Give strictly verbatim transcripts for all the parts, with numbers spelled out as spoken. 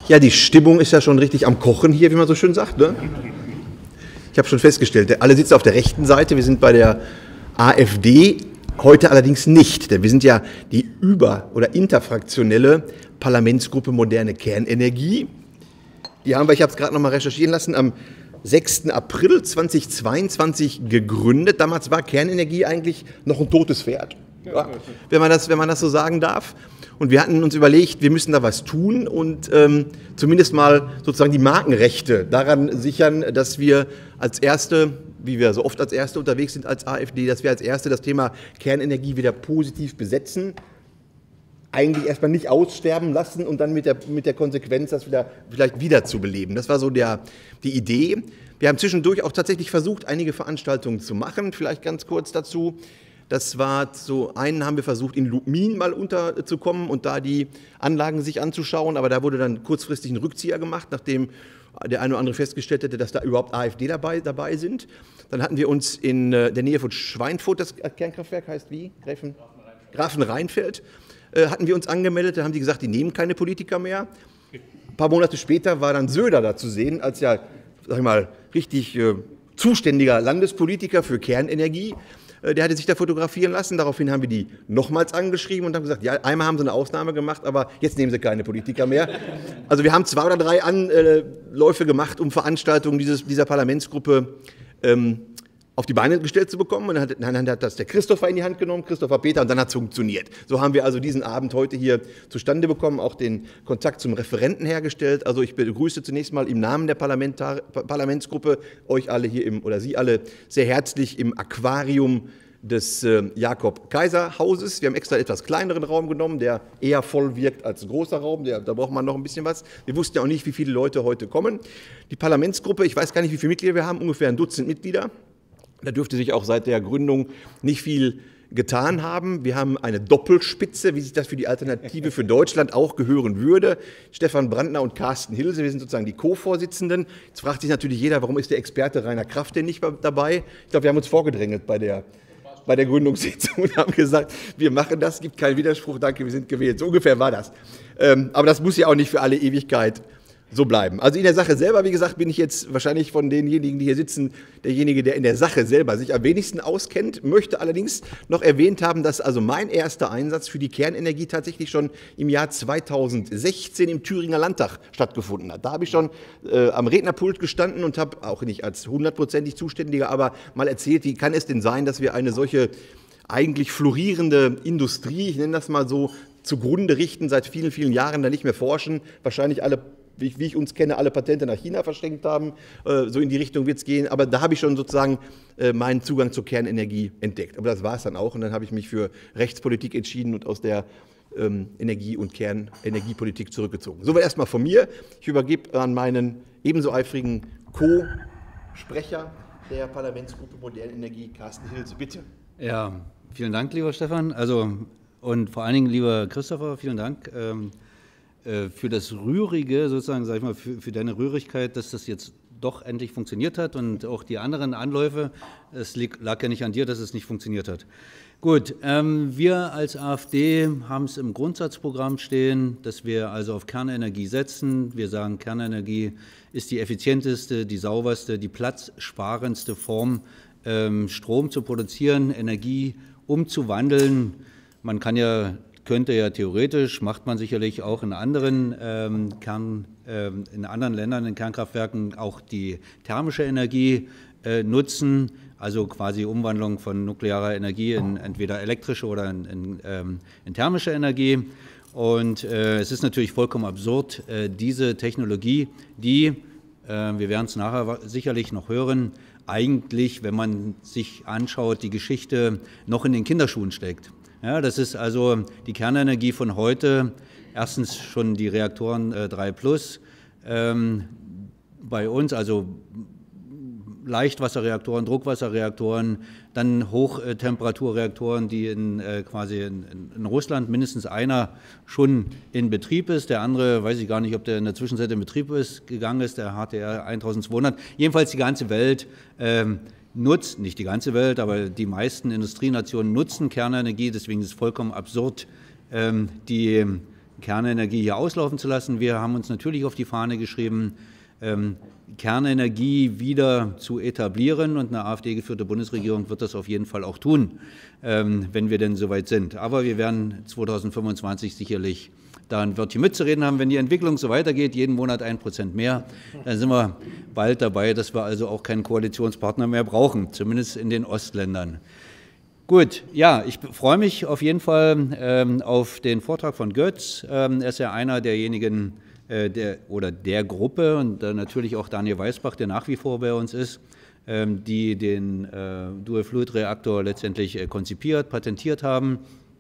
Ja, die Stimmung ist ja schon richtig am Kochen hier, wie man so schön sagt, ne? Ich habe schon festgestellt, alle sitzen auf der rechten Seite, wir sind bei der AfD, heute allerdings nicht, denn wir sind ja die über- oder interfraktionelle Parlamentsgruppe Moderne Kernenergie. Die haben wir, ich habe es gerade noch mal recherchieren lassen, am sechsten April zweitausendzweiundzwanzig gegründet. Damals war Kernenergie eigentlich noch ein totes Pferd, ja, wenn man das, wenn man das so sagen darf. Und wir hatten uns überlegt, wir müssen da was tun und ähm, zumindest mal sozusagen die Markenrechte daran sichern, dass wir als Erste, wie wir so oft als Erste unterwegs sind als AfD, dass wir als Erste das Thema Kernenergie wieder positiv besetzen, eigentlich erstmal nicht aussterben lassen und dann mit der, mit der Konsequenz, das wieder, vielleicht wieder zu beleben. Das war so der, die Idee. Wir haben zwischendurch auch tatsächlich versucht, einige Veranstaltungen zu machen, vielleicht ganz kurz dazu. Das war so, einen haben wir versucht, in Lubmin mal unterzukommen und da die Anlagen sich anzuschauen, aber da wurde dann kurzfristig ein Rückzieher gemacht, nachdem der eine oder andere festgestellt hätte, dass da überhaupt AfD dabei, dabei sind. Dann hatten wir uns in der Nähe von Schweinfurt, das Kernkraftwerk heißt wie? Gräfen? Grafenrheinfeld, äh, hatten wir uns angemeldet, da haben die gesagt, die nehmen keine Politiker mehr. Ein paar Monate später war dann Söder da zu sehen, als ja, sag ich mal, richtig äh, zuständiger Landespolitiker für Kernenergie. Der hatte sich da fotografieren lassen, daraufhin haben wir die nochmals angeschrieben und haben gesagt, ja, einmal haben sie eine Ausnahme gemacht, aber jetzt nehmen sie keine Politiker mehr. Also wir haben zwei oder drei Anläufe gemacht, um Veranstaltungen dieses, dieser Parlamentsgruppe ähm, auf die Beine gestellt zu bekommen. Und dann hat, dann hat das der Christopher in die Hand genommen, Christopher Peter, und dann hat es funktioniert. So haben wir also diesen Abend heute hier zustande bekommen, auch den Kontakt zum Referenten hergestellt. Also ich begrüße zunächst mal im Namen der Parlamentar Parlamentsgruppe euch alle hier im, oder Sie alle sehr herzlich im Aquarium des äh, Jakob-Kaiser-Hauses. Wir haben extra etwas kleineren Raum genommen, der eher voll wirkt als ein großer Raum. Der, da braucht man noch ein bisschen was. Wir wussten ja auch nicht, wie viele Leute heute kommen. Die Parlamentsgruppe, ich weiß gar nicht, wie viele Mitglieder wir haben, ungefähr ein Dutzend Mitglieder. Da dürfte sich auch seit der Gründung nicht viel getan haben. Wir haben eine Doppelspitze, wie sich das für die Alternative für Deutschland auch gehören würde. Stefan Brandner und Carsten Hilse, wir sind sozusagen die Co-Vorsitzenden. Jetzt fragt sich natürlich jeder, warum ist der Experte Rainer Kraft denn nicht dabei? Ich glaube, wir haben uns vorgedrängelt bei der, bei der Gründungssitzung und haben gesagt, wir machen das, gibt keinen Widerspruch, danke, wir sind gewählt. So ungefähr war das. Ähm, aber das muss ja auch nicht für alle Ewigkeit so bleiben. Also in der Sache selber, wie gesagt, bin ich jetzt wahrscheinlich von denjenigen, die hier sitzen, derjenige, der in der Sache selber sich am wenigsten auskennt, möchte allerdings noch erwähnt haben, dass also mein erster Einsatz für die Kernenergie tatsächlich schon im Jahr zweitausendsechzehn im Thüringer Landtag stattgefunden hat. Da habe ich schon äh, am Rednerpult gestanden und habe, auch nicht als hundertprozentig Zuständiger, aber mal erzählt, wie kann es denn sein, dass wir eine solche eigentlich florierende Industrie, ich nenne das mal so, zugrunde richten, seit vielen, vielen Jahren da nicht mehr forschen, wahrscheinlich alle, wie ich, wie ich uns kenne, alle Patente nach China verschenkt haben. Äh, so in die Richtung wird es gehen. Aber da habe ich schon sozusagen äh, meinen Zugang zur Kernenergie entdeckt. Aber das war es dann auch. Und dann habe ich mich für Rechtspolitik entschieden und aus der ähm, Energie- und Kernenergiepolitik zurückgezogen. Soweit erstmal von mir. Ich übergebe an meinen ebenso eifrigen Co-Sprecher der Parlamentsgruppe Moderne Energie, Carsten Hilse. Bitte. Ja, vielen Dank, lieber Stefan. Also, und vor allen Dingen, lieber Christopher, vielen Dank. Ähm, für das Rührige, sozusagen, sag ich mal, für, für deine Rührigkeit, dass das jetzt doch endlich funktioniert hat und auch die anderen Anläufe, es lag ja nicht an dir, dass es nicht funktioniert hat. Gut, ähm, wir als AfD haben es im Grundsatzprogramm stehen, dass wir also auf Kernenergie setzen. Wir sagen, Kernenergie ist die effizienteste, die sauberste, die platzsparendste Form, ähm, Strom zu produzieren, Energie umzuwandeln. Man kann ja könnte ja theoretisch, macht man sicherlich auch in anderen ähm, Kern, ähm, in anderen Ländern, in Kernkraftwerken, auch die thermische Energie äh, nutzen, also quasi Umwandlung von nuklearer Energie in entweder elektrische oder in, in, ähm, in thermische Energie. Und äh, es ist natürlich vollkommen absurd, äh, diese Technologie, die, äh, wir werden es nachher sicherlich noch hören, eigentlich, wenn man sich anschaut, die Geschichte noch in den Kinderschuhen steckt. Ja, das ist also die Kernenergie von heute, erstens schon die Reaktoren äh, drei plus, ähm, bei uns, also Leichtwasserreaktoren, Druckwasserreaktoren, dann Hochtemperaturreaktoren, die in, äh, quasi in, in Russland mindestens einer schon in Betrieb ist, der andere, weiß ich gar nicht, ob der in der Zwischenzeit in Betrieb ist, gegangen ist, der H T R eintausendzweihundert, jedenfalls die ganze Welt ähm, nutzt, nicht die ganze Welt, aber die meisten Industrienationen nutzen Kernenergie, deswegen ist es vollkommen absurd, ähm, die Kernenergie hier auslaufen zu lassen. Wir haben uns natürlich auf die Fahne geschrieben, ähm, Kernenergie wieder zu etablieren, und eine AfD-geführte Bundesregierung wird das auf jeden Fall auch tun, ähm, wenn wir denn soweit sind. Aber wir werden zweitausendfünfundzwanzig sicherlich da ein Wörtchen mitzureden haben, wenn die Entwicklung so weitergeht, jeden Monat ein Prozent mehr, dann sind wir bald dabei, dass wir also auch keinen Koalitionspartner mehr brauchen, zumindest in den Ostländern. Gut, ja, ich freue mich auf jeden Fall ähm, auf den Vortrag von Götz. Ähm, er ist ja einer derjenigen äh, der, oder der Gruppe, und äh, natürlich auch Daniel Weisbach, der nach wie vor bei uns ist, ähm, die den äh, Dual-Fluid-Reaktor letztendlich äh, konzipiert, patentiert haben.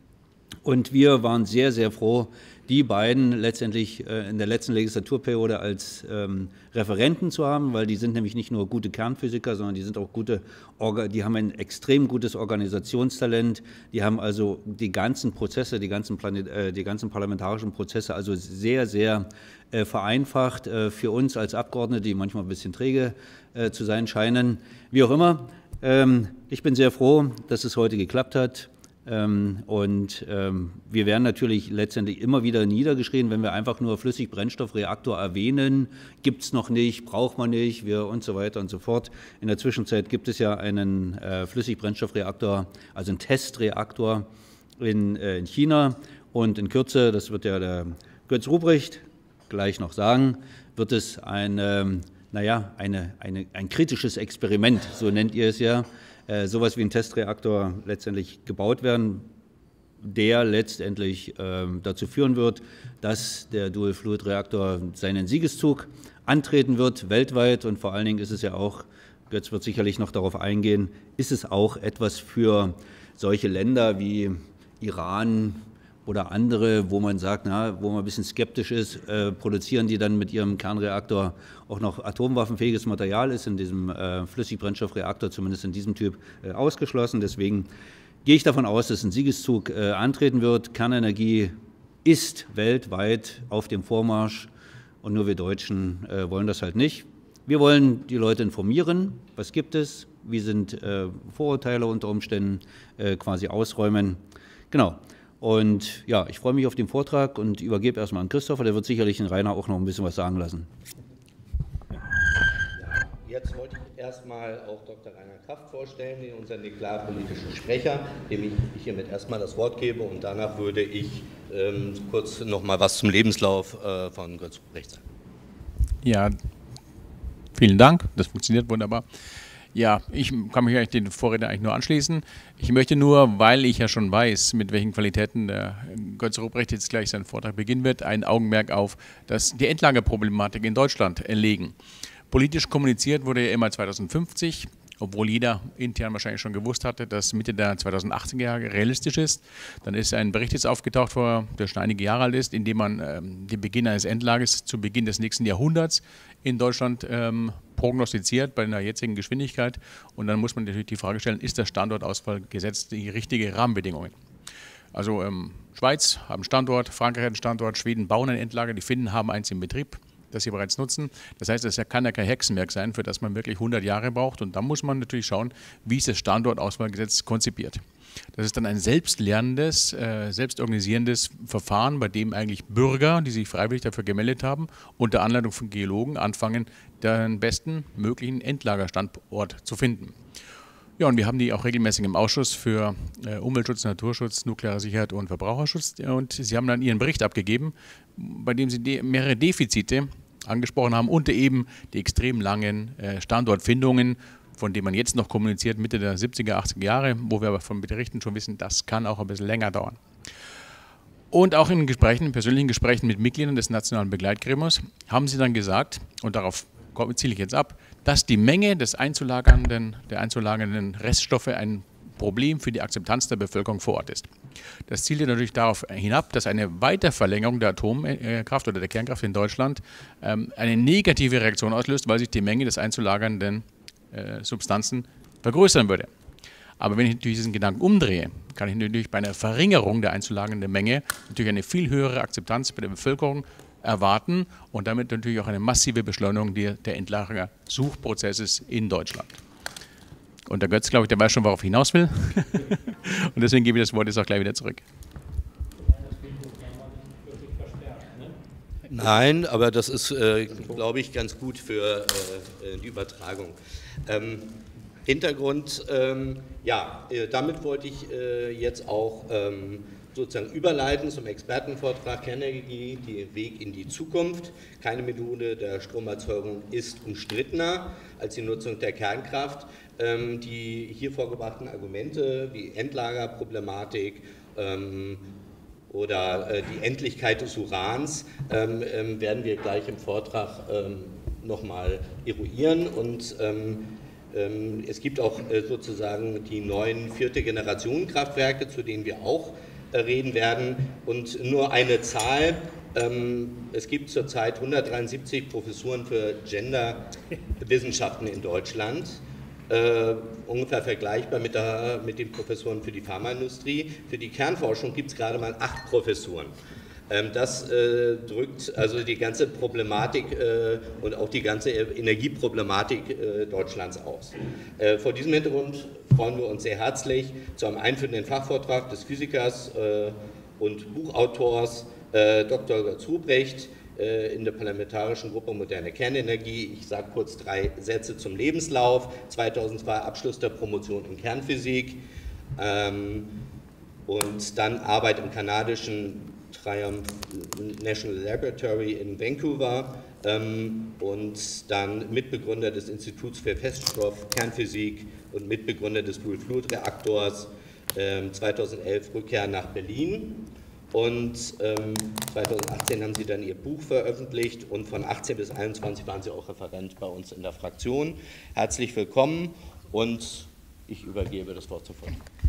Und wir waren sehr, sehr froh, die beiden letztendlich äh, in der letzten Legislaturperiode als ähm, Referenten zu haben, weil die sind nämlich nicht nur gute Kernphysiker, sondern die sind auch gute, Orga die haben ein extrem gutes Organisationstalent, die haben also die ganzen Prozesse, die ganzen, Planet äh, die ganzen parlamentarischen Prozesse also sehr, sehr äh, vereinfacht äh, für uns als Abgeordnete, die manchmal ein bisschen träge äh, zu sein scheinen. Wie auch immer, ähm, ich bin sehr froh, dass es heute geklappt hat. Ähm, und ähm, wir werden natürlich letztendlich immer wieder niedergeschrien, wenn wir einfach nur Flüssigbrennstoffreaktor erwähnen, gibt es noch nicht, braucht man nicht, wir und so weiter und so fort. In der Zwischenzeit gibt es ja einen äh, Flüssigbrennstoffreaktor, also einen Testreaktor in, äh, in China, und in Kürze, das wird ja der Götz Ruprecht gleich noch sagen, wird es ein, ähm, naja, eine, eine, ein kritisches Experiment, so nennt ihr es ja, Äh, sowas wie ein Testreaktor letztendlich gebaut werden, der letztendlich äh, dazu führen wird, dass der Dual-Fluid-Reaktor seinen Siegeszug antreten wird, weltweit. Und vor allen Dingen ist es ja auch, Götz wird sicherlich noch darauf eingehen, ist es auch etwas für solche Länder wie Iran oder andere, wo man sagt, na, wo man ein bisschen skeptisch ist, äh, produzieren die dann mit ihrem Kernreaktor auch noch atomwaffenfähiges Material, ist in diesem äh, Flüssigbrennstoffreaktor, zumindest in diesem Typ, äh, ausgeschlossen. Deswegen gehe ich davon aus, dass ein Siegeszug äh, antreten wird. Kernenergie ist weltweit auf dem Vormarsch, und nur wir Deutschen äh, wollen das halt nicht. Wir wollen die Leute informieren, was gibt es, wie sind äh, Vorurteile unter Umständen äh, quasi ausräumen. Genau. Und ja, ich freue mich auf den Vortrag und übergebe erstmal an Christopher, der wird sicherlich den Rainer auch noch ein bisschen was sagen lassen. Ja, jetzt wollte ich erstmal auch Doktor Rainer Kraft vorstellen, den unseren nuklearpolitischen Sprecher, dem ich hiermit erstmal das Wort gebe, und danach würde ich ähm, kurz noch mal was zum Lebenslauf äh, von Götz Ruprecht sagen. Ja, vielen Dank, das funktioniert wunderbar. Ja, ich kann mich eigentlich den Vorredner eigentlich nur anschließen. Ich möchte nur, weil ich ja schon weiß, mit welchen Qualitäten der Götz Ruprecht jetzt gleich seinen Vortrag beginnen wird, ein Augenmerk auf das, die Endlagerproblematik in Deutschland legen. Politisch kommuniziert wurde ja immer zweitausendfünfzig, obwohl jeder intern wahrscheinlich schon gewusst hatte, dass Mitte der zweitausendachtziger Jahre realistisch ist. Dann ist ein Bericht jetzt aufgetaucht, der schon einige Jahre alt ist, in dem man ähm, den Beginn eines Endlagers zu Beginn des nächsten Jahrhunderts in Deutschland ähm, prognostiziert bei einer jetzigen Geschwindigkeit. Und dann muss man natürlich die Frage stellen, ist das Standortauswahlgesetz die richtige Rahmenbedingungen? Also ähm, Schweiz haben einen Standort, Frankreich hat einen Standort, Schweden bauen ein Endlager, die Finnen haben eins im Betrieb, das sie bereits nutzen. Das heißt, das kann ja kein Hexenwerk sein, für das man wirklich hundert Jahre braucht. Und da muss man natürlich schauen, wie ist das Standortauswahlgesetz konzipiert. Das ist dann ein selbstlernendes, äh, selbstorganisierendes Verfahren, bei dem eigentlich Bürger, die sich freiwillig dafür gemeldet haben, unter Anleitung von Geologen anfangen, den besten möglichen Endlagerstandort zu finden. Ja, und wir haben die auch regelmäßig im Ausschuss für äh, Umweltschutz, Naturschutz, nukleare Sicherheit und Verbraucherschutz. Und sie haben dann ihren Bericht abgegeben, bei dem sie de mehrere Defizite angesprochen haben und eben die extrem langen äh, Standortfindungen, von denen man jetzt noch kommuniziert, Mitte der siebziger, achtziger Jahre, wo wir aber von Berichten schon wissen, das kann auch ein bisschen länger dauern. Und auch in Gesprächen, in persönlichen Gesprächen mit Mitgliedern des Nationalen Begleitgremiums haben sie dann gesagt, und darauf ziele ich jetzt ab, dass die Menge des einzulagernden, der einzulagernden Reststoffe ein Problem für die Akzeptanz der Bevölkerung vor Ort ist. Das zielte natürlich darauf hinab, dass eine Weiterverlängerung der Atomkraft oder der Kernkraft in Deutschland ähm, eine negative Reaktion auslöst, weil sich die Menge des einzulagernden äh, Substanzen vergrößern würde. Aber wenn ich natürlich diesen Gedanken umdrehe, kann ich natürlich bei einer Verringerung der einzulagernden Menge natürlich eine viel höhere Akzeptanz bei der Bevölkerung erwarten und damit natürlich auch eine massive Beschleunigung der, der Endlagersuchprozesses in Deutschland. Und der Götz, glaube ich, der weiß schon, worauf ich hinaus will. Und deswegen gebe ich das Wort jetzt auch gleich wieder zurück. Nein, aber das ist, äh, glaube ich, ganz gut für äh, die Übertragung. Ähm, Hintergrund, ähm, ja, äh, damit wollte ich äh, jetzt auch ähm, sozusagen überleiten zum Expertenvortrag Kernenergie, der Weg in die Zukunft. Keine Methode der Stromerzeugung ist umstrittener als die Nutzung der Kernkraft. Ähm, die hier vorgebrachten Argumente wie Endlagerproblematik ähm, oder äh, die Endlichkeit des Urans ähm, ähm, werden wir gleich im Vortrag ähm, nochmal eruieren und ähm, ähm, es gibt auch äh, sozusagen die neuen vierte Generation Kraftwerke, zu denen wir auch äh, reden werden und nur eine Zahl. Ähm, es gibt zurzeit hundertdreiundsiebzig Professuren für Genderwissenschaften in Deutschland. Äh, ungefähr vergleichbar mit, der, mit den Professoren für die Pharmaindustrie. Für die Kernforschung gibt es gerade mal acht Professuren. Ähm, das äh, drückt also die ganze Problematik äh, und auch die ganze Energieproblematik äh, Deutschlands aus. Äh, vor diesem Hintergrund freuen wir uns sehr herzlich zu einem einführenden Fachvortrag des Physikers äh, und Buchautors äh, Doktor Götz Ruprecht in der Parlamentarischen Gruppe Moderne Kernenergie. Ich sage kurz drei Sätze zum Lebenslauf. zweitausendzwei Abschluss der Promotion in Kernphysik ähm, und dann Arbeit im kanadischen Triumph National Laboratory in Vancouver ähm, und dann Mitbegründer des Instituts für Feststoff-Kernphysik und Mitbegründer des Dual-Fluid-Reaktors, ähm, zweitausendelf Rückkehr nach Berlin. Und ähm, zweitausendachtzehn haben Sie dann Ihr Buch veröffentlicht und von achtzehn bis einundzwanzig waren Sie auch Referent bei uns in der Fraktion. Herzlich willkommen und ich übergebe das Wort sofort.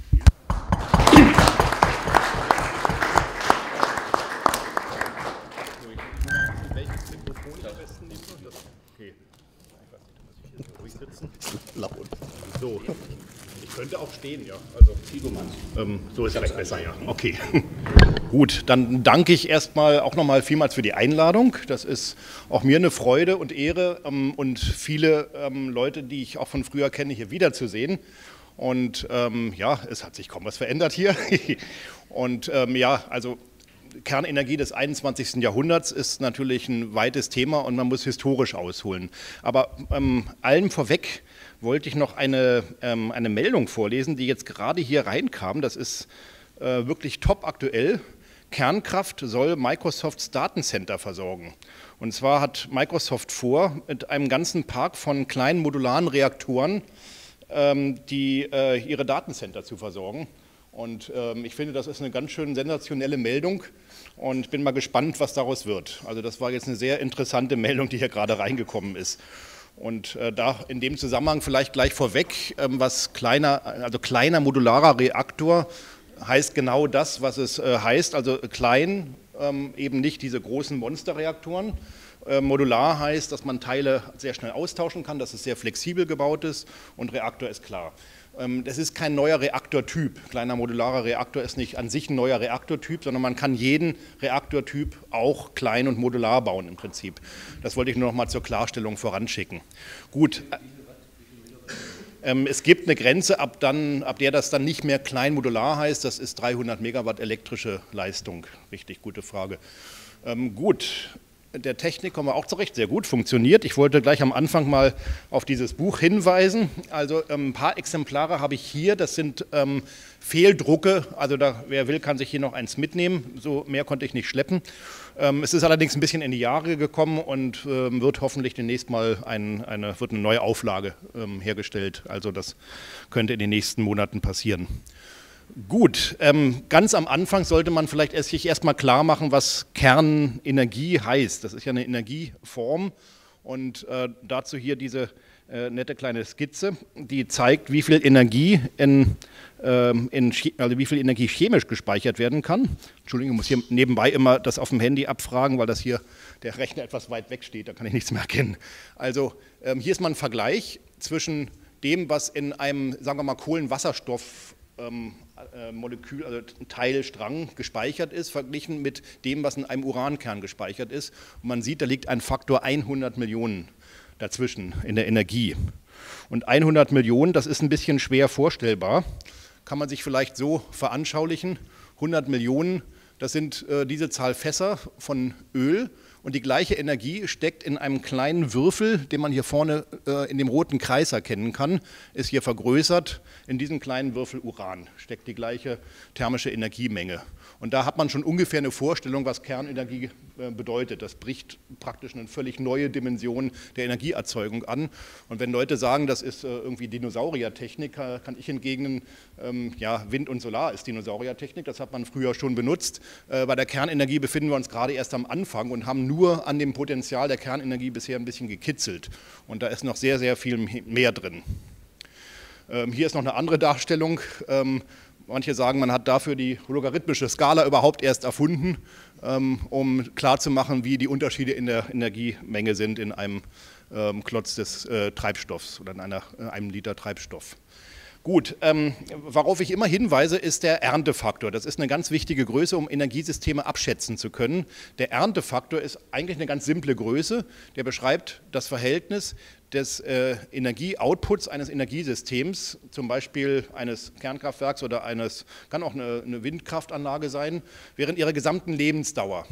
Welches Mikrofon ich am besten nehme? Okay. Ich weiß nicht, muss ich hier so ruhig sitzen? Laut. So. Ich könnte auch stehen, ja. Also, ähm, so ist vielleicht besser, ja. Okay. Gut, dann danke ich erstmal auch nochmal vielmals für die Einladung. Das ist auch mir eine Freude und Ehre ähm, und viele ähm, Leute, die ich auch von früher kenne, hier wiederzusehen. Und ähm, ja, es hat sich kaum was verändert hier. Und ähm, ja, also Kernenergie des einundzwanzigsten Jahrhunderts ist natürlich ein weites Thema und man muss historisch ausholen. Aber ähm, allem vorweg wollte ich noch eine, ähm, eine Meldung vorlesen, die jetzt gerade hier reinkam. Das ist äh, wirklich top aktuell. Kernkraft soll Microsofts Datencenter versorgen. Und zwar hat Microsoft vor, mit einem ganzen Park von kleinen modularen Reaktoren ähm, die, äh, ihre Datencenter zu versorgen. Und ähm, ich finde, das ist eine ganz schön sensationelle Meldung und bin mal gespannt, was daraus wird. Also das war jetzt eine sehr interessante Meldung, die hier gerade reingekommen ist. Und äh, da in dem Zusammenhang vielleicht gleich vorweg, ähm, was kleiner, also kleiner modularer Reaktor heißt genau das, was es äh, heißt, also klein, ähm, eben nicht diese großen Monsterreaktoren. Äh, modular heißt, dass man Teile sehr schnell austauschen kann, dass es sehr flexibel gebaut ist und Reaktor ist klar. Das ist kein neuer Reaktortyp. Kleiner modularer Reaktor ist nicht an sich ein neuer Reaktortyp, sondern man kann jeden Reaktortyp auch klein und modular bauen im Prinzip. Das wollte ich nur noch mal zur Klarstellung voranschicken. Gut. Es gibt eine Grenze, ab, dann, ab der das dann nicht mehr klein modular heißt. Das ist dreihundert Megawatt elektrische Leistung. Richtig gute Frage. Ähm, gut. Der Technik kommen wir auch zurecht, sehr gut, funktioniert. Ich wollte gleich am Anfang mal auf dieses Buch hinweisen. Also ähm, ein paar Exemplare habe ich hier, das sind ähm, Fehldrucke, also da, wer will, kann sich hier noch eins mitnehmen, so mehr konnte ich nicht schleppen. Ähm, es ist allerdings ein bisschen in die Jahre gekommen und ähm, wird hoffentlich demnächst mal ein, eine, wird eine neue Auflage ähm, hergestellt, also das könnte in den nächsten Monaten passieren. Gut, ähm, ganz am Anfang sollte man vielleicht erst sich erstmal klar machen, was Kernenergie heißt. Das ist ja eine Energieform und äh, dazu hier diese äh, nette kleine Skizze, die zeigt, wie viel Energie in, äh, in, also wie viel Energie chemisch gespeichert werden kann. Entschuldigung, ich muss hier nebenbei immer das auf dem Handy abfragen, weil das hier der Rechner etwas weit weg steht, da kann ich nichts mehr erkennen. Also ähm, hier ist mal ein Vergleich zwischen dem, was in einem, sagen wir mal, Kohlenwasserstoff ähm, Molekül, also Teilstrang gespeichert ist, verglichen mit dem, was in einem Urankern gespeichert ist. Und man sieht, da liegt ein Faktor hundert Millionen dazwischen in der Energie. Und hundert Millionen, das ist ein bisschen schwer vorstellbar. Kann man sich vielleicht so veranschaulichen. hundert Millionen, das sind äh, diese Zahl Fässer von Öl und die gleiche Energie steckt in einem kleinen Würfel, den man hier vorne äh, in dem roten Kreis erkennen kann, ist hier vergrößert. In diesem kleinen Würfel Uran steckt die gleiche thermische Energiemenge. Und da hat man schon ungefähr eine Vorstellung, was Kernenergie äh, bedeutet. Das bricht praktisch eine völlig neue Dimension der Energieerzeugung an. Und wenn Leute sagen, das ist äh, irgendwie Dinosauriertechnik, kann ich entgegnen, ähm, ja, Wind und Solar ist Dinosauriertechnik, das hat man früher schon benutzt. Äh, bei der Kernenergie befinden wir uns gerade erst am Anfang und haben nur an dem Potenzial der Kernenergie bisher ein bisschen gekitzelt. Und da ist noch sehr, sehr viel mehr drin. Ähm, hier ist noch eine andere Darstellung. Ähm, manche sagen, man hat dafür die logarithmische Skala überhaupt erst erfunden, ähm, um klarzumachen, wie die Unterschiede in der Energiemenge sind in einem ähm, Klotz des äh, Treibstoffs oder in einer, äh, einem Liter Treibstoff. Gut, ähm, worauf ich immer hinweise, ist der Erntefaktor. Das ist eine ganz wichtige Größe, um Energiesysteme abschätzen zu können. Der Erntefaktor ist eigentlich eine ganz simple Größe. Der beschreibt das Verhältnis des äh, Energieoutputs eines Energiesystems, zum Beispiel eines Kernkraftwerks oder eines, kann auch eine, eine Windkraftanlage sein, während ihrer gesamten Lebensdauer.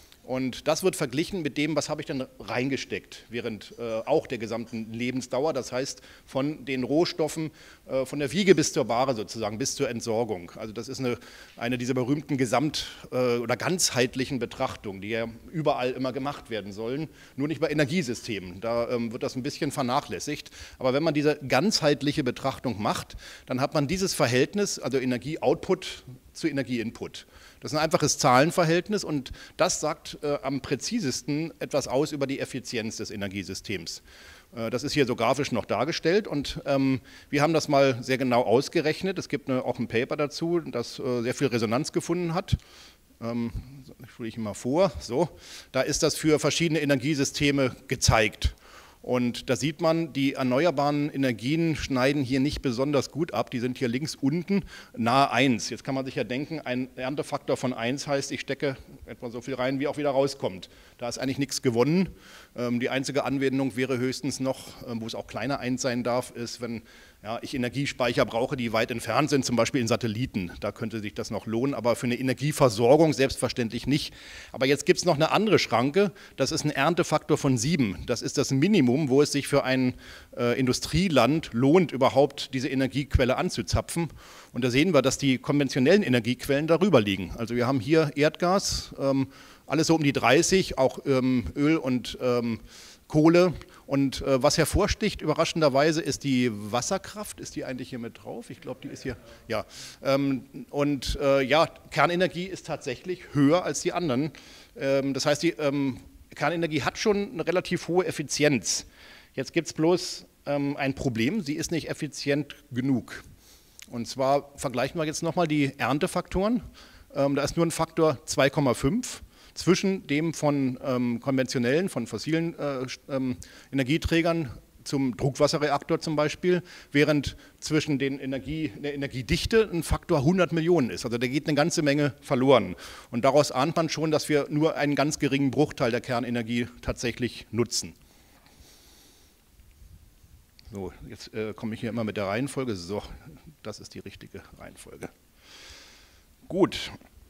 Und das wird verglichen mit dem, was habe ich denn reingesteckt, während äh, auch der gesamten Lebensdauer, das heißt von den Rohstoffen, äh, von der Wiege bis zur Ware sozusagen, bis zur Entsorgung. Also das ist eine, eine dieser berühmten Gesamt- äh, oder ganzheitlichen Betrachtungen, die ja überall immer gemacht werden sollen, nur nicht bei Energiesystemen. Da ähm, wird das ein bisschen vernachlässigt. Aber wenn man diese ganzheitliche Betrachtung macht, dann hat man dieses Verhältnis, also Energieoutput zu Energieinput. Das ist ein einfaches Zahlenverhältnis und das sagt äh, am präzisesten etwas aus über die Effizienz des Energiesystems. Äh, das ist hier so grafisch noch dargestellt und ähm, wir haben das mal sehr genau ausgerechnet. Es gibt eine, auch ein Paper dazu, das äh, sehr viel Resonanz gefunden hat. Ähm, ich führe ich mal vor. So, da ist das für verschiedene Energiesysteme gezeigt. Und da sieht man, die erneuerbaren Energien schneiden hier nicht besonders gut ab. Die sind hier links unten nahe eins. Jetzt kann man sich ja denken, ein Erntefaktor von eins heißt, ich stecke etwa so viel rein, wie auch wieder rauskommt. Da ist eigentlich nichts gewonnen. Die einzige Anwendung wäre höchstens noch, wo es auch kleiner eins sein darf, ist, wenn ja, ich Energiespeicher brauche, die weit entfernt sind, zum Beispiel in Satelliten. Da könnte sich das noch lohnen, aber für eine Energieversorgung selbstverständlich nicht. Aber jetzt gibt es noch eine andere Schranke, das ist ein Erntefaktor von sieben. Das ist das Minimum, wo es sich für ein äh, Industrieland lohnt, überhaupt diese Energiequelle anzuzapfen. Und da sehen wir, dass die konventionellen Energiequellen darüber liegen. Also wir haben hier Erdgas, ähm, alles so um die dreißig, auch ähm, Öl und ähm, Kohle. Und äh, was hervorsticht, überraschenderweise, ist die Wasserkraft. Ist die eigentlich hier mit drauf? Ich glaube, die ist hier. Ja. Ähm, und äh, ja, Kernenergie ist tatsächlich höher als die anderen. Ähm, das heißt, die ähm, Kernenergie hat schon eine relativ hohe Effizienz. Jetzt gibt es bloß ähm, ein Problem, sie ist nicht effizient genug. Und zwar vergleichen wir jetzt nochmal die Erntefaktoren. Ähm, da ist nur ein Faktor zwei Komma fünf. Zwischen dem von ähm, konventionellen, von fossilen äh, ähm, Energieträgern zum Druckwasserreaktor zum Beispiel, während zwischen den Energie, der Energiedichte ein Faktor hundert Millionen ist. Also da geht eine ganze Menge verloren. Und daraus ahnt man schon, dass wir nur einen ganz geringen Bruchteil der Kernenergie tatsächlich nutzen. So, jetzt äh, komme ich hier immer mit der Reihenfolge. So, das ist die richtige Reihenfolge. Gut.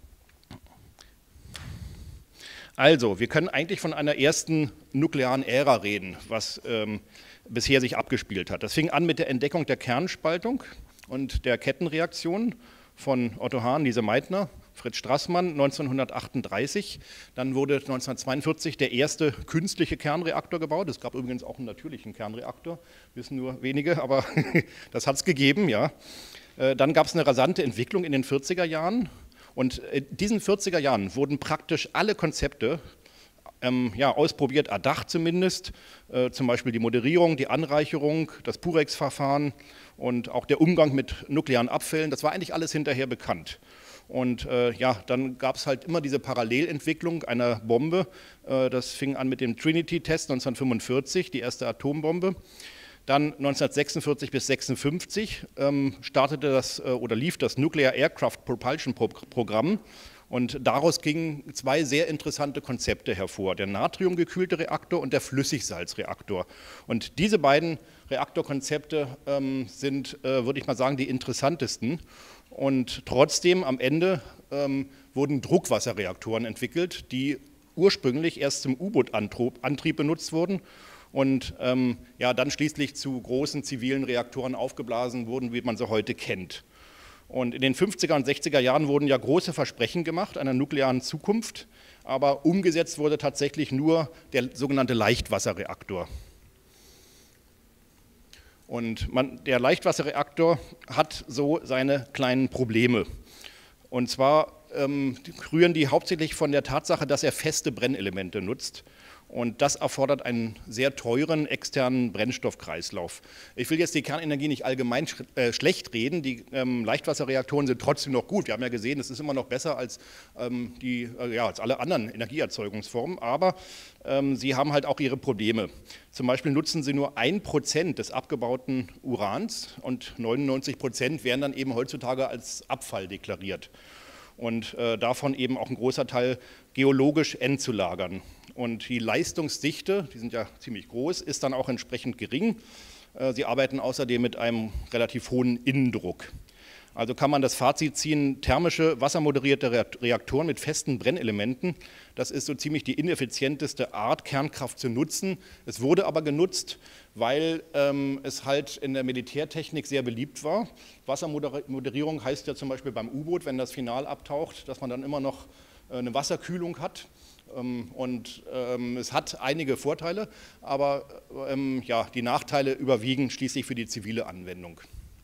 Also, wir können eigentlich von einer ersten nuklearen Ära reden, was ähm, bisher sich abgespielt hat. Das fing an mit der Entdeckung der Kernspaltung und der Kettenreaktion von Otto Hahn, Lise Meitner, Fritz Straßmann neunzehnhundertachtunddreißig. Dann wurde neunzehnhundertzweiundvierzig der erste künstliche Kernreaktor gebaut. Es gab übrigens auch einen natürlichen Kernreaktor, wissen nur wenige, aber das hat es gegeben, ja. Dann gab es eine rasante Entwicklung in den vierziger Jahren. Und in diesen vierziger Jahren wurden praktisch alle Konzepte ähm, ja, ausprobiert, erdacht zumindest, äh, zum Beispiel die Moderierung, die Anreicherung, das Purex-Verfahren und auch der Umgang mit nuklearen Abfällen. Das war eigentlich alles hinterher bekannt. Und äh, ja, dann gab es halt immer diese Parallelentwicklung einer Bombe. Äh, das fing an mit dem Trinity-Test neunzehnhundertfünfundvierzig, die erste Atombombe. Dann neunzehnhundertsechsundvierzig bis sechsundfünfzig ähm, startete das äh, oder lief das Nuclear Aircraft Propulsion Programm und daraus gingen zwei sehr interessante Konzepte hervor, der natriumgekühlte Reaktor und der Flüssigsalzreaktor. Und diese beiden Reaktorkonzepte ähm, sind, äh, würde ich mal sagen, die interessantesten. Und trotzdem am Ende ähm, wurden Druckwasserreaktoren entwickelt, die ursprünglich erst zum U-Boot-Antrieb benutzt wurden und ähm, ja, dann schließlich zu großen zivilen Reaktoren aufgeblasen wurden, wie man sie heute kennt. Und in den fünfziger und sechziger Jahren wurden ja große Versprechen gemacht einer nuklearen Zukunft, aber umgesetzt wurde tatsächlich nur der sogenannte Leichtwasserreaktor. Und man, der Leichtwasserreaktor hat so seine kleinen Probleme. Und zwar ähm, rühren die hauptsächlich von der Tatsache, dass er feste Brennelemente nutzt. Und das erfordert einen sehr teuren externen Brennstoffkreislauf. Ich will jetzt die Kernenergie nicht allgemein sch äh, schlecht reden. Die ähm, Leichtwasserreaktoren sind trotzdem noch gut. Wir haben ja gesehen, es ist immer noch besser als, ähm, die, äh, ja, als alle anderen Energieerzeugungsformen. Aber ähm, sie haben halt auch ihre Probleme. Zum Beispiel nutzen sie nur ein Prozent des abgebauten Urans und neunundneunzig Prozent werden dann eben heutzutage als Abfall deklariert. Und äh, davon eben auch ein großer Teil geologisch endzulagern. Und die Leistungsdichte, die sind ja ziemlich groß, ist dann auch entsprechend gering. Äh, sie arbeiten außerdem mit einem relativ hohen Innendruck. Also kann man das Fazit ziehen, thermische, wassermoderierte Reaktoren mit festen Brennelementen, das ist so ziemlich die ineffizienteste Art, Kernkraft zu nutzen. Es wurde aber genutzt, weil ähm, es halt in der Militärtechnik sehr beliebt war. Wassermoderierung heißt ja zum Beispiel beim U-Boot, wenn das Final abtaucht, dass man dann immer noch äh, eine Wasserkühlung hat. Ähm, und ähm, es hat einige Vorteile, aber ähm, ja, die Nachteile überwiegen schließlich für die zivile Anwendung.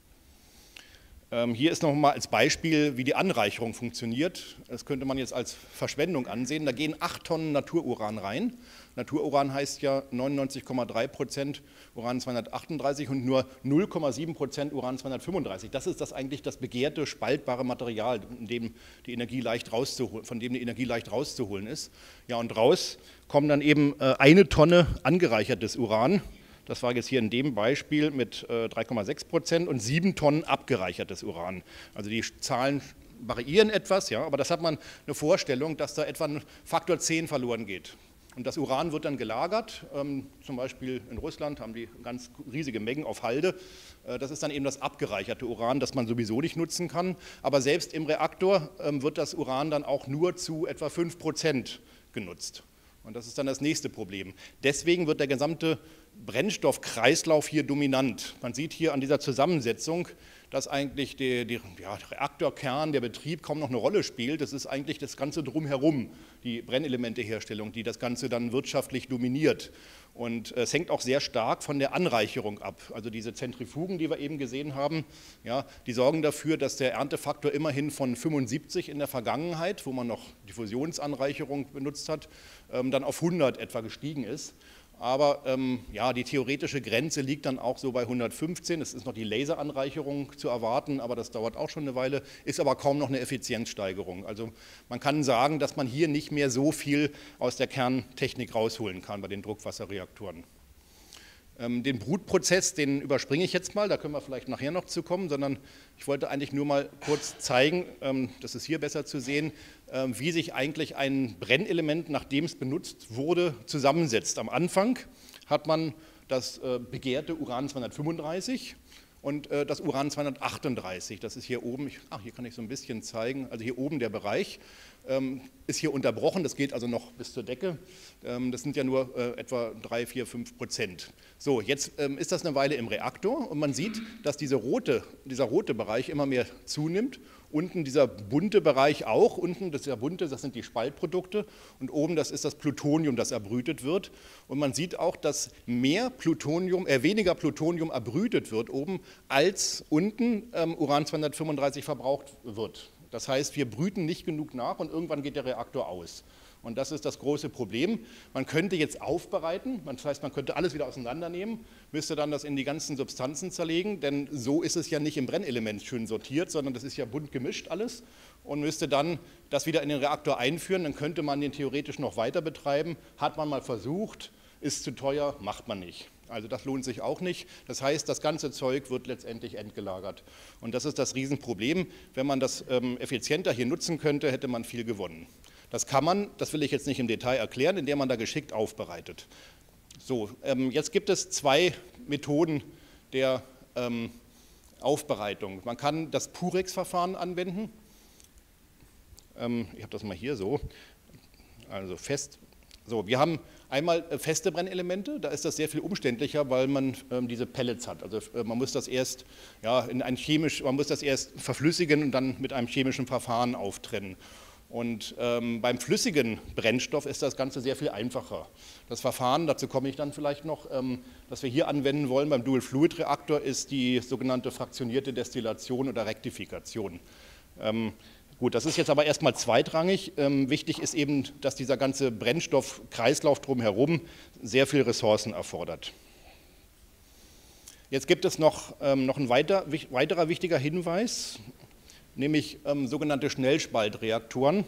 Hier ist nochmal als Beispiel, wie die Anreicherung funktioniert. Das könnte man jetzt als Verschwendung ansehen. Da gehen acht Tonnen Natururan rein. Natururan heißt ja neunundneunzig Komma drei Prozent Uran zweihundertachtunddreißig und nur null Komma sieben Prozent Uran zweihundertfünfunddreißig. Das ist das eigentlich das begehrte, spaltbare Material, in dem die Energie leicht rauszuholen, von dem die Energie leicht rauszuholen ist. Ja, und raus kommen dann eben eine Tonne angereichertes Uran. Das war jetzt hier in dem Beispiel mit äh, drei Komma sechs Prozent und sieben Tonnen abgereichertes Uran. Also die Zahlen variieren etwas, ja, aber das hat man eine Vorstellung, dass da etwa ein Faktor zehn verloren geht. Und das Uran wird dann gelagert, ähm, zum Beispiel in Russland haben die ganz riesige Mengen auf Halde. Äh, das ist dann eben das abgereicherte Uran, das man sowieso nicht nutzen kann. Aber selbst im Reaktor ähm, wird das Uran dann auch nur zu etwa fünf Prozent genutzt. Und das ist dann das nächste Problem. Deswegen wird der gesamte Brennstoffkreislauf hier dominant. Man sieht hier an dieser Zusammensetzung, dass eigentlich der, der ja, Reaktorkern, der Betrieb kaum noch eine Rolle spielt. Das ist eigentlich das Ganze drumherum, die Brennelementeherstellung, die das Ganze dann wirtschaftlich dominiert. Und es hängt auch sehr stark von der Anreicherung ab. Also diese Zentrifugen, die wir eben gesehen haben, ja, die sorgen dafür, dass der Erntefaktor immerhin von fünfundsiebzig in der Vergangenheit, wo man noch Diffusionsanreicherung benutzt hat, ähm, dann auf hundert etwa gestiegen ist. Aber ähm, ja, die theoretische Grenze liegt dann auch so bei hundertfünfzehn. Es ist noch die Laseranreicherung zu erwarten, aber das dauert auch schon eine Weile, ist aber kaum noch eine Effizienzsteigerung. Also man kann sagen, dass man hier nicht mehr so viel aus der Kerntechnik rausholen kann bei den Druckwasserreaktoren. Ähm, den Brutprozess, den überspringe ich jetzt mal, da können wir vielleicht nachher noch zu kommen, sondern ich wollte eigentlich nur mal kurz zeigen, ähm, das ist hier besser zu sehen, ähm, wie sich eigentlich ein Brennelement, nachdem es benutzt wurde, zusammensetzt. Am Anfang hat man das äh, begehrte Uran zweihundertfünfunddreißig und äh, das Uran zweihundertachtunddreißig, das ist hier oben, ich, ach, hier kann ich so ein bisschen zeigen, also hier oben der Bereich, ähm, ist hier unterbrochen, das geht also noch bis zur Decke, ähm, das sind ja nur äh, etwa drei, vier, fünf Prozent. So, jetzt ähm, ist das eine Weile im Reaktor und man sieht, dass diese rote, dieser rote Bereich immer mehr zunimmt, unten dieser bunte Bereich auch, unten das ist der bunte, das sind die Spaltprodukte und oben das ist das Plutonium, das erbrütet wird und man sieht auch, dass mehr Plutonium, äh, weniger Plutonium erbrütet wird oben, als unten ähm, Uran zweihundertfünfunddreißig verbraucht wird. Das heißt, wir brüten nicht genug nach und irgendwann geht der Reaktor aus. Und das ist das große Problem. Man könnte jetzt aufbereiten, das heißt, man könnte alles wieder auseinandernehmen, müsste dann das in die ganzen Substanzen zerlegen, denn so ist es ja nicht im Brennelement schön sortiert, sondern das ist ja bunt gemischt alles und müsste dann das wieder in den Reaktor einführen, dann könnte man den theoretisch noch weiter betreiben, hat man mal versucht, ist zu teuer, macht man nicht. Also das lohnt sich auch nicht. Das heißt, das ganze Zeug wird letztendlich endgelagert. Und das ist das Riesenproblem. Wenn man das ähm, effizienter hier nutzen könnte, hätte man viel gewonnen. Das kann man, das will ich jetzt nicht im Detail erklären, indem man da geschickt aufbereitet. So, ähm, jetzt gibt es zwei Methoden der ähm, Aufbereitung. Man kann das Purex-Verfahren anwenden. Ähm, ich habe das mal hier so. Also fest. So, wir haben einmal feste Brennelemente, da ist das sehr viel umständlicher, weil man ähm, diese Pellets hat. Also äh, man muss das erst ja, in ein chemisch, man muss das erst verflüssigen und dann mit einem chemischen Verfahren auftrennen. Und ähm, beim flüssigen Brennstoff ist das Ganze sehr viel einfacher. Das Verfahren, dazu komme ich dann vielleicht noch, ähm, das wir hier anwenden wollen beim Dual-Fluid-Reaktor, ist die sogenannte fraktionierte Destillation oder Rektifikation. Ähm, Gut, das ist jetzt aber erstmal zweitrangig. Ähm, wichtig ist eben, dass dieser ganze Brennstoffkreislauf drumherum sehr viel Ressourcen erfordert. Jetzt gibt es noch, ähm, noch ein weiter, wich, weiterer wichtiger Hinweis, nämlich ähm, sogenannte Schnellspaltreaktoren.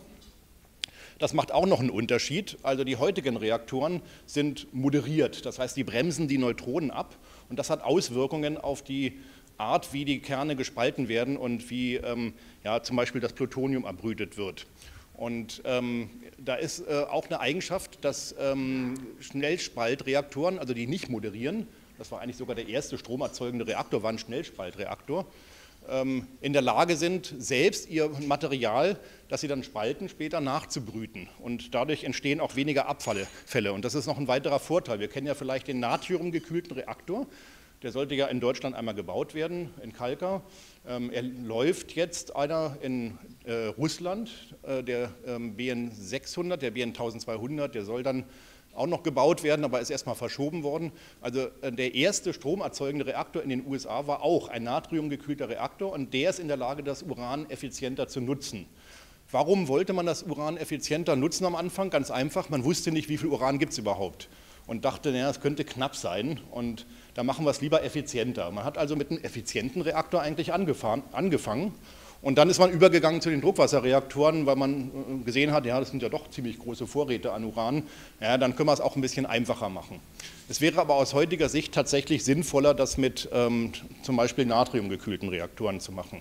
Das macht auch noch einen Unterschied. Also die heutigen Reaktoren sind moderiert, das heißt, die bremsen die Neutronen ab und das hat Auswirkungen auf die Art, wie die Kerne gespalten werden und wie ähm, ja, zum Beispiel das Plutonium erbrütet wird. Und ähm, da ist äh, auch eine Eigenschaft, dass ähm, Schnellspaltreaktoren, also die nicht moderieren, das war eigentlich sogar der erste stromerzeugende Reaktor, war ein Schnellspaltreaktor, ähm, in der Lage sind, selbst ihr Material, das sie dann spalten, später nachzubrüten. Und dadurch entstehen auch weniger Abfälle. Und das ist noch ein weiterer Vorteil. Wir kennen ja vielleicht den natriumgekühlten Reaktor. Der sollte ja in Deutschland einmal gebaut werden, in Kalkar. Ähm, er läuft jetzt einer in äh, Russland, äh, der ähm, B N sechshundert, der B N zwölfhundert, der soll dann auch noch gebaut werden, aber ist erstmal verschoben worden. Also äh, der erste stromerzeugende Reaktor in den U S A war auch ein natriumgekühlter Reaktor und der ist in der Lage, das Uran effizienter zu nutzen. Warum wollte man das Uran effizienter nutzen am Anfang? Ganz einfach, man wusste nicht, wie viel Uran gibt es überhaupt. Und dachte, naja, es könnte knapp sein und da machen wir es lieber effizienter. Man hat also mit einem effizienten Reaktor eigentlich angefangen und dann ist man übergegangen zu den Druckwasserreaktoren, weil man gesehen hat, ja, das sind ja doch ziemlich große Vorräte an Uran, ja, dann können wir es auch ein bisschen einfacher machen. Es wäre aber aus heutiger Sicht tatsächlich sinnvoller, das mit ähm, zum Beispiel natriumgekühlten Reaktoren zu machen.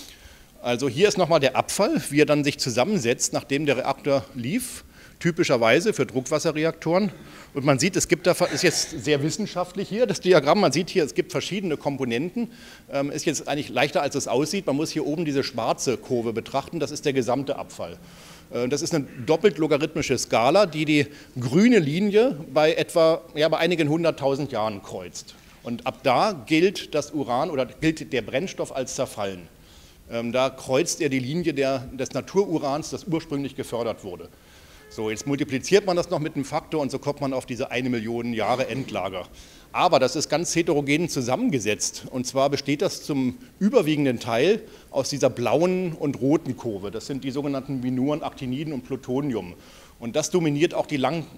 Also hier ist nochmal der Abfall, wie er dann sich zusammensetzt, nachdem der Reaktor lief. Typischerweise für Druckwasserreaktoren. Und man sieht, es gibt da, ist jetzt sehr wissenschaftlich hier, das Diagramm, man sieht hier, es gibt verschiedene Komponenten, ähm, ist jetzt eigentlich leichter, als es aussieht. Man muss hier oben diese schwarze Kurve betrachten, das ist der gesamte Abfall. Äh, das ist eine doppelt logarithmische Skala, die die grüne Linie bei etwa, ja, bei einigen hunderttausend Jahren kreuzt. Und ab da gilt das Uran oder gilt der Brennstoff als zerfallen. Ähm, da kreuzt er die Linie der, des Natururans, das ursprünglich gefördert wurde. So, jetzt multipliziert man das noch mit einem Faktor und so kommt man auf diese eine Million Jahre Endlager. Aber das ist ganz heterogen zusammengesetzt und zwar besteht das zum überwiegenden Teil aus dieser blauen und roten Kurve. Das sind die sogenannten Minuren, Actiniden und Plutonium. Und das dominiert auch die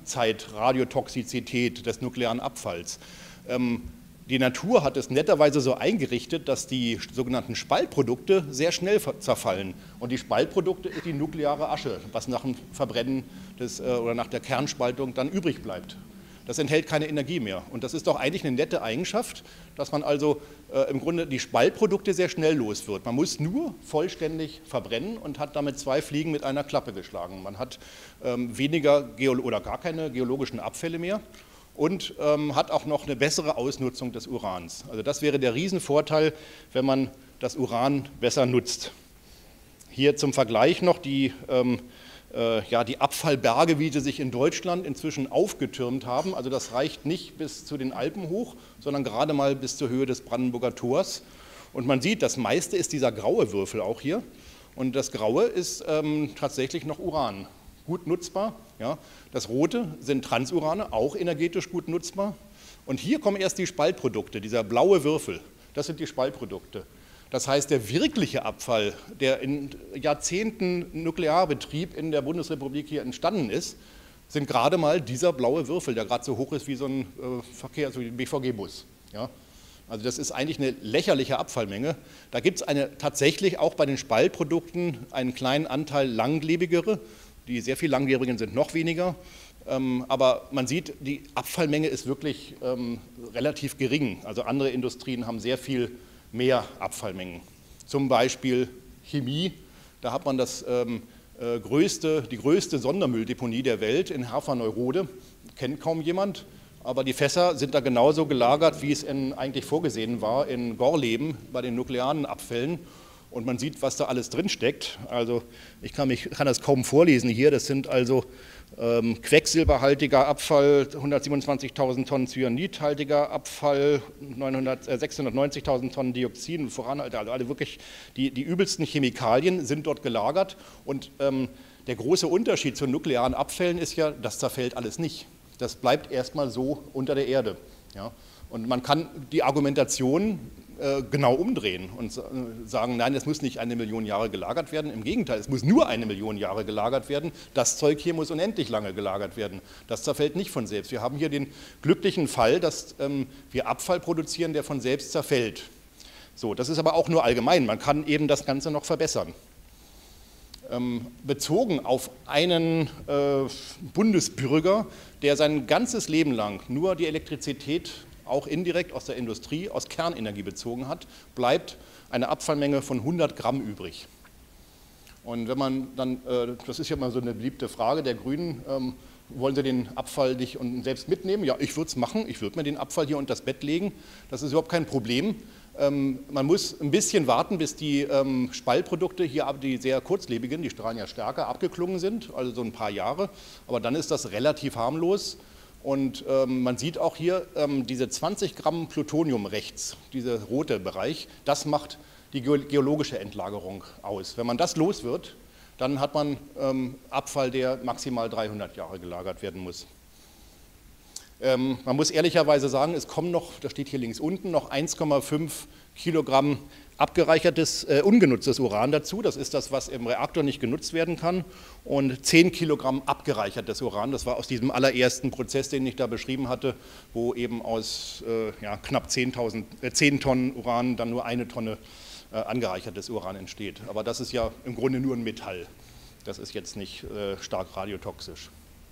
Langzeitradiotoxizität des nuklearen Abfalls. Ähm, Die Natur hat es netterweise so eingerichtet, dass die sogenannten Spaltprodukte sehr schnell zerfallen. Und die Spaltprodukte ist die nukleare Asche, was nach dem Verbrennen des, oder nach der Kernspaltung dann übrig bleibt. Das enthält keine Energie mehr. Und das ist doch eigentlich eine nette Eigenschaft, dass man also äh, im Grunde die Spaltprodukte sehr schnell los wird. Man muss nur vollständig verbrennen und hat damit zwei Fliegen mit einer Klappe geschlagen. Man hat ähm, weniger Geo- oder gar keine geologischen Abfälle mehr. Und ähm, hat auch noch eine bessere Ausnutzung des Urans. Also das wäre der Riesenvorteil, wenn man das Uran besser nutzt. Hier zum Vergleich noch die, ähm, äh, ja, die Abfallberge, wie sie sich in Deutschland inzwischen aufgetürmt haben. Also das reicht nicht bis zu den Alpen hoch, sondern gerade mal bis zur Höhe des Brandenburger Tors. Und man sieht, das meiste ist dieser graue Würfel auch hier. Und das Graue ist ähm, tatsächlich noch Uran. Gut nutzbar. Ja. Das Rote sind Transurane, auch energetisch gut nutzbar. Und hier kommen erst die Spaltprodukte, dieser blaue Würfel, das sind die Spaltprodukte. Das heißt, der wirkliche Abfall, der in Jahrzehnten Nuklearbetrieb in der Bundesrepublik hier entstanden ist, sind gerade mal dieser blaue Würfel, der gerade so hoch ist wie so ein äh, Verkehr, so ein B V G-Bus. Ja. Also das ist eigentlich eine lächerliche Abfallmenge. Da gibt es eine, tatsächlich auch bei den Spaltprodukten einen kleinen Anteil langlebigere. Die sehr viel langjährigen sind noch weniger, ähm, aber man sieht, die Abfallmenge ist wirklich ähm, relativ gering. Also andere Industrien haben sehr viel mehr Abfallmengen. Zum Beispiel Chemie, da hat man das, ähm, äh, größte, die größte Sondermülldeponie der Welt in Herfer-Neurode, kennt kaum jemand, aber die Fässer sind da genauso gelagert, wie es in, eigentlich vorgesehen war in Gorleben bei den nuklearen Abfällen. Und man sieht, was da alles drin steckt. Also ich kann, mich, kann das kaum vorlesen hier. Das sind also ähm, quecksilberhaltiger Abfall, hundertsiebenundzwanzigtausend Tonnen cyanidhaltiger Abfall, äh, sechshundertneunzigtausend Tonnen Dioxin, Furanhalter, also alle wirklich die, die übelsten Chemikalien sind dort gelagert. Und ähm, der große Unterschied zu nuklearen Abfällen ist ja, das zerfällt alles nicht. Das bleibt erstmal so unter der Erde. Ja? Und man kann die Argumentation äh, genau umdrehen und sagen, nein, es muss nicht eine Million Jahre gelagert werden. Im Gegenteil, es muss nur eine Million Jahre gelagert werden. Das Zeug hier muss unendlich lange gelagert werden. Das zerfällt nicht von selbst. Wir haben hier den glücklichen Fall, dass ähm, wir Abfall produzieren, der von selbst zerfällt. So, das ist aber auch nur allgemein. Man kann eben das Ganze noch verbessern. Ähm, bezogen auf einen äh, Bundesbürger, der sein ganzes Leben lang nur die Elektrizität auch indirekt aus der Industrie, aus Kernenergie bezogen hat, bleibt eine Abfallmenge von hundert Gramm übrig. Und wenn man dann, äh, das ist ja mal so eine beliebte Frage der Grünen, ähm, wollen Sie den Abfall nicht selbst mitnehmen? Ja, ich würde es machen, ich würde mir den Abfall hier unter das Bett legen, das ist überhaupt kein Problem. Ähm, man muss ein bisschen warten, bis die ähm, Spallprodukte hier, die sehr kurzlebigen, die strahlen ja stärker, abgeklungen sind, also so ein paar Jahre, aber dann ist das relativ harmlos. Und ähm, man sieht auch hier ähm, diese zwanzig Gramm Plutonium rechts, dieser rote Bereich, das macht die geologische Endlagerung aus. Wenn man das los wird, dann hat man ähm, Abfall, der maximal dreihundert Jahre gelagert werden muss. Ähm, man muss ehrlicherweise sagen, es kommen noch, das steht hier links unten, noch eins Komma fünf Kilogramm abgereichertes, äh, ungenutztes Uran dazu. Das ist das, was im Reaktor nicht genutzt werden kann. Und zehn Kilogramm abgereichertes Uran. Das war aus diesem allerersten Prozess, den ich da beschrieben hatte, wo eben aus äh, ja, knapp zehntausend, äh, zehn Tonnen Uran dann nur eine Tonne äh, angereichertes Uran entsteht. Aber das ist ja im Grunde nur ein Metall. Das ist jetzt nicht äh, stark radiotoxisch.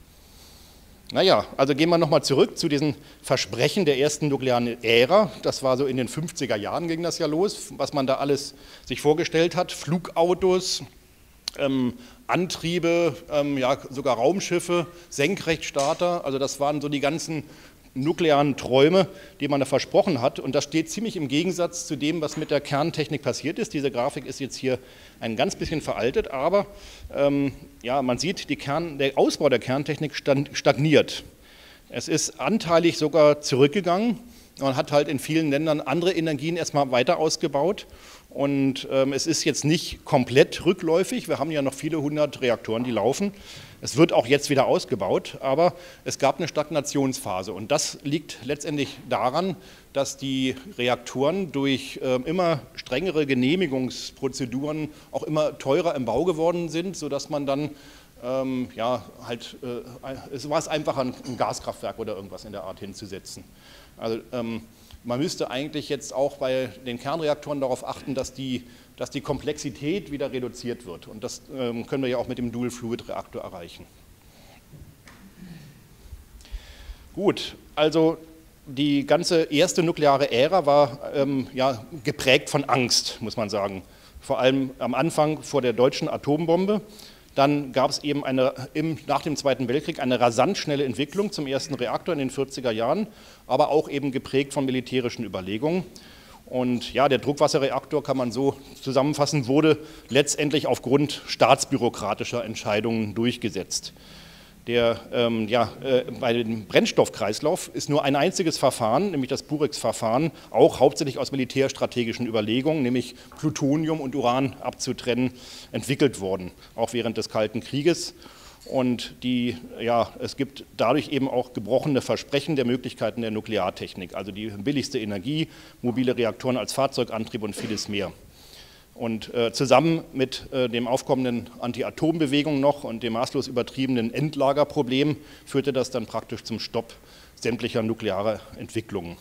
Naja, also gehen wir nochmal zurück zu diesen Versprechen der ersten nuklearen Ära. Das war so in den fünfziger Jahren ging das ja los, was man da alles sich vorgestellt hat. Flugautos, ähm, Antriebe, ähm, ja, sogar Raumschiffe, Senkrechtstarter. Also das waren so die ganzen nuklearen Träume, die man da versprochen hat. Und das steht ziemlich im Gegensatz zu dem, was mit der Kerntechnik passiert ist. Diese Grafik ist jetzt hier ein ganz bisschen veraltet, aber ähm, ja, man sieht, die Kern, der Ausbau der Kerntechnik stagniert. Es ist anteilig sogar zurückgegangen. Man hat halt in vielen Ländern andere Energien erstmal weiter ausgebaut. Und ähm, es ist jetzt nicht komplett rückläufig. Wir haben ja noch viele hundert Reaktoren, die laufen. Es wird auch jetzt wieder ausgebaut, aber es gab eine Stagnationsphase. Und das liegt letztendlich daran, dass die Reaktoren durch äh, immer strengere Genehmigungsprozeduren auch immer teurer im Bau geworden sind, sodass man dann, ähm, ja, halt, äh, es war es einfacher, ein Gaskraftwerk oder irgendwas in der Art hinzusetzen. Also, ähm, man müsste eigentlich jetzt auch bei den Kernreaktoren darauf achten, dass die, dass die Komplexität wieder reduziert wird. Und das ähm, können wir ja auch mit dem Dual-Fluid-Reaktor erreichen. Gut, also die ganze erste nukleare Ära war ähm, ja, geprägt von Angst, muss man sagen. Vor allem am Anfang vor der deutschen Atombombe. Dann gab es eben eine, im, nach dem Zweiten Weltkrieg eine rasant schnelle Entwicklung zum ersten Reaktor in den vierziger Jahren, aber auch eben geprägt von militärischen Überlegungen. Und ja, der Druckwasserreaktor, kann man so zusammenfassen, wurde letztendlich aufgrund staatsbürokratischer Entscheidungen durchgesetzt. Der, ähm, ja, äh, bei dem Brennstoffkreislauf ist nur ein einziges Verfahren, nämlich das Burex-Verfahren, auch hauptsächlich aus militärstrategischen Überlegungen, nämlich Plutonium und Uran abzutrennen, entwickelt worden, auch während des Kalten Krieges. Und die, ja, es gibt dadurch eben auch gebrochene Versprechen der Möglichkeiten der Nukleartechnik, also die billigste Energie, mobile Reaktoren als Fahrzeugantrieb und vieles mehr. Und äh, zusammen mit äh, dem aufkommenden Anti-Atom-Bewegung noch und dem maßlos übertriebenen Endlagerproblem führte das dann praktisch zum Stopp sämtlicher nuklearer Entwicklungen.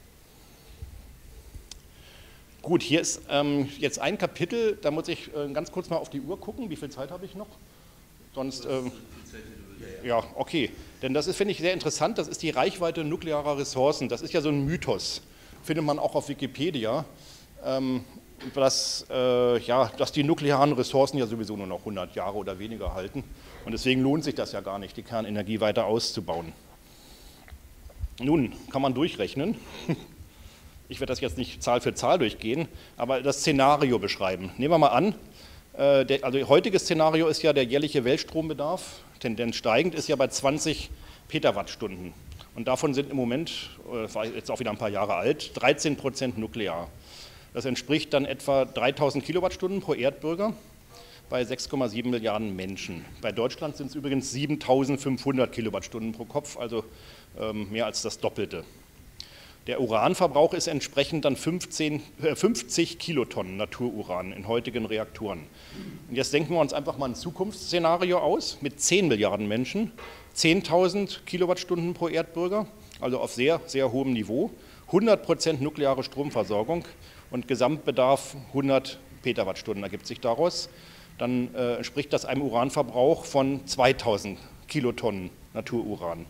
Gut, hier ist ähm, jetzt ein Kapitel, da muss ich äh, ganz kurz mal auf die Uhr gucken. Wie viel Zeit habe ich noch? Sonst, ähm, ja, okay. Denn das ist, finde ich, sehr interessant. Das ist die Reichweite nuklearer Ressourcen. Das ist ja so ein Mythos. Findet man auch auf Wikipedia. Ähm, Dass, äh, ja, dass die nuklearen Ressourcen ja sowieso nur noch hundert Jahre oder weniger halten. Und deswegen lohnt sich das ja gar nicht, die Kernenergie weiter auszubauen. Nun kann man durchrechnen. Ich werde das jetzt nicht Zahl für Zahl durchgehen, aber das Szenario beschreiben. Nehmen wir mal an, Äh, der, also heutiges Szenario ist ja der jährliche Weltstrombedarf, Tendenz steigend, ist ja bei zwanzig Petawattstunden. Und davon sind im Moment, das war jetzt auch wieder ein paar Jahre alt, dreizehn Prozent nuklear. Das entspricht dann etwa dreitausend Kilowattstunden pro Erdbürger bei sechs Komma sieben Milliarden Menschen. Bei Deutschland sind es übrigens siebentausendfünfhundert Kilowattstunden pro Kopf, also ähm, mehr als das Doppelte. Der Uranverbrauch ist entsprechend dann fünfzehn, äh, fünfzig Kilotonnen Natururan in heutigen Reaktoren. Und jetzt denken wir uns einfach mal ein Zukunftsszenario aus mit zehn Milliarden Menschen, zehntausend Kilowattstunden pro Erdbürger, also auf sehr, sehr hohem Niveau, hundert Prozent nukleare Stromversorgung und Gesamtbedarf hundert Petawattstunden ergibt sich daraus. Dann äh, entspricht das einem Uranverbrauch von zweitausend Kilotonnen Natururan.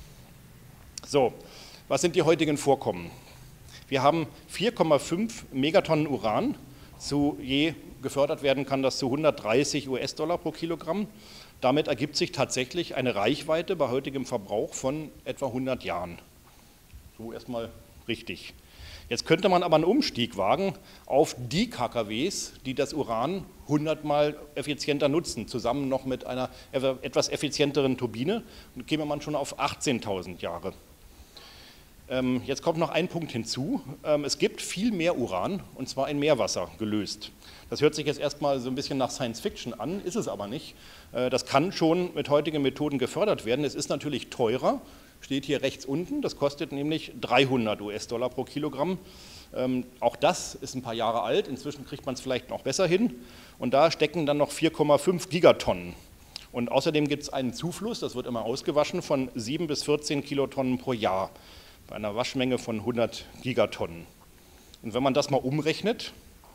So, was sind die heutigen Vorkommen? Wir haben vier Komma fünf Megatonnen Uran, zu je gefördert werden kann das zu hundertdreißig US-Dollar pro Kilogramm. Damit ergibt sich tatsächlich eine Reichweite bei heutigem Verbrauch von etwa hundert Jahren. So erstmal richtig. Jetzt könnte man aber einen Umstieg wagen auf die K K Ws, die das Uran hundertmal effizienter nutzen, zusammen noch mit einer etwas effizienteren Turbine. Und käme man schon auf achtzehntausend Jahre. Ähm, jetzt kommt noch ein Punkt hinzu. Ähm, es gibt viel mehr Uran, und zwar in Meerwasser gelöst. Das hört sich jetzt erstmal so ein bisschen nach Science Fiction an, ist es aber nicht. Äh, das kann schon mit heutigen Methoden gefördert werden. Es ist natürlich teurer, steht hier rechts unten. Das kostet nämlich dreihundert US-Dollar pro Kilogramm. Ähm, auch das ist ein paar Jahre alt. Inzwischen kriegt man es vielleicht noch besser hin. Und da stecken dann noch vier Komma fünf Gigatonnen. Und außerdem gibt es einen Zufluss, das wird immer ausgewaschen, von sieben bis vierzehn Kilotonnen pro Jahr. Bei einer Waschmenge von hundert Gigatonnen. Und wenn man das mal umrechnet,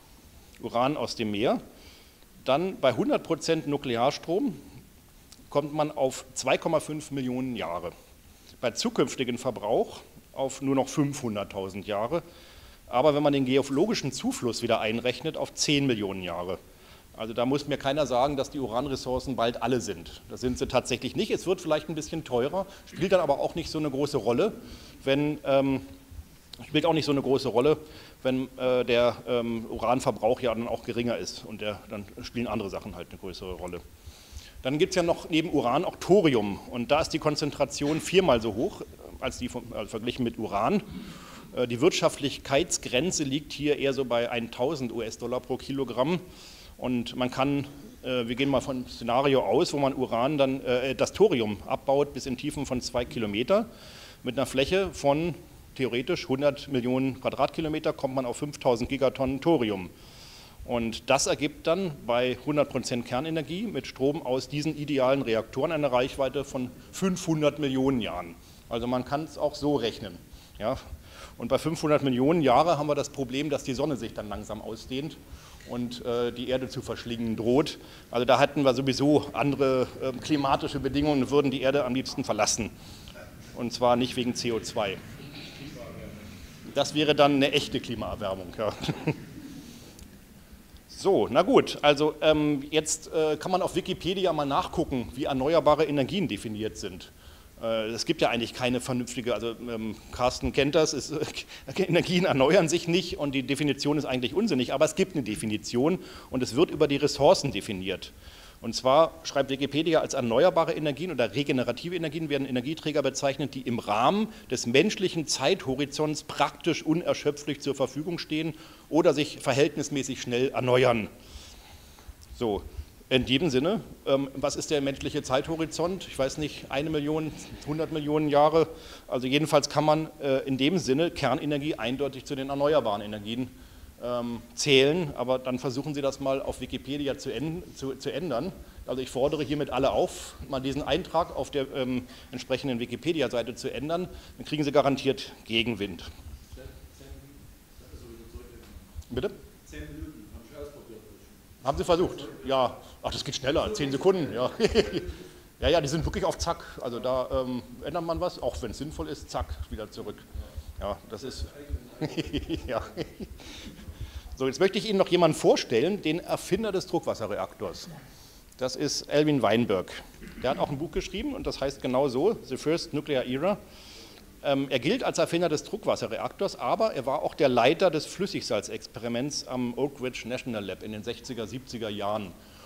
Uran aus dem Meer, dann bei hundert Prozent Nuklearstrom kommt man auf zwei Komma fünf Millionen Jahre. Bei zukünftigen Verbrauch auf nur noch fünfhunderttausend Jahre, aber wenn man den geologischen Zufluss wieder einrechnet, auf zehn Millionen Jahre. Also da muss mir keiner sagen, dass die Uranressourcen bald alle sind. Das sind sie tatsächlich nicht. Es wird vielleicht ein bisschen teurer, spielt dann aber auch nicht so eine große Rolle, wenn, ähm, spielt auch nicht so eine große Rolle, wenn äh, der ähm, Uranverbrauch ja dann auch geringer ist und der, dann spielen andere Sachen halt eine größere Rolle. Dann gibt es ja noch neben Uran auch Thorium und da ist die Konzentration viermal so hoch als die also verglichen mit Uran. Äh, die Wirtschaftlichkeitsgrenze liegt hier eher so bei tausend US-Dollar pro Kilogramm. Und man kann, äh, wir gehen mal von einem Szenario aus, wo man Uran dann, äh, das Thorium abbaut bis in Tiefen von zwei Kilometer. Mit einer Fläche von theoretisch hundert Millionen Quadratkilometer kommt man auf fünftausend Gigatonnen Thorium. Und das ergibt dann bei hundert Prozent Kernenergie mit Strom aus diesen idealen Reaktoren eine Reichweite von fünfhundert Millionen Jahren. Also man kann es auch so rechnen. Ja? Und bei fünfhundert Millionen Jahre haben wir das Problem, dass die Sonne sich dann langsam ausdehnt und äh, die Erde zu verschlingen droht. Also da hätten wir sowieso andere äh, klimatische Bedingungen und würden die Erde am liebsten verlassen. Und zwar nicht wegen C O zwei. Das wäre dann eine echte Klimaerwärmung. Ja. So, na gut, also ähm, jetzt äh, kann man auf Wikipedia mal nachgucken, wie erneuerbare Energien definiert sind. Es gibt ja eigentlich keine vernünftige, also ähm, Carsten kennt das, ist, äh, Energien erneuern sich nicht und die Definition ist eigentlich unsinnig, aber es gibt eine Definition und es wird über die Ressourcen definiert. Und zwar schreibt Wikipedia, als erneuerbare Energien oder regenerative Energien werden Energieträger bezeichnet, die im Rahmen des menschlichen Zeithorizonts praktisch unerschöpflich zur Verfügung stehen oder sich verhältnismäßig schnell erneuern. So. In diesem Sinne, ähm, was ist der menschliche Zeithorizont? Ich weiß nicht, eine Million, hundert Millionen Jahre. Also jedenfalls kann man äh, in dem Sinne Kernenergie eindeutig zu den erneuerbaren Energien ähm, zählen. Aber dann versuchen Sie das mal auf Wikipedia zu, zu, zu ändern. Also ich fordere hiermit alle auf, mal diesen Eintrag auf der ähm, entsprechenden Wikipedia-Seite zu ändern. Dann kriegen Sie garantiert Gegenwind. Bitte? Zehn Minuten. Haben Sie versucht? Ja. Ach, das geht schneller, zehn Sekunden. Ja. ja, ja, die sind wirklich auf Zack. Also da ähm, ändert man was, auch wenn es sinnvoll ist, zack, wieder zurück. Ja, das ist. ja. So, jetzt möchte ich Ihnen noch jemanden vorstellen, den Erfinder des Druckwasserreaktors. Das ist Alvin Weinberg. Der hat auch ein Buch geschrieben und das heißt genau so, The First Nuclear Era. Ähm, er gilt als Erfinder des Druckwasserreaktors, aber er war auch der Leiter des Flüssigsalzexperiments am Oak Ridge National Lab in den sechziger, siebziger Jahren.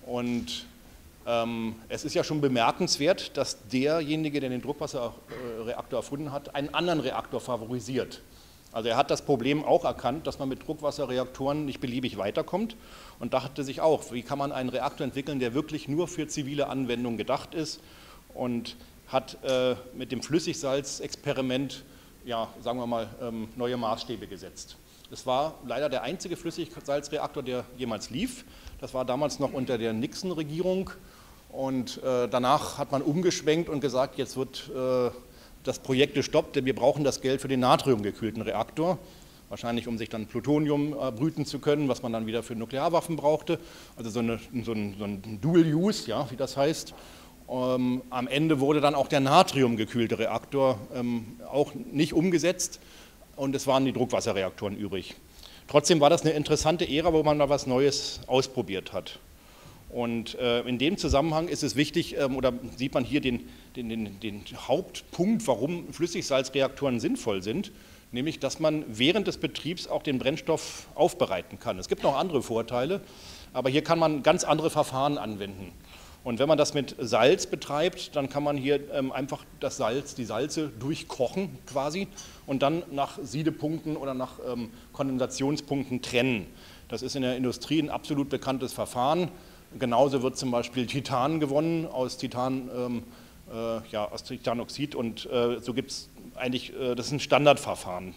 Und ähm, es ist ja schon bemerkenswert, dass derjenige, der den Druckwasserreaktor erfunden hat, einen anderen Reaktor favorisiert. Also er hat das Problem auch erkannt, dass man mit Druckwasserreaktoren nicht beliebig weiterkommt und dachte sich auch, wie kann man einen Reaktor entwickeln, der wirklich nur für zivile Anwendungen gedacht ist, und hat äh, mit dem Flüssigsalzexperiment, ja, sagen wir mal, ähm, neue Maßstäbe gesetzt. Es war leider der einzige Flüssigsalzreaktor, der jemals lief. Das war damals noch unter der Nixon-Regierung, und äh, danach hat man umgeschwenkt und gesagt, jetzt wird äh, das Projekt gestoppt, denn wir brauchen das Geld für den natriumgekühlten Reaktor, wahrscheinlich um sich dann Plutonium äh, brüten zu können, was man dann wieder für Nuklearwaffen brauchte, also so, eine, so, ein, so ein Dual-Use, ja, wie das heißt. Ähm, am Ende wurde dann auch der natriumgekühlte Reaktor ähm, auch nicht umgesetzt, und es waren die Druckwasserreaktoren übrig. Trotzdem war das eine interessante Ära, wo man da was Neues ausprobiert hat. Und äh, in dem Zusammenhang ist es wichtig, ähm, oder sieht man hier den, den, den, den Hauptpunkt, warum Flüssigsalzreaktoren sinnvoll sind, nämlich, dass man während des Betriebs auch den Brennstoff aufbereiten kann. Es gibt noch andere Vorteile, aber hier kann man ganz andere Verfahren anwenden. Und wenn man das mit Salz betreibt, dann kann man hier ähm, einfach das Salz, die Salze durchkochen quasi und dann nach Siedepunkten oder nach ähm, Kondensationspunkten trennen. Das ist in der Industrie ein absolut bekanntes Verfahren. Genauso wird zum Beispiel Titan gewonnen aus, Titan, ähm, äh, ja, aus Titanoxid, und äh, so gibt es eigentlich, äh, das ist ein Standardverfahren.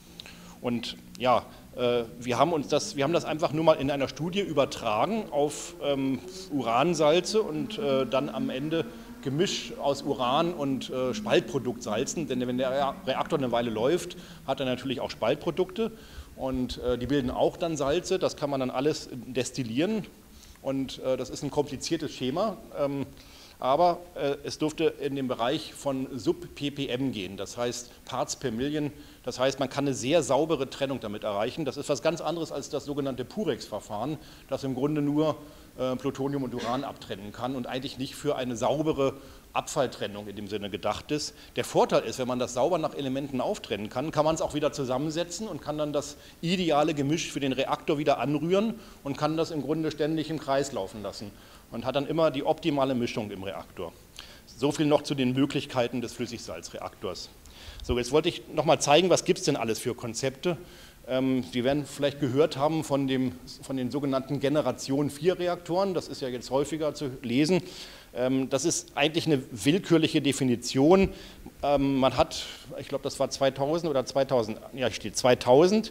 Und ja, äh, wir haben uns das, wir haben das einfach nur mal in einer Studie übertragen auf ähm, Uransalze und äh, dann am Ende Gemisch aus Uran und äh, Spaltproduktsalzen, denn wenn der Reaktor eine Weile läuft, hat er natürlich auch Spaltprodukte, und äh, die bilden auch dann Salze, das kann man dann alles destillieren. Und äh, das ist ein kompliziertes Schema, ähm, aber äh, es durfte in den Bereich von Sub-ppm gehen, das heißt Parts per Million, das heißt, man kann eine sehr saubere Trennung damit erreichen. Das ist was ganz anderes als das sogenannte Purex-Verfahren, das im Grunde nur äh, Plutonium und Uran abtrennen kann und eigentlich nicht für eine saubere Abfalltrennung in dem Sinne gedacht ist. Der Vorteil ist, wenn man das sauber nach Elementen auftrennen kann, kann man es auch wieder zusammensetzen und kann dann das ideale Gemisch für den Reaktor wieder anrühren und kann das im Grunde ständig im Kreis laufen lassen und hat dann immer die optimale Mischung im Reaktor. So viel noch zu den Möglichkeiten des Flüssigsalzreaktors. So, jetzt wollte ich noch mal zeigen, was gibt es denn alles für Konzepte. Ähm, Sie werden vielleicht gehört haben von, dem, von den sogenannten Generation vier Reaktoren, das ist ja jetzt häufiger zu lesen. Das ist eigentlich eine willkürliche Definition. Man hat, ich glaube, das war zweitausend oder zweitausend, ja, steht zweitausend,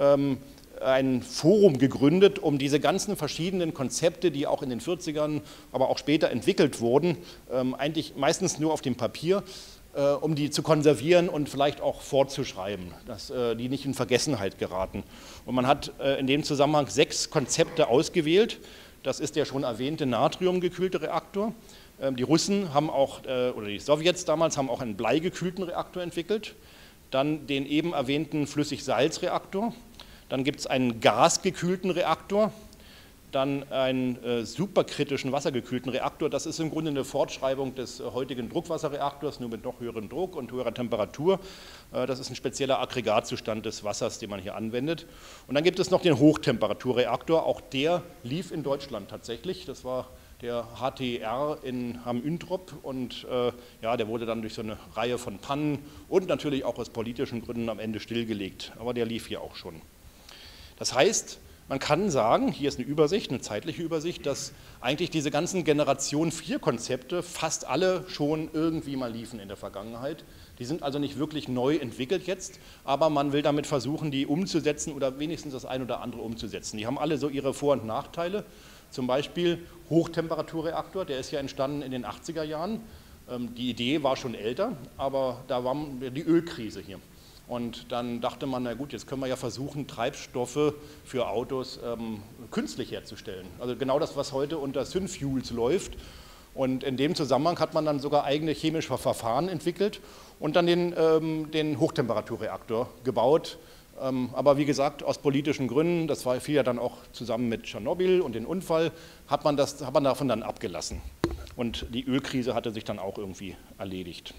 ein Forum gegründet, um diese ganzen verschiedenen Konzepte, die auch in den vierzigern, aber auch später entwickelt wurden, eigentlich meistens nur auf dem Papier, um die zu konservieren und vielleicht auch fortzuschreiben, dass die nicht in Vergessenheit geraten. Und man hat in dem Zusammenhang sechs Konzepte ausgewählt. Das ist der schon erwähnte natriumgekühlte Reaktor. Die Russen haben auch, oder die Sowjets damals, haben auch einen bleigekühlten Reaktor entwickelt. Dann den eben erwähnten Flüssigsalzreaktor. Dann gibt es einen gasgekühlten Reaktor. Dann einen äh, superkritischen wassergekühlten Reaktor. Das ist im Grunde eine Fortschreibung des äh, heutigen Druckwasserreaktors, nur mit noch höherem Druck und höherer Temperatur. Äh, das ist ein spezieller Aggregatzustand des Wassers, den man hier anwendet. Und dann gibt es noch den Hochtemperaturreaktor. Auch der lief in Deutschland tatsächlich. Das war der H T R in Hamm-Üntrop, und äh, ja, der wurde dann durch so eine Reihe von Pannen und natürlich auch aus politischen Gründen am Ende stillgelegt. Aber der lief hier auch schon. Das heißt, man kann sagen, hier ist eine Übersicht, eine zeitliche Übersicht, dass eigentlich diese ganzen Generation vier Konzepte fast alle schon irgendwie mal liefen in der Vergangenheit. Die sind also nicht wirklich neu entwickelt jetzt, aber man will damit versuchen, die umzusetzen oder wenigstens das ein oder andere umzusetzen. Die haben alle so ihre Vor- und Nachteile. Zum Beispiel Hochtemperaturreaktor, der ist ja entstanden in den achtziger Jahren. Die Idee war schon älter, aber da war die Ölkrise hier. Und dann dachte man, na gut, jetzt können wir ja versuchen, Treibstoffe für Autos ähm, künstlich herzustellen. Also genau das, was heute unter Synfuels läuft. Und in dem Zusammenhang hat man dann sogar eigene chemische Verfahren entwickelt und dann den, ähm, den Hochtemperaturreaktor gebaut. Ähm, aber wie gesagt, aus politischen Gründen, das war fiel ja dann auch zusammen mit Tschernobyl und dem Unfall, hat man, das, hat man davon dann abgelassen. Und die Ölkrise hatte sich dann auch irgendwie erledigt.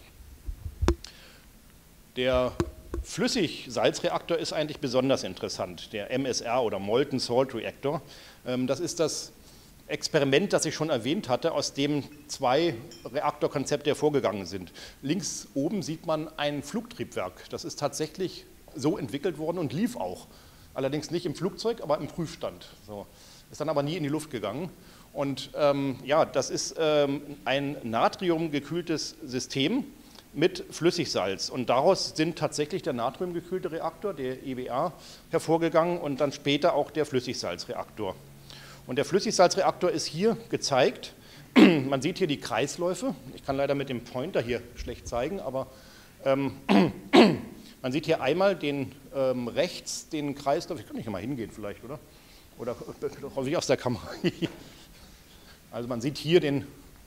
Der Flüssigsalzreaktor ist eigentlich besonders interessant, der M S R oder Molten Salt Reactor. Das ist das Experiment, das ich schon erwähnt hatte, aus dem zwei Reaktorkonzepte hervorgegangen sind. Links oben sieht man ein Flugtriebwerk. Das ist tatsächlich so entwickelt worden und lief auch. Allerdings nicht im Flugzeug, aber im Prüfstand. So. Ist dann aber nie in die Luft gegangen. Und ähm, ja, das ist ähm, ein natriumgekühltes System mit Flüssigsalz. Und daraus sind tatsächlich der natriumgekühlte Reaktor, der E W A, hervorgegangen und dann später auch der Flüssigsalzreaktor. Und der Flüssigsalzreaktor ist hier gezeigt. Man sieht hier die Kreisläufe. Ich kann leider mit dem Pointer hier schlecht zeigen, aber ähm, man sieht hier einmal den ähm, rechts den Kreislauf. Ich kann nicht mal hingehen vielleicht, oder? Oder hoffe ich aus der Kamera. Also man sieht hier den,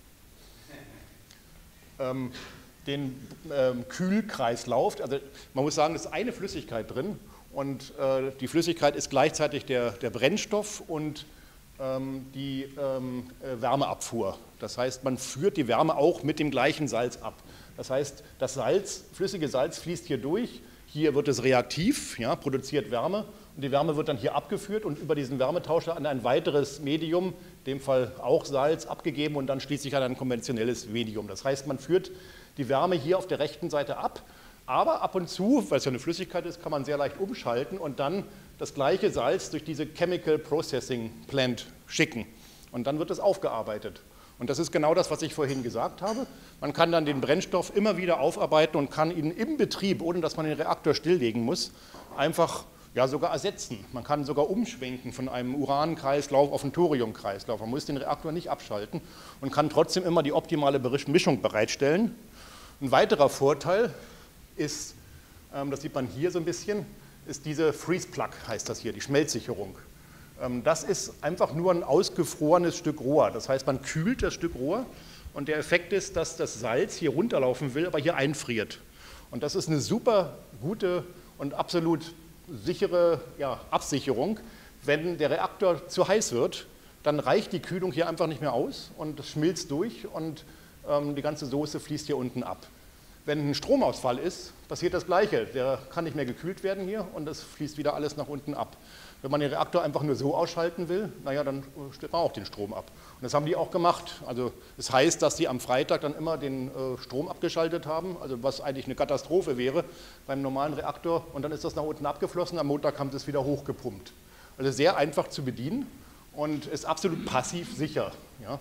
ähm, den ähm, Kühlkreislauf. Also man muss sagen, es ist eine Flüssigkeit drin und äh, die Flüssigkeit ist gleichzeitig der, der Brennstoff und ähm, die ähm, Wärmeabfuhr. Das heißt, man führt die Wärme auch mit dem gleichen Salz ab. Das heißt, das Salz, flüssige Salz fließt hier durch, hier wird es reaktiv, ja, produziert Wärme und die Wärme wird dann hier abgeführt und über diesen Wärmetauscher an ein weiteres Medium, in dem Fall auch Salz, abgegeben und dann schließlich an ein konventionelles Medium. Das heißt, man führt die Wärme hier auf der rechten Seite ab, aber ab und zu, weil es ja eine Flüssigkeit ist, kann man sehr leicht umschalten und dann das gleiche Salz durch diese Chemical Processing Plant schicken und dann wird es aufgearbeitet. Und das ist genau das, was ich vorhin gesagt habe. Man kann dann den Brennstoff immer wieder aufarbeiten und kann ihn im Betrieb, ohne dass man den Reaktor stilllegen muss, einfach ja, sogar ersetzen. Man kann sogar umschwenken von einem Urankreislauf auf einen Thoriumkreislauf. Man muss den Reaktor nicht abschalten und kann trotzdem immer die optimale Mischung bereitstellen. Ein weiterer Vorteil ist, das sieht man hier so ein bisschen, ist diese Freeze Plug, heißt das hier, die Schmelzsicherung. Das ist einfach nur ein ausgefrorenes Stück Rohr. Das heißt, man kühlt das Stück Rohr und der Effekt ist, dass das Salz hier runterlaufen will, aber hier einfriert. Und das ist eine super gute und absolut sichere ja, Absicherung. Wenn der Reaktor zu heiß wird, dann reicht die Kühlung hier einfach nicht mehr aus und es schmilzt durch und ähm, die ganze Soße fließt hier unten ab. Wenn ein Stromausfall ist, passiert das Gleiche. Der kann nicht mehr gekühlt werden hier und es fließt wieder alles nach unten ab. Wenn man den Reaktor einfach nur so ausschalten will, naja, dann stellt man auch den Strom ab. Und das haben die auch gemacht. Also das heißt, dass die am Freitag dann immer den äh, Strom abgeschaltet haben, also was eigentlich eine Katastrophe wäre beim normalen Reaktor. Und dann ist das nach unten abgeflossen, am Montag haben sie es wieder hochgepumpt. Also sehr einfach zu bedienen und ist absolut passiv sicher. Ja.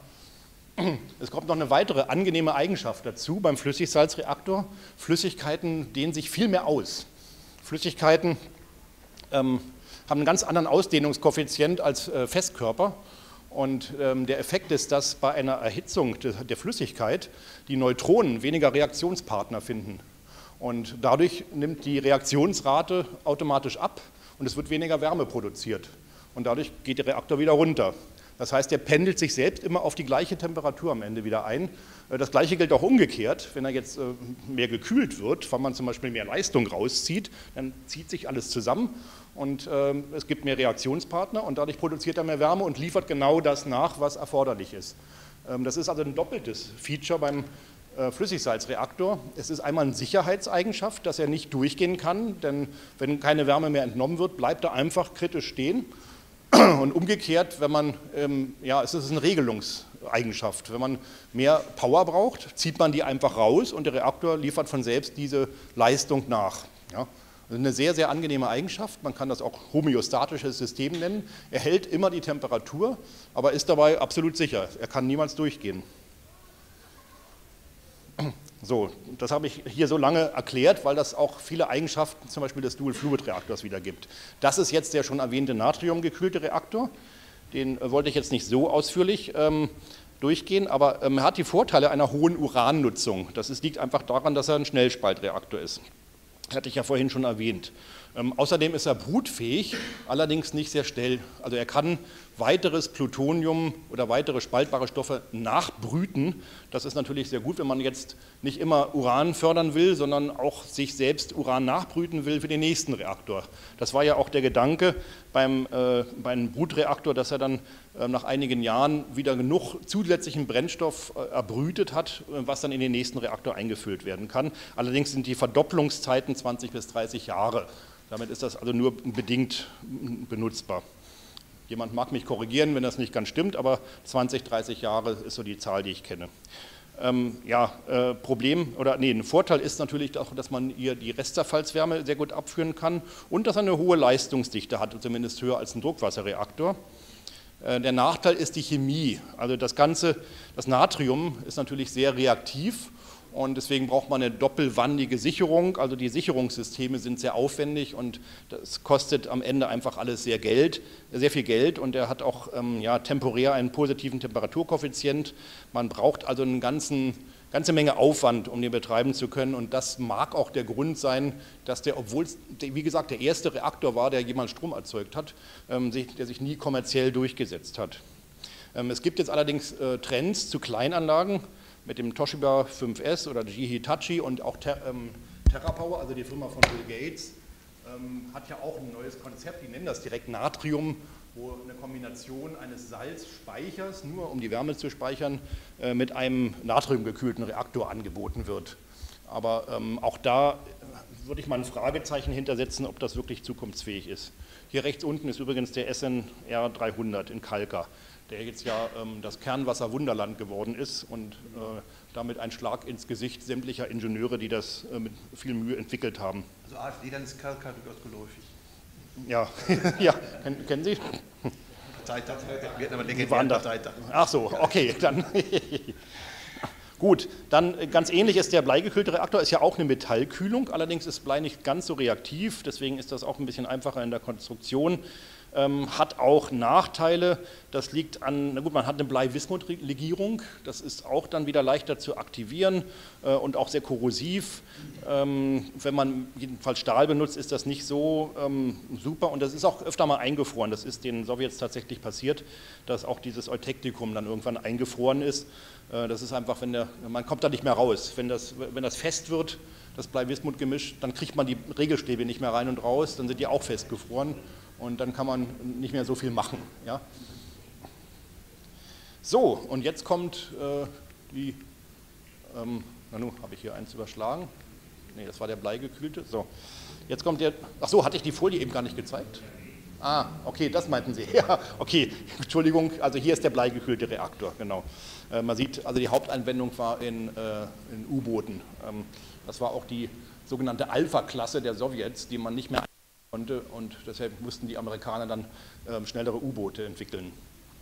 Es kommt noch eine weitere angenehme Eigenschaft dazu beim Flüssigsalzreaktor. Flüssigkeiten dehnen sich viel mehr aus. Flüssigkeiten ähm, haben einen ganz anderen Ausdehnungskoeffizient als äh, Festkörper. Und ähm, der Effekt ist, dass bei einer Erhitzung de, der Flüssigkeit die Neutronen weniger Reaktionspartner finden. Und dadurch nimmt die Reaktionsrate automatisch ab und es wird weniger Wärme produziert. Und dadurch geht der Reaktor wieder runter. Das heißt, er pendelt sich selbst immer auf die gleiche Temperatur am Ende wieder ein. Das Gleiche gilt auch umgekehrt. Wenn er jetzt mehr gekühlt wird, weil man zum Beispiel mehr Leistung rauszieht, dann zieht sich alles zusammen und es gibt mehr Reaktionspartner und dadurch produziert er mehr Wärme und liefert genau das nach, was erforderlich ist. Das ist also ein doppeltes Feature beim Flüssigsalzreaktor. Es ist einmal eine Sicherheitseigenschaft, dass er nicht durchgehen kann, denn wenn keine Wärme mehr entnommen wird, bleibt er einfach kritisch stehen. Und umgekehrt, wenn man, ähm, ja, es ist eine Regelungseigenschaft. Wenn man mehr Power braucht, zieht man die einfach raus und der Reaktor liefert von selbst diese Leistung nach. Ja. Also eine sehr, sehr angenehme Eigenschaft. Man kann das auch homöostatisches System nennen. Er hält immer die Temperatur, aber ist dabei absolut sicher. Er kann niemals durchgehen. So, das habe ich hier so lange erklärt, weil das auch viele Eigenschaften zum Beispiel des Dual-Fluid-Reaktors wiedergibt. Das ist jetzt der schon erwähnte natriumgekühlte Reaktor. Den äh, wollte ich jetzt nicht so ausführlich ähm, durchgehen, aber ähm, er hat die Vorteile einer hohen Urannutzung. Das ist, liegt einfach daran, dass er ein Schnellspaltreaktor ist. Das hatte ich ja vorhin schon erwähnt. Ähm, außerdem ist er brutfähig, allerdings nicht sehr schnell. Also er kann weiteres Plutonium oder weitere spaltbare Stoffe nachbrüten. Das ist natürlich sehr gut, wenn man jetzt nicht immer Uran fördern will, sondern auch sich selbst Uran nachbrüten will für den nächsten Reaktor. Das war ja auch der Gedanke beim, äh, beim Brutreaktor, dass er dann äh, nach einigen Jahren wieder genug zusätzlichen Brennstoff äh, erbrütet hat, äh, was dann in den nächsten Reaktor eingefüllt werden kann. Allerdings sind die Verdopplungszeiten zwanzig bis dreißig Jahre. Damit ist das also nur bedingt benutzbar. Jemand mag mich korrigieren, wenn das nicht ganz stimmt, aber zwanzig, dreißig Jahre ist so die Zahl, die ich kenne. Ähm, ja, äh, Problem oder nee, ein Vorteil ist natürlich auch, dass man hier die Restzerfallswärme sehr gut abführen kann und dass er eine hohe Leistungsdichte hat, zumindest höher als ein Druckwasserreaktor. Äh, der Nachteil ist die Chemie. Also das Ganze, das Natrium ist natürlich sehr reaktiv und deswegen braucht man eine doppelwandige Sicherung. Also die Sicherungssysteme sind sehr aufwendig und das kostet am Ende einfach alles sehr Geld, sehr viel Geld und er hat auch ähm, ja, temporär einen positiven Temperaturkoeffizient. Man braucht also eine ganzen, ganze Menge Aufwand, um den betreiben zu können und das mag auch der Grund sein, dass der, obwohl es, wie gesagt, der erste Reaktor war, der jemals Strom erzeugt hat, ähm, sich, der sich nie kommerziell durchgesetzt hat. Ähm, es gibt jetzt allerdings äh, Trends zu Kleinanlagen, mit dem Toshiba fünf S oder G Hitachi und auch Ter, ähm, TerraPower, also die Firma von Bill Gates, ähm, hat ja auch ein neues Konzept, die nennen das direkt Natrium, wo eine Kombination eines Salzspeichers, nur um die Wärme zu speichern, äh, mit einem natriumgekühlten Reaktor angeboten wird. Aber ähm, auch da würde ich mal ein Fragezeichen hintersetzen, ob das wirklich zukunftsfähig ist. Hier rechts unten ist übrigens der S N R dreihundert in Kalka, der jetzt ja ähm, das Kernwasser-Wunderland geworden ist und äh, damit ein Schlag ins Gesicht sämtlicher Ingenieure, die das äh, mit viel Mühe entwickelt haben. Also AfD, dann ist Kalka durchaus geläufig. Ja, ja. Ken, kennen Sie? Parteitag, wir hatten aber Sie waren da. Parteitag. Ach so, okay, dann. Gut, dann ganz ähnlich ist der bleigekühlte Reaktor, ist ja auch eine Metallkühlung, allerdings ist Blei nicht ganz so reaktiv, deswegen ist das auch ein bisschen einfacher in der Konstruktion. Ähm, hat auch Nachteile, das liegt an, na gut, man hat eine Blei-Wismut-Legierung, das ist auch dann wieder leichter zu aktivieren äh, und auch sehr korrosiv. Ähm, wenn man jedenfalls Stahl benutzt, ist das nicht so ähm, super und das ist auch öfter mal eingefroren, das ist den Sowjets tatsächlich passiert, dass auch dieses Eutektikum dann irgendwann eingefroren ist. Äh, das ist einfach, wenn der, man kommt da nicht mehr raus, wenn das, wenn das fest wird, das Blei-Wismut-Gemisch, dann kriegt man die Regelstäbe nicht mehr rein und raus, dann sind die auch festgefroren. Und dann kann man nicht mehr so viel machen. Ja? So, und jetzt kommt äh, die, ähm, na nun, habe ich hier eins überschlagen. Nee, das war der bleigekühlte. So, jetzt kommt der, ach so, hatte ich die Folie eben gar nicht gezeigt? Ah, okay, das meinten Sie. Ja, okay, Entschuldigung, also hier ist der bleigekühlte Reaktor, genau. Äh, man sieht, also die Hauptanwendung war in, äh, in U-Booten. Ähm, das war auch die sogenannte Alpha-Klasse der Sowjets, die man nicht mehr konnte und deshalb mussten die Amerikaner dann äh, schnellere U-Boote entwickeln.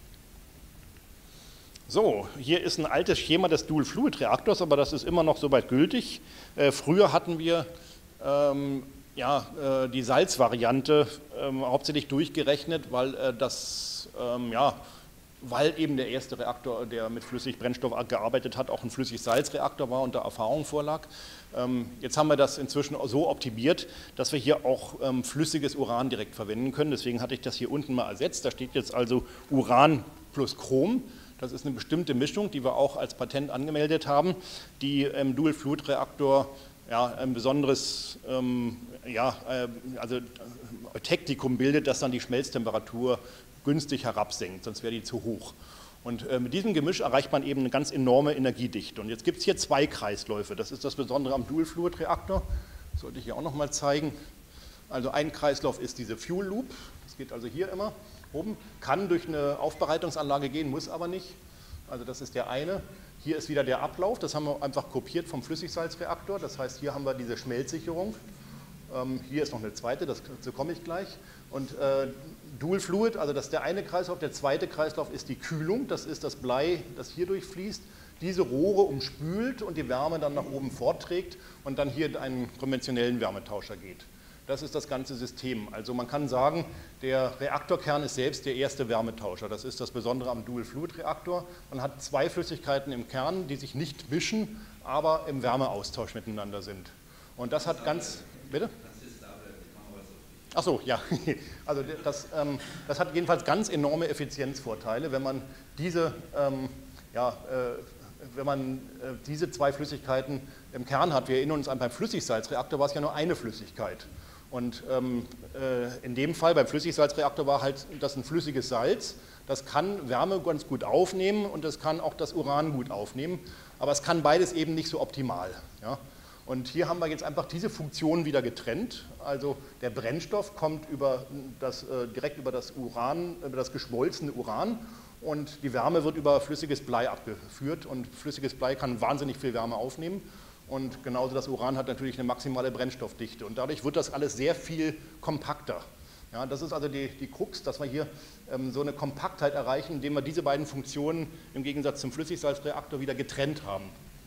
So, hier ist ein altes Schema des Dual-Fluid-Reaktors, aber das ist immer noch soweit gültig. Äh, früher hatten wir ähm, ja, äh, die Salzvariante ähm, hauptsächlich durchgerechnet, weil äh, das, ähm, ja, weil eben der erste Reaktor, der mit Flüssigbrennstoff gearbeitet hat, auch ein Flüssigsalzreaktor war und da Erfahrung vorlag. Jetzt haben wir das inzwischen so optimiert, dass wir hier auch flüssiges Uran direkt verwenden können. Deswegen hatte ich das hier unten mal ersetzt. Da steht jetzt also Uran plus Chrom. Das ist eine bestimmte Mischung, die wir auch als Patent angemeldet haben, die im Dual-Fluid-Reaktor ja, ein besonderes ähm, ja, also Eutektikum bildet, das dann die Schmelztemperatur günstig herabsenkt, sonst wäre die zu hoch. Und äh, mit diesem Gemisch erreicht man eben eine ganz enorme Energiedichte. Und jetzt gibt es hier zwei Kreisläufe. Das ist das Besondere am Dual-Fluid-Reaktor. Das sollte ich hier auch noch mal zeigen. Also ein Kreislauf ist diese Fuel Loop. Das geht also hier immer oben. Kann durch eine Aufbereitungsanlage gehen, muss aber nicht. Also das ist der eine. Hier ist wieder der Ablauf. Das haben wir einfach kopiert vom Flüssigsalzreaktor. Das heißt, hier haben wir diese Schmelzsicherung. Ähm, hier ist noch eine zweite, das, dazu komme ich gleich. Und äh, Dual Fluid, also das ist der eine Kreislauf, der zweite Kreislauf ist die Kühlung, das ist das Blei, das hier durchfließt, diese Rohre umspült und die Wärme dann nach oben fortträgt und dann hier in einen konventionellen Wärmetauscher geht. Das ist das ganze System. Also man kann sagen, der Reaktorkern ist selbst der erste Wärmetauscher. Das ist das Besondere am Dual-Fluid-Reaktor. Man hat zwei Flüssigkeiten im Kern, die sich nicht mischen, aber im Wärmeaustausch miteinander sind. Und das hat ganz... Bitte? Ach so, ja. Also das, ähm, das hat jedenfalls ganz enorme Effizienzvorteile, wenn man diese, ähm, ja, äh, wenn man äh, diese zwei Flüssigkeiten im Kern hat. Wir erinnern uns an, beim Flüssigsalzreaktor war es ja nur eine Flüssigkeit. Und ähm, äh, in dem Fall beim Flüssigsalzreaktor war halt das ein flüssiges Salz. Das kann Wärme ganz gut aufnehmen und das kann auch das Uran gut aufnehmen. Aber es kann beides eben nicht so optimal. Ja? Und hier haben wir jetzt einfach diese Funktionen wieder getrennt. Also der Brennstoff kommt über das, äh, direkt über das Uran, über das geschmolzene Uran und die Wärme wird über flüssiges Blei abgeführt und flüssiges Blei kann wahnsinnig viel Wärme aufnehmen. Und genauso das Uran hat natürlich eine maximale Brennstoffdichte und dadurch wird das alles sehr viel kompakter. Ja, das ist also die, die Krux, dass wir hier ähm, so eine Kompaktheit erreichen, indem wir diese beiden Funktionen im Gegensatz zum Flüssigsalzreaktor wieder getrennt haben.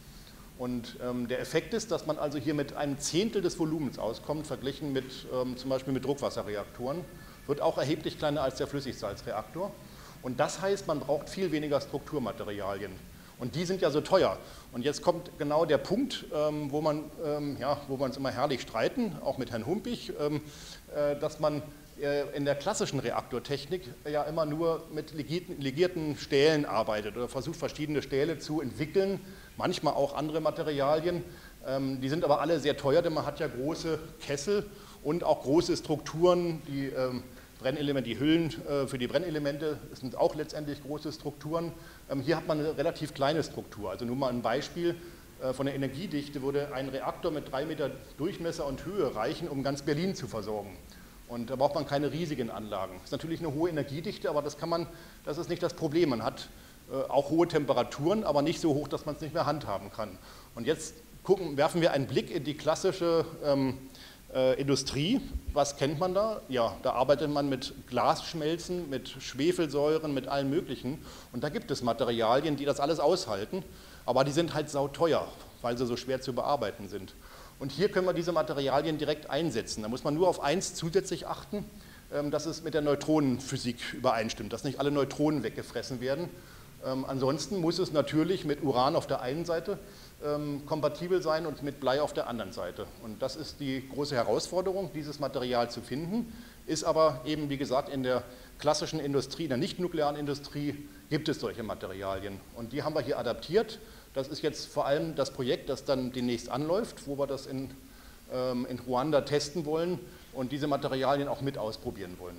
Und ähm, der Effekt ist, dass man also hier mit einem Zehntel des Volumens auskommt, verglichen mit ähm, zum Beispiel mit Druckwasserreaktoren, wird auch erheblich kleiner als der Flüssigsalzreaktor. Und das heißt, man braucht viel weniger Strukturmaterialien. Und die sind ja so teuer. Und jetzt kommt genau der Punkt, ähm, wo man ähm, ja, wo wir uns immer herrlich streiten, auch mit Herrn Humpich, ähm, äh, dass man äh, in der klassischen Reaktortechnik ja immer nur mit legierten, legierten Stählen arbeitet oder versucht, verschiedene Stähle zu entwickeln, manchmal auch andere Materialien. Ähm, die sind aber alle sehr teuer, denn man hat ja große Kessel und auch große Strukturen, die ähm, Brennelemente, die Hüllen äh, für die Brennelemente sind auch letztendlich große Strukturen. Ähm, hier hat man eine relativ kleine Struktur. Also nur mal ein Beispiel, äh, von der Energiedichte würde ein Reaktor mit drei Meter Durchmesser und Höhe reichen, um ganz Berlin zu versorgen. Und da braucht man keine riesigen Anlagen. Das ist natürlich eine hohe Energiedichte, aber das kann man, das ist nicht das Problem. Man hat äh, auch hohe Temperaturen, aber nicht so hoch, dass man es nicht mehr handhaben kann. Und jetzt gucken, werfen wir einen Blick in die klassische ähm, Äh, Industrie. Was kennt man da? Ja, da arbeitet man mit Glasschmelzen, mit Schwefelsäuren, mit allem Möglichen. Und da gibt es Materialien, die das alles aushalten, aber die sind halt sauteuer, weil sie so schwer zu bearbeiten sind. Und hier können wir diese Materialien direkt einsetzen. Da muss man nur auf eins zusätzlich achten, ähm, dass es mit der Neutronenphysik übereinstimmt, dass nicht alle Neutronen weggefressen werden. Ähm, ansonsten muss es natürlich mit Uran auf der einen Seite ähm, kompatibel sein und mit Blei auf der anderen Seite. Und das ist die große Herausforderung, dieses Material zu finden, ist aber eben, wie gesagt, in der klassischen Industrie, in der nicht-nuklearen Industrie gibt es solche Materialien. Und die haben wir hier adaptiert. Das ist jetzt vor allem das Projekt, das dann demnächst anläuft, wo wir das in, ähm, in Ruanda testen wollen und diese Materialien auch mit ausprobieren wollen.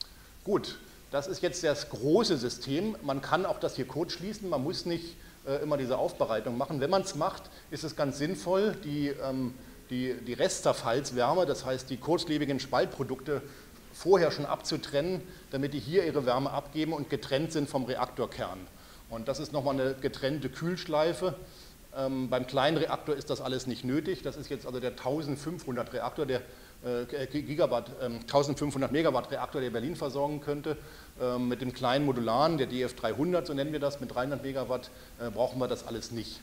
Gut. Das ist jetzt das große System. Man kann auch das hier kurz schließen. Man muss nicht äh, immer diese Aufbereitung machen. Wenn man es macht, ist es ganz sinnvoll, die, ähm, die, die Restzerfallswärme, das heißt die kurzlebigen Spaltprodukte, vorher schon abzutrennen, damit die hier ihre Wärme abgeben und getrennt sind vom Reaktorkern. Und das ist nochmal eine getrennte Kühlschleife. Ähm, beim kleinen Reaktor ist das alles nicht nötig. Das ist jetzt also der eintausendfünfhundert Reaktor, der äh, Gigawatt, äh, eintausendfünfhundert Megawatt Reaktor, der Berlin versorgen könnte. Ähm, mit dem kleinen Modularen, der D F dreihundert, so nennen wir das, mit dreihundert Megawatt, äh, brauchen wir das alles nicht.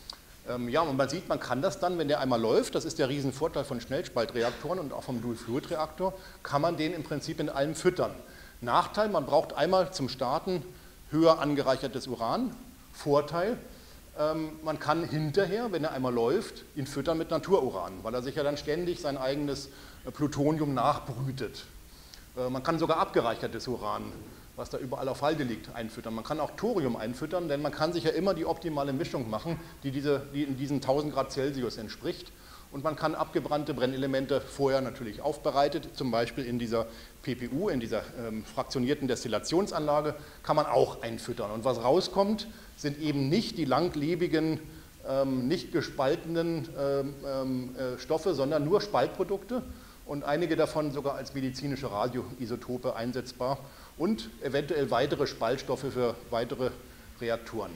Ähm, ja, und man sieht, man kann das dann, wenn der einmal läuft, das ist der Riesenvorteil von Schnellspaltreaktoren und auch vom Dual-Fluid-Reaktor, kann man den im Prinzip in allem füttern. Nachteil, man braucht einmal zum Starten höher angereichertes Uran. Vorteil, ähm, man kann hinterher, wenn er einmal läuft, ihn füttern mit Natururan, weil er sich ja dann ständig sein eigenes Plutonium nachbrütet. Äh, man kann sogar abgereichertes Uran, was da überall auf Halde liegt, einfüttern. Man kann auch Thorium einfüttern, denn man kann sich ja immer die optimale Mischung machen, die, diese, die in diesen tausend Grad Celsius entspricht. Und man kann abgebrannte Brennelemente vorher natürlich aufbereitet, zum Beispiel in dieser P P U, in dieser ähm, fraktionierten Destillationsanlage, kann man auch einfüttern. Und was rauskommt, sind eben nicht die langlebigen, ähm, nicht gespaltenen ähm, äh, Stoffe, sondern nur Spaltprodukte und einige davon sogar als medizinische Radioisotope einsetzbar und eventuell weitere Spaltstoffe für weitere Reaktoren.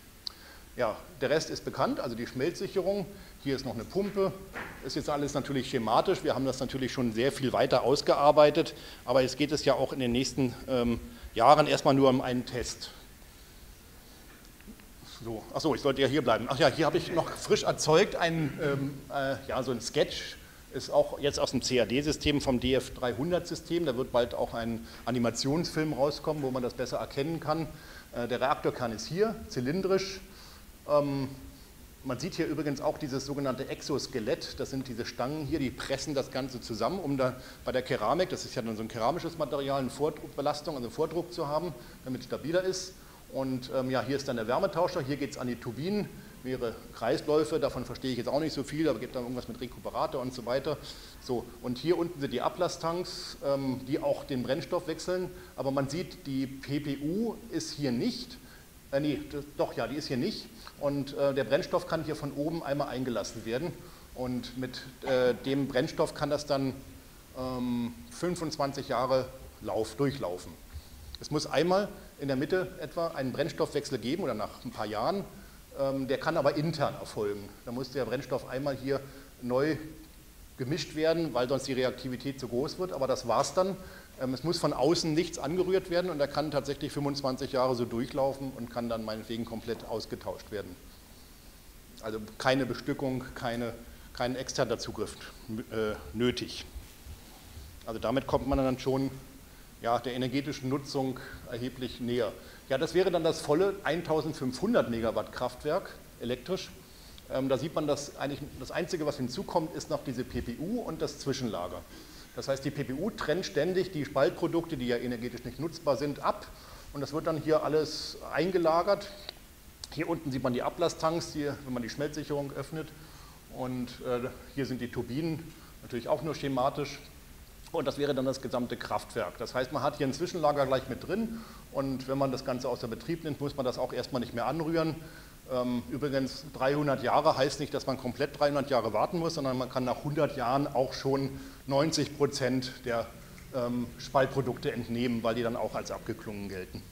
Ja, der Rest ist bekannt, also die Schmelzsicherung. Hier ist noch eine Pumpe. Ist jetzt alles natürlich schematisch. Wir haben das natürlich schon sehr viel weiter ausgearbeitet. Aber jetzt geht es ja auch in den nächsten ähm, Jahren erstmal nur um einen Test. So, achso, ich sollte ja hier bleiben. Ach ja, hier habe ich noch frisch erzeugt ein, ähm, äh, ja, so ein Sketch. Ist auch jetzt aus dem C A D-System vom D F dreihundert-System. Da wird bald auch ein Animationsfilm rauskommen, wo man das besser erkennen kann. Äh, der Reaktorkern ist hier, zylindrisch. Ähm, man sieht hier übrigens auch dieses sogenannte Exoskelett, das sind diese Stangen hier, die pressen das Ganze zusammen, um da bei der Keramik, das ist ja dann so ein keramisches Material, eine Vordruckbelastung, also Vordruck zu haben, damit es stabiler ist. Und ähm, ja, hier ist dann der Wärmetauscher, hier geht es an die Turbinen, mehrere Kreisläufe, davon verstehe ich jetzt auch nicht so viel, aber gibt dann irgendwas mit Rekuperator und so weiter. So, und hier unten sind die Ablasstanks, ähm, die auch den Brennstoff wechseln, aber man sieht, die P P U ist hier nicht. Äh, nee, das, doch, ja, die ist hier nicht. Und äh, der Brennstoff kann hier von oben einmal eingelassen werden. Und mit äh, dem Brennstoff kann das dann ähm, fünfundzwanzig Jahre Lauf, durchlaufen. Es muss einmal in der Mitte etwa einen Brennstoffwechsel geben oder nach ein paar Jahren. Ähm, der kann aber intern erfolgen. Da muss der Brennstoff einmal hier neu gemischt werden, weil sonst die Reaktivität zu groß wird. Aber das war's dann. Ähm, es muss von außen nichts angerührt werden und er kann tatsächlich fünfundzwanzig Jahre so durchlaufen und kann dann meinetwegen komplett ausgetauscht werden. Also keine Bestückung, keine, kein externer Zugriff äh, nötig. Also damit kommt man dann schon ja, der energetischen Nutzung erheblich näher. Ja, das wäre dann das volle eintausendfünfhundert Megawatt Kraftwerk elektrisch. Ähm, da sieht man, dass eigentlich das Einzige, was hinzukommt, ist noch diese P P U und das Zwischenlager. Das heißt, die P P U trennt ständig die Spaltprodukte, die ja energetisch nicht nutzbar sind, ab. Und das wird dann hier alles eingelagert. Hier unten sieht man die Ablasstanks, die, wenn man die Schmelzsicherung öffnet. Und äh, hier sind die Turbinen, natürlich auch nur schematisch. Und das wäre dann das gesamte Kraftwerk. Das heißt, man hat hier ein Zwischenlager gleich mit drin und wenn man das Ganze außer Betrieb nimmt, muss man das auch erstmal nicht mehr anrühren. Übrigens, dreihundert Jahre heißt nicht, dass man komplett dreihundert Jahre warten muss, sondern man kann nach hundert Jahren auch schon neunzig Prozent der ähm, Spaltprodukte entnehmen, weil die dann auch als abgeklungen gelten.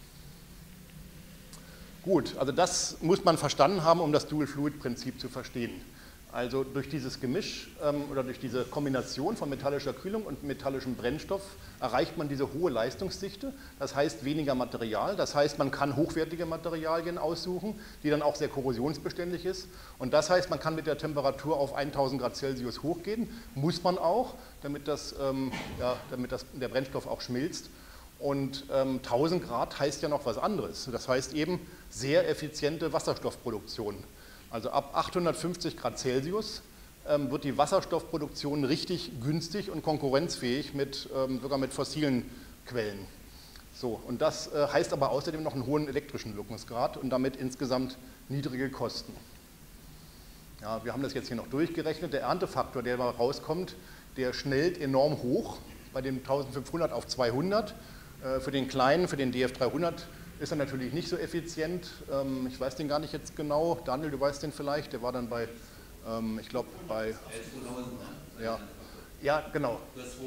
Gut, also das muss man verstanden haben, um das Dual-Fluid-Prinzip zu verstehen. Also durch dieses Gemisch ähm, oder durch diese Kombination von metallischer Kühlung und metallischem Brennstoff erreicht man diese hohe Leistungsdichte, das heißt weniger Material, das heißt man kann hochwertige Materialien aussuchen, die dann auch sehr korrosionsbeständig ist und das heißt man kann mit der Temperatur auf eintausend Grad Celsius hochgehen, muss man auch, damit, das, ähm, ja, damit das, der Brennstoff auch schmilzt und ähm, tausend Grad heißt ja noch was anderes, das heißt eben sehr effiziente Wasserstoffproduktion. Also ab achthundertfünfzig Grad Celsius ähm, wird die Wasserstoffproduktion richtig günstig und konkurrenzfähig, mit, ähm, sogar mit fossilen Quellen. So, und das äh, heißt aber außerdem noch einen hohen elektrischen Wirkungsgrad und damit insgesamt niedrige Kosten. Ja, wir haben das jetzt hier noch durchgerechnet. Der Erntefaktor, der mal rauskommt, der schnellt enorm hoch, bei dem eintausendfünfhundert auf zweihundert. Äh, für den kleinen, für den D F dreihundert, ist er natürlich nicht so effizient. Ich weiß den gar nicht jetzt genau. Daniel, du weißt den vielleicht. Der war dann bei, ich glaube, bei... Ja, ja, genau.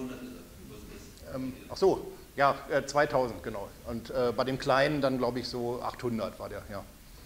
Ach so, ja, zweitausend, genau. Und bei dem Kleinen dann, glaube ich, so achthundert war der, ja.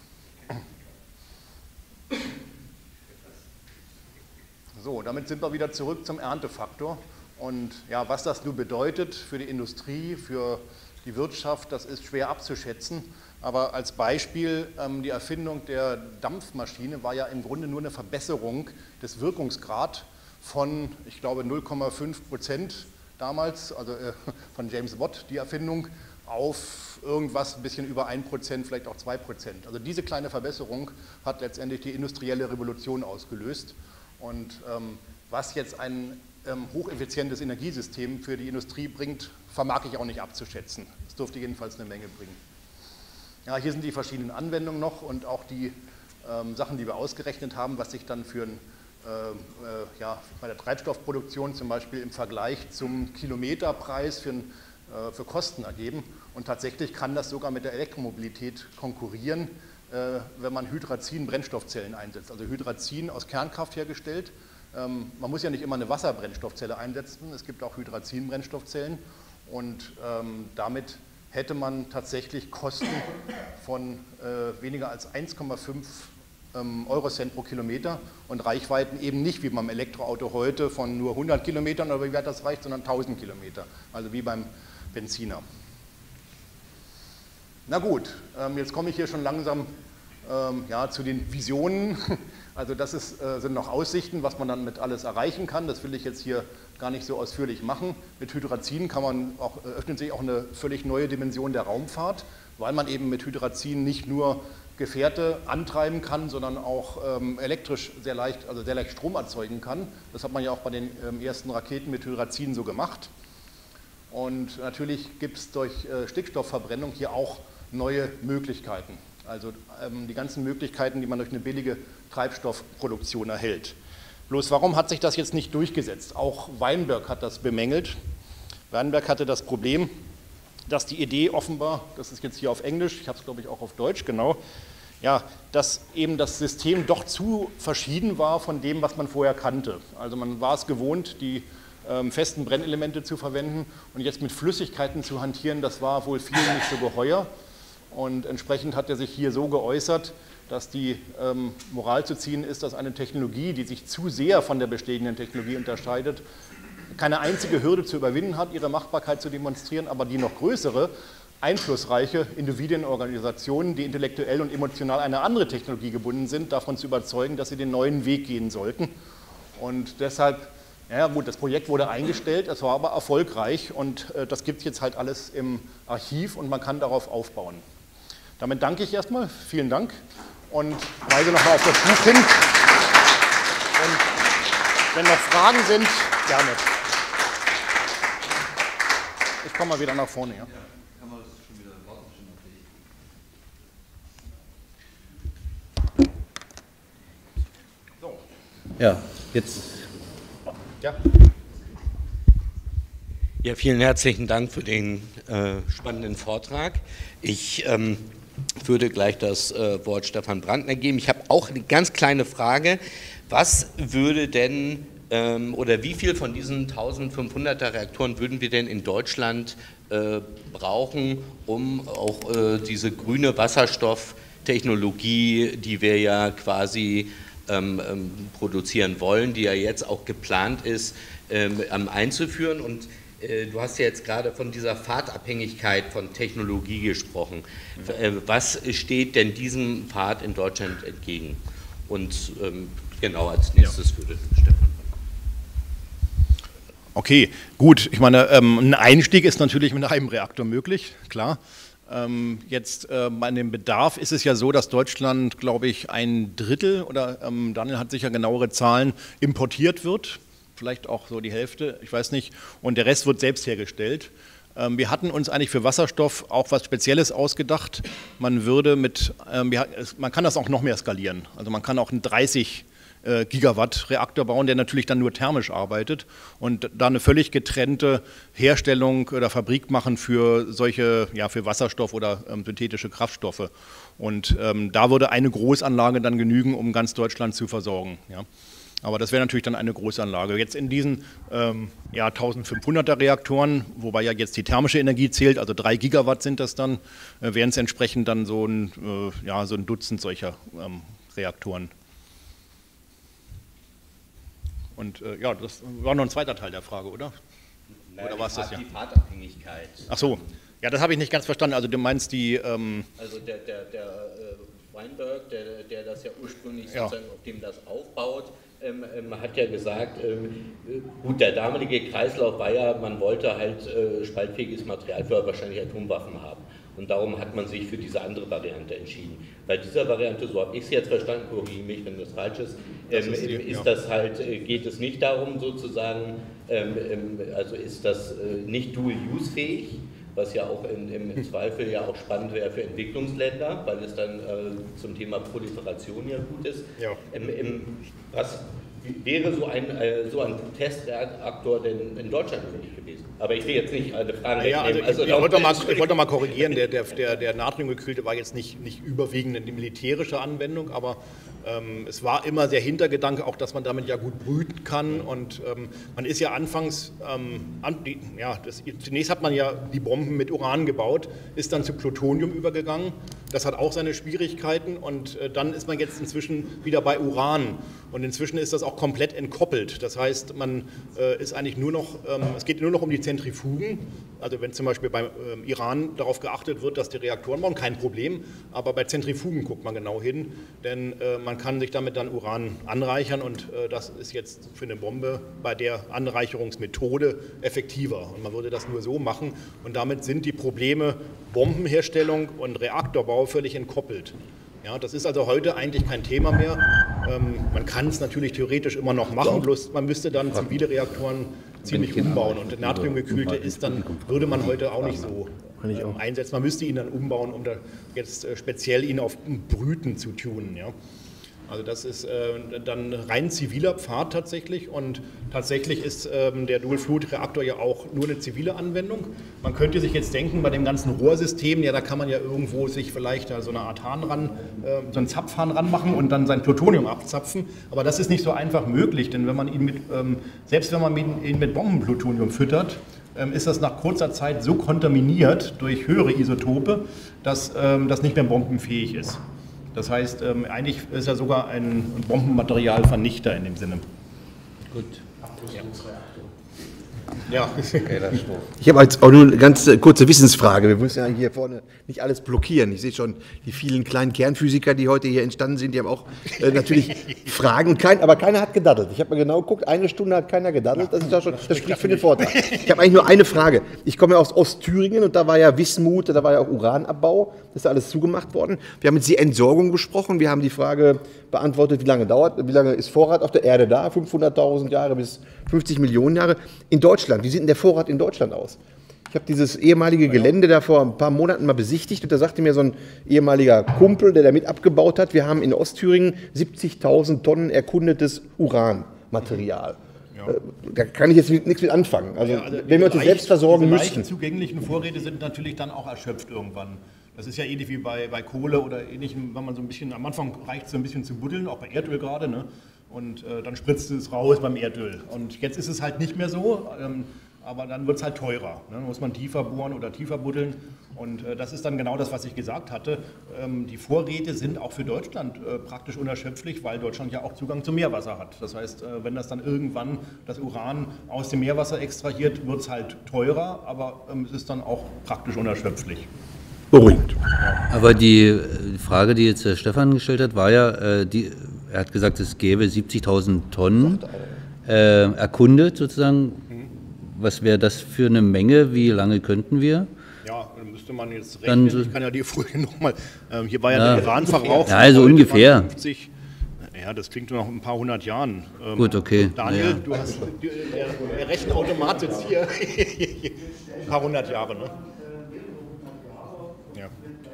So, damit sind wir wieder zurück zum Erntefaktor. Und ja, was das nun bedeutet für die Industrie, für die Wirtschaft, das ist schwer abzuschätzen, aber als Beispiel, ähm, die Erfindung der Dampfmaschine war ja im Grunde nur eine Verbesserung des Wirkungsgrad von, ich glaube, null Komma fünf Prozent damals, also äh, von James Watt, die Erfindung, auf irgendwas ein bisschen über ein Prozent, vielleicht auch zwei Prozent. Also diese kleine Verbesserung hat letztendlich die industrielle Revolution ausgelöst und ähm, was jetzt ein ähm, hocheffizientes Energiesystem für die Industrie bringt, vermag ich auch nicht abzuschätzen. Es dürfte jedenfalls eine Menge bringen. Ja, hier sind die verschiedenen Anwendungen noch und auch die ähm, Sachen, die wir ausgerechnet haben, was sich dann für ein, äh, äh, ja, bei der Treibstoffproduktion zum Beispiel im Vergleich zum Kilometerpreis für, ein, äh, für Kosten ergeben. Und tatsächlich kann das sogar mit der Elektromobilität konkurrieren, äh, wenn man Hydrazin-Brennstoffzellen einsetzt. Also Hydrazin aus Kernkraft hergestellt. Ähm, man muss ja nicht immer eine Wasserbrennstoffzelle einsetzen, es gibt auch Hydrazin-Brennstoffzellen. Und ähm, damit hätte man tatsächlich Kosten von äh, weniger als eins Komma fünf ähm, Eurocent pro Kilometer und Reichweiten eben nicht wie beim Elektroauto heute von nur hundert Kilometern oder wie weit das reicht, sondern tausend Kilometer, also wie beim Benziner. Na gut, ähm, jetzt komme ich hier schon langsam ähm, ja, zu den Visionen. Also das ist, äh, sind noch Aussichten, was man dann mit alles erreichen kann. Das will ich jetzt hier gar nicht so ausführlich machen. Mit Hydrazin kann man auch, öffnet sich auch eine völlig neue Dimension der Raumfahrt, weil man eben mit Hydrazin nicht nur Gefährte antreiben kann, sondern auch ähm, elektrisch sehr leicht, also sehr leicht Strom erzeugen kann. Das hat man ja auch bei den ähm, ersten Raketen mit Hydrazin so gemacht. Und natürlich gibt es durch äh, Stickstoffverbrennung hier auch neue Möglichkeiten. Also ähm, die ganzen Möglichkeiten, die man durch eine billige Treibstoffproduktion erhält. Bloß warum hat sich das jetzt nicht durchgesetzt? Auch Weinberg hat das bemängelt. Weinberg hatte das Problem, dass die Idee offenbar, das ist jetzt hier auf Englisch, ich habe es glaube ich auch auf Deutsch, genau, ja, dass eben das System doch zu verschieden war von dem, was man vorher kannte. Also man war es gewohnt, die ähm, festen Brennelemente zu verwenden und jetzt mit Flüssigkeiten zu hantieren, das war wohl vielen nicht so geheuer. Und entsprechend hat er sich hier so geäußert, dass die ähm, Moral zu ziehen ist, dass eine Technologie, die sich zu sehr von der bestehenden Technologie unterscheidet, keine einzige Hürde zu überwinden hat, ihre Machbarkeit zu demonstrieren, aber die noch größere, einflussreiche Individienorganisationen, die intellektuell und emotional an eine andere Technologie gebunden sind, davon zu überzeugen, dass sie den neuen Weg gehen sollten. Und deshalb, ja gut, das Projekt wurde eingestellt, es war aber erfolgreich und äh, das gibt es jetzt halt alles im Archiv und man kann darauf aufbauen. Damit danke ich erstmal, vielen Dank und weise nochmal auf das Buch hin. Und wenn noch Fragen sind, gerne. Ich komme mal wieder nach vorne. Ja. Ja, jetzt. Ja. Ja, vielen herzlichen Dank für den äh, spannenden Vortrag. Ich ähm, würde gleich das äh, Wort Stefan Brandner geben. Ich habe auch eine ganz kleine Frage. Was würde denn ähm, oder wie viel von diesen eintausendfünfhunderter Reaktoren würden wir denn in Deutschland äh, brauchen, um auch äh, diese grüne Wasserstofftechnologie, die wir ja quasi ähm, ähm, produzieren wollen, die ja jetzt auch geplant ist, ähm, einzuführen? Und du hast ja jetzt gerade von dieser Pfadabhängigkeit von Technologie gesprochen. Was steht denn diesem Pfad in Deutschland entgegen? Und ähm, genau als nächstes ja. würde Stefan. Okay, gut. Ich meine, ähm, ein Einstieg ist natürlich mit einem Reaktor möglich, klar. Ähm, jetzt äh, bei dem Bedarf ist es ja so, dass Deutschland, glaube ich, ein Drittel oder ähm, Daniel hat sicher genauere Zahlen importiert wird. Vielleicht auch so die Hälfte, ich weiß nicht, und der Rest wird selbst hergestellt. Wir hatten uns eigentlich für Wasserstoff auch was Spezielles ausgedacht. Man würde mit, man kann das auch noch mehr skalieren. Also man kann auch einen dreißig Gigawatt Reaktor bauen, der natürlich dann nur thermisch arbeitet und da eine völlig getrennte Herstellung oder Fabrik machen für solche, ja, für Wasserstoff oder ähm, synthetische Kraftstoffe. Und ähm, da würde eine Großanlage dann genügen, um ganz Deutschland zu versorgen. Ja. Aber das wäre natürlich dann eine Großanlage. Jetzt in diesen ähm, ja, eintausendfünfhunderter Reaktoren, wobei ja jetzt die thermische Energie zählt, also drei Gigawatt sind das dann, äh, wären es entsprechend dann so ein, äh, ja, so ein Dutzend solcher ähm, Reaktoren. Und äh, ja, das war noch ein zweiter Teil der Frage, oder? Nein, oder war es das ja? Die Pfadabhängigkeit. Ach so, ja, das habe ich nicht ganz verstanden. Also du meinst die... Ähm also der, der, der äh, Weinberg, der, der das ja ursprünglich ja. sozusagen, auf dem das aufbaut, Ähm, ähm, hat ja gesagt, ähm, gut, der damalige Kreislauf war ja, man wollte halt äh, spaltfähiges Material für wahrscheinlich Atomwaffen haben. Und darum hat man sich für diese andere Variante entschieden. Bei dieser Variante, so habe ich es jetzt verstanden, korrigiere mich, wenn das falsch ist, ähm, das ist, die, ist ja. das halt, äh, geht es nicht darum sozusagen, ähm, ähm, also ist das äh, nicht dual-use-fähig, was ja auch in, im, im Zweifel ja auch spannend wäre für Entwicklungsländer, weil es dann äh, zum Thema Proliferation ja gut ist. Ja. Ähm, ähm, was wäre so ein, äh, so ein Testreaktor denn in Deutschland möglich gewesen? Aber ich will jetzt nicht eine Frage ja, wegnehmen. also ich, also, ich, wollte mal, ich wollte noch mal korrigieren, der, der, der, der Natriumgekühlte war jetzt nicht, nicht überwiegend eine militärische Anwendung, aber ähm, es war immer der Hintergedanke auch, dass man damit ja gut brüten kann und ähm, man ist ja anfangs, ähm, an, die, ja, das, zunächst hat man ja die Bomben mit Uran gebaut, ist dann zu Plutonium übergegangen, das hat auch seine Schwierigkeiten und äh, dann ist man jetzt inzwischen wieder bei Uran und inzwischen ist das auch komplett entkoppelt, das heißt, man äh, ist eigentlich nur noch, ähm, es geht nur noch um die Zentrifugen, also wenn zum Beispiel beim ähm, Iran darauf geachtet wird, dass die Reaktoren bauen, kein Problem, aber bei Zentrifugen guckt man genau hin, denn äh, man kann sich damit dann Uran anreichern und äh, das ist jetzt für eine Bombe bei der Anreicherungsmethode effektiver und man würde das nur so machen und damit sind die Probleme Bombenherstellung und Reaktorbau völlig entkoppelt. Ja, das ist also heute eigentlich kein Thema mehr. Ähm, man kann es natürlich theoretisch immer noch machen, bloß man müsste dann zivile Reaktoren ziemlich umbauen und Natriumgekühlte ist dann, würde man heute auch nicht so ähm, einsetzen. Man müsste ihn dann umbauen, um da jetzt äh, speziell ihn auf Brüten zu tunen. Ja. Also das ist äh, dann rein ziviler Pfad tatsächlich und tatsächlich ist ähm, der Dual-Fluid-Reaktor ja auch nur eine zivile Anwendung. Man könnte sich jetzt denken, bei dem ganzen Rohrsystem, ja da kann man ja irgendwo sich vielleicht da so eine Art Hahn ran, äh, so einen Zapfhahn ranmachen und dann sein Plutonium abzapfen, aber das ist nicht so einfach möglich, denn wenn man ihn mit, ähm, selbst wenn man ihn mit Bombenplutonium füttert, ähm, ist das nach kurzer Zeit so kontaminiert durch höhere Isotope, dass ähm, das nicht mehr bombenfähig ist. Das heißt, ähm, eigentlich ist er sogar ein Bombenmaterialvernichter in dem Sinne. Gut. Ja. Ich habe jetzt auch nur eine ganz kurze Wissensfrage. Wir müssen ja hier vorne nicht alles blockieren. Ich sehe schon die vielen kleinen Kernphysiker, die heute hier entstanden sind, die haben auch äh, natürlich Fragen, kein, aber keiner hat gedaddelt. Ich habe mal genau geguckt, eine Stunde hat keiner gedaddelt, das, ist ja schon, das spricht für den Vortrag. Ich habe eigentlich nur eine Frage. Ich komme ja aus Ostthüringen und da war ja Wismut, da war ja auch Uranabbau, das ist ja alles zugemacht worden. Wir haben jetzt die Entsorgung besprochen, wir haben die Frage beantwortet, wie lange dauert, wie lange ist Vorrat auf der Erde da, fünfhunderttausend Jahre bis fünfzig Millionen Jahre. In Deutschland, wie sieht denn der Vorrat in Deutschland aus? Ich habe dieses ehemalige Gelände da vor ein paar Monaten mal besichtigt und da sagte mir so ein ehemaliger Kumpel, der da mit abgebaut hat, wir haben in Ostthüringen siebzigtausend Tonnen erkundetes Uranmaterial. Ja. Da kann ich jetzt nichts mit anfangen. Also, ja, also wenn wir uns leicht, selbst versorgen müssten. Die leicht zugänglichen Vorräte sind natürlich dann auch erschöpft irgendwann. Das ist ja ähnlich wie bei, bei Kohle oder ähnlichem, wenn man so ein bisschen, am Anfang reicht es so ein bisschen zu buddeln, auch bei Erdöl gerade, ne? Und äh, dann spritzt es raus beim Erdöl. Und jetzt ist es halt nicht mehr so, ähm, aber dann wird es halt teurer. Ne? Dann muss man tiefer bohren oder tiefer buddeln. Und äh, das ist dann genau das, was ich gesagt hatte. Ähm, die Vorräte sind auch für Deutschland äh, praktisch unerschöpflich, weil Deutschland ja auch Zugang zum Meerwasser hat. Das heißt, äh, wenn das dann irgendwann das Uran aus dem Meerwasser extrahiert, wird es halt teurer, aber ähm, es ist dann auch praktisch unerschöpflich. Beruhigend. Aber die Frage, die jetzt Stefan gestellt hat, war ja, äh, die, er hat gesagt, es gäbe siebzigtausend Tonnen äh, erkundet sozusagen. Was wäre das für eine Menge? Wie lange könnten wir? Ja, dann müsste man jetzt rechnen. Dann, ich kann ja die Folie nochmal, ähm, hier war ja, ja der Iran-Verbrauch. Ja, also ungefähr. fünfzig, ja, das klingt noch ein paar hundert Jahren. Ähm, Gut, okay. Daniel, ja. du hast, der, der Rechenautomat sitzt hier. Ein paar hundert Jahre, ne? Ja.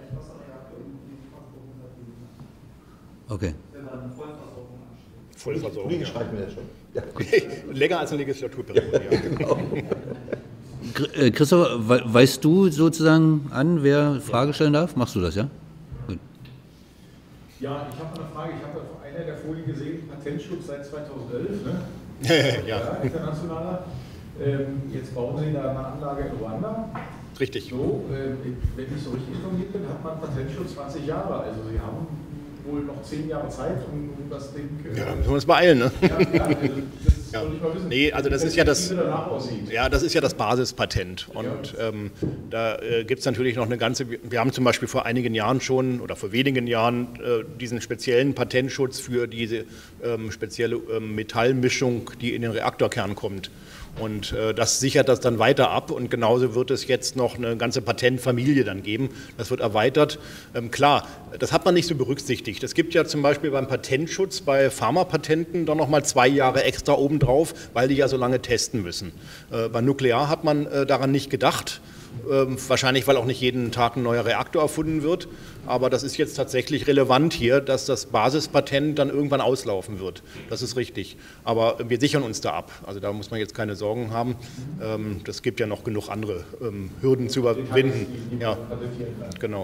Okay. Vollversorgung. Ja. Schreiben wir das schon. Ja, okay. Länger als eine Legislaturperiode. Ja. Genau. Christoph, weißt du sozusagen an, wer Frage stellen darf? Machst du das, ja? Gut. Ja, ich habe eine Frage. Ich habe auf einer der Folien gesehen, Patentschutz seit zweitausendelf, ne? Ja. Ja, internationaler. Ähm, jetzt bauen Sie da eine Anlage in Ruanda. Richtig. So, äh, wenn ich so richtig informiert bin, hat man Patentschutz zwanzig Jahre. Also Sie haben wohl noch zehn Jahre Zeit, um, um das Ding... Äh, ja, müssen wir uns beeilen, ne? Ja, ja, also das ja. soll ich mal wissen. Nee, also das ist ja das, ja, das ist ja das Basispatent. Und ja. ähm, da äh, gibt es natürlich noch eine ganze... Wir haben zum Beispiel vor einigen Jahren schon, oder vor wenigen Jahren, äh, diesen speziellen Patentschutz für diese ähm, spezielle ähm, Metallmischung, die in den Reaktorkern kommt. Und äh, das sichert das dann weiter ab und genauso wird es jetzt noch eine ganze Patentfamilie dann geben. Das wird erweitert. Ähm, klar, das hat man nicht so berücksichtigt. Es gibt ja zum Beispiel beim Patentschutz bei Pharmapatenten dann nochmal zwei Jahre extra obendrauf, weil die ja so lange testen müssen. Äh, bei Nuklear hat man äh, daran nicht gedacht. Ähm, wahrscheinlich, weil auch nicht jeden Tag ein neuer Reaktor erfunden wird. Aber das ist jetzt tatsächlich relevant hier, dass das Basispatent dann irgendwann auslaufen wird. Das ist richtig. Aber wir sichern uns da ab. Also da muss man jetzt keine Sorgen haben. Ähm, das gibt ja noch genug andere ähm, Hürden zu überwinden. Ja, genau.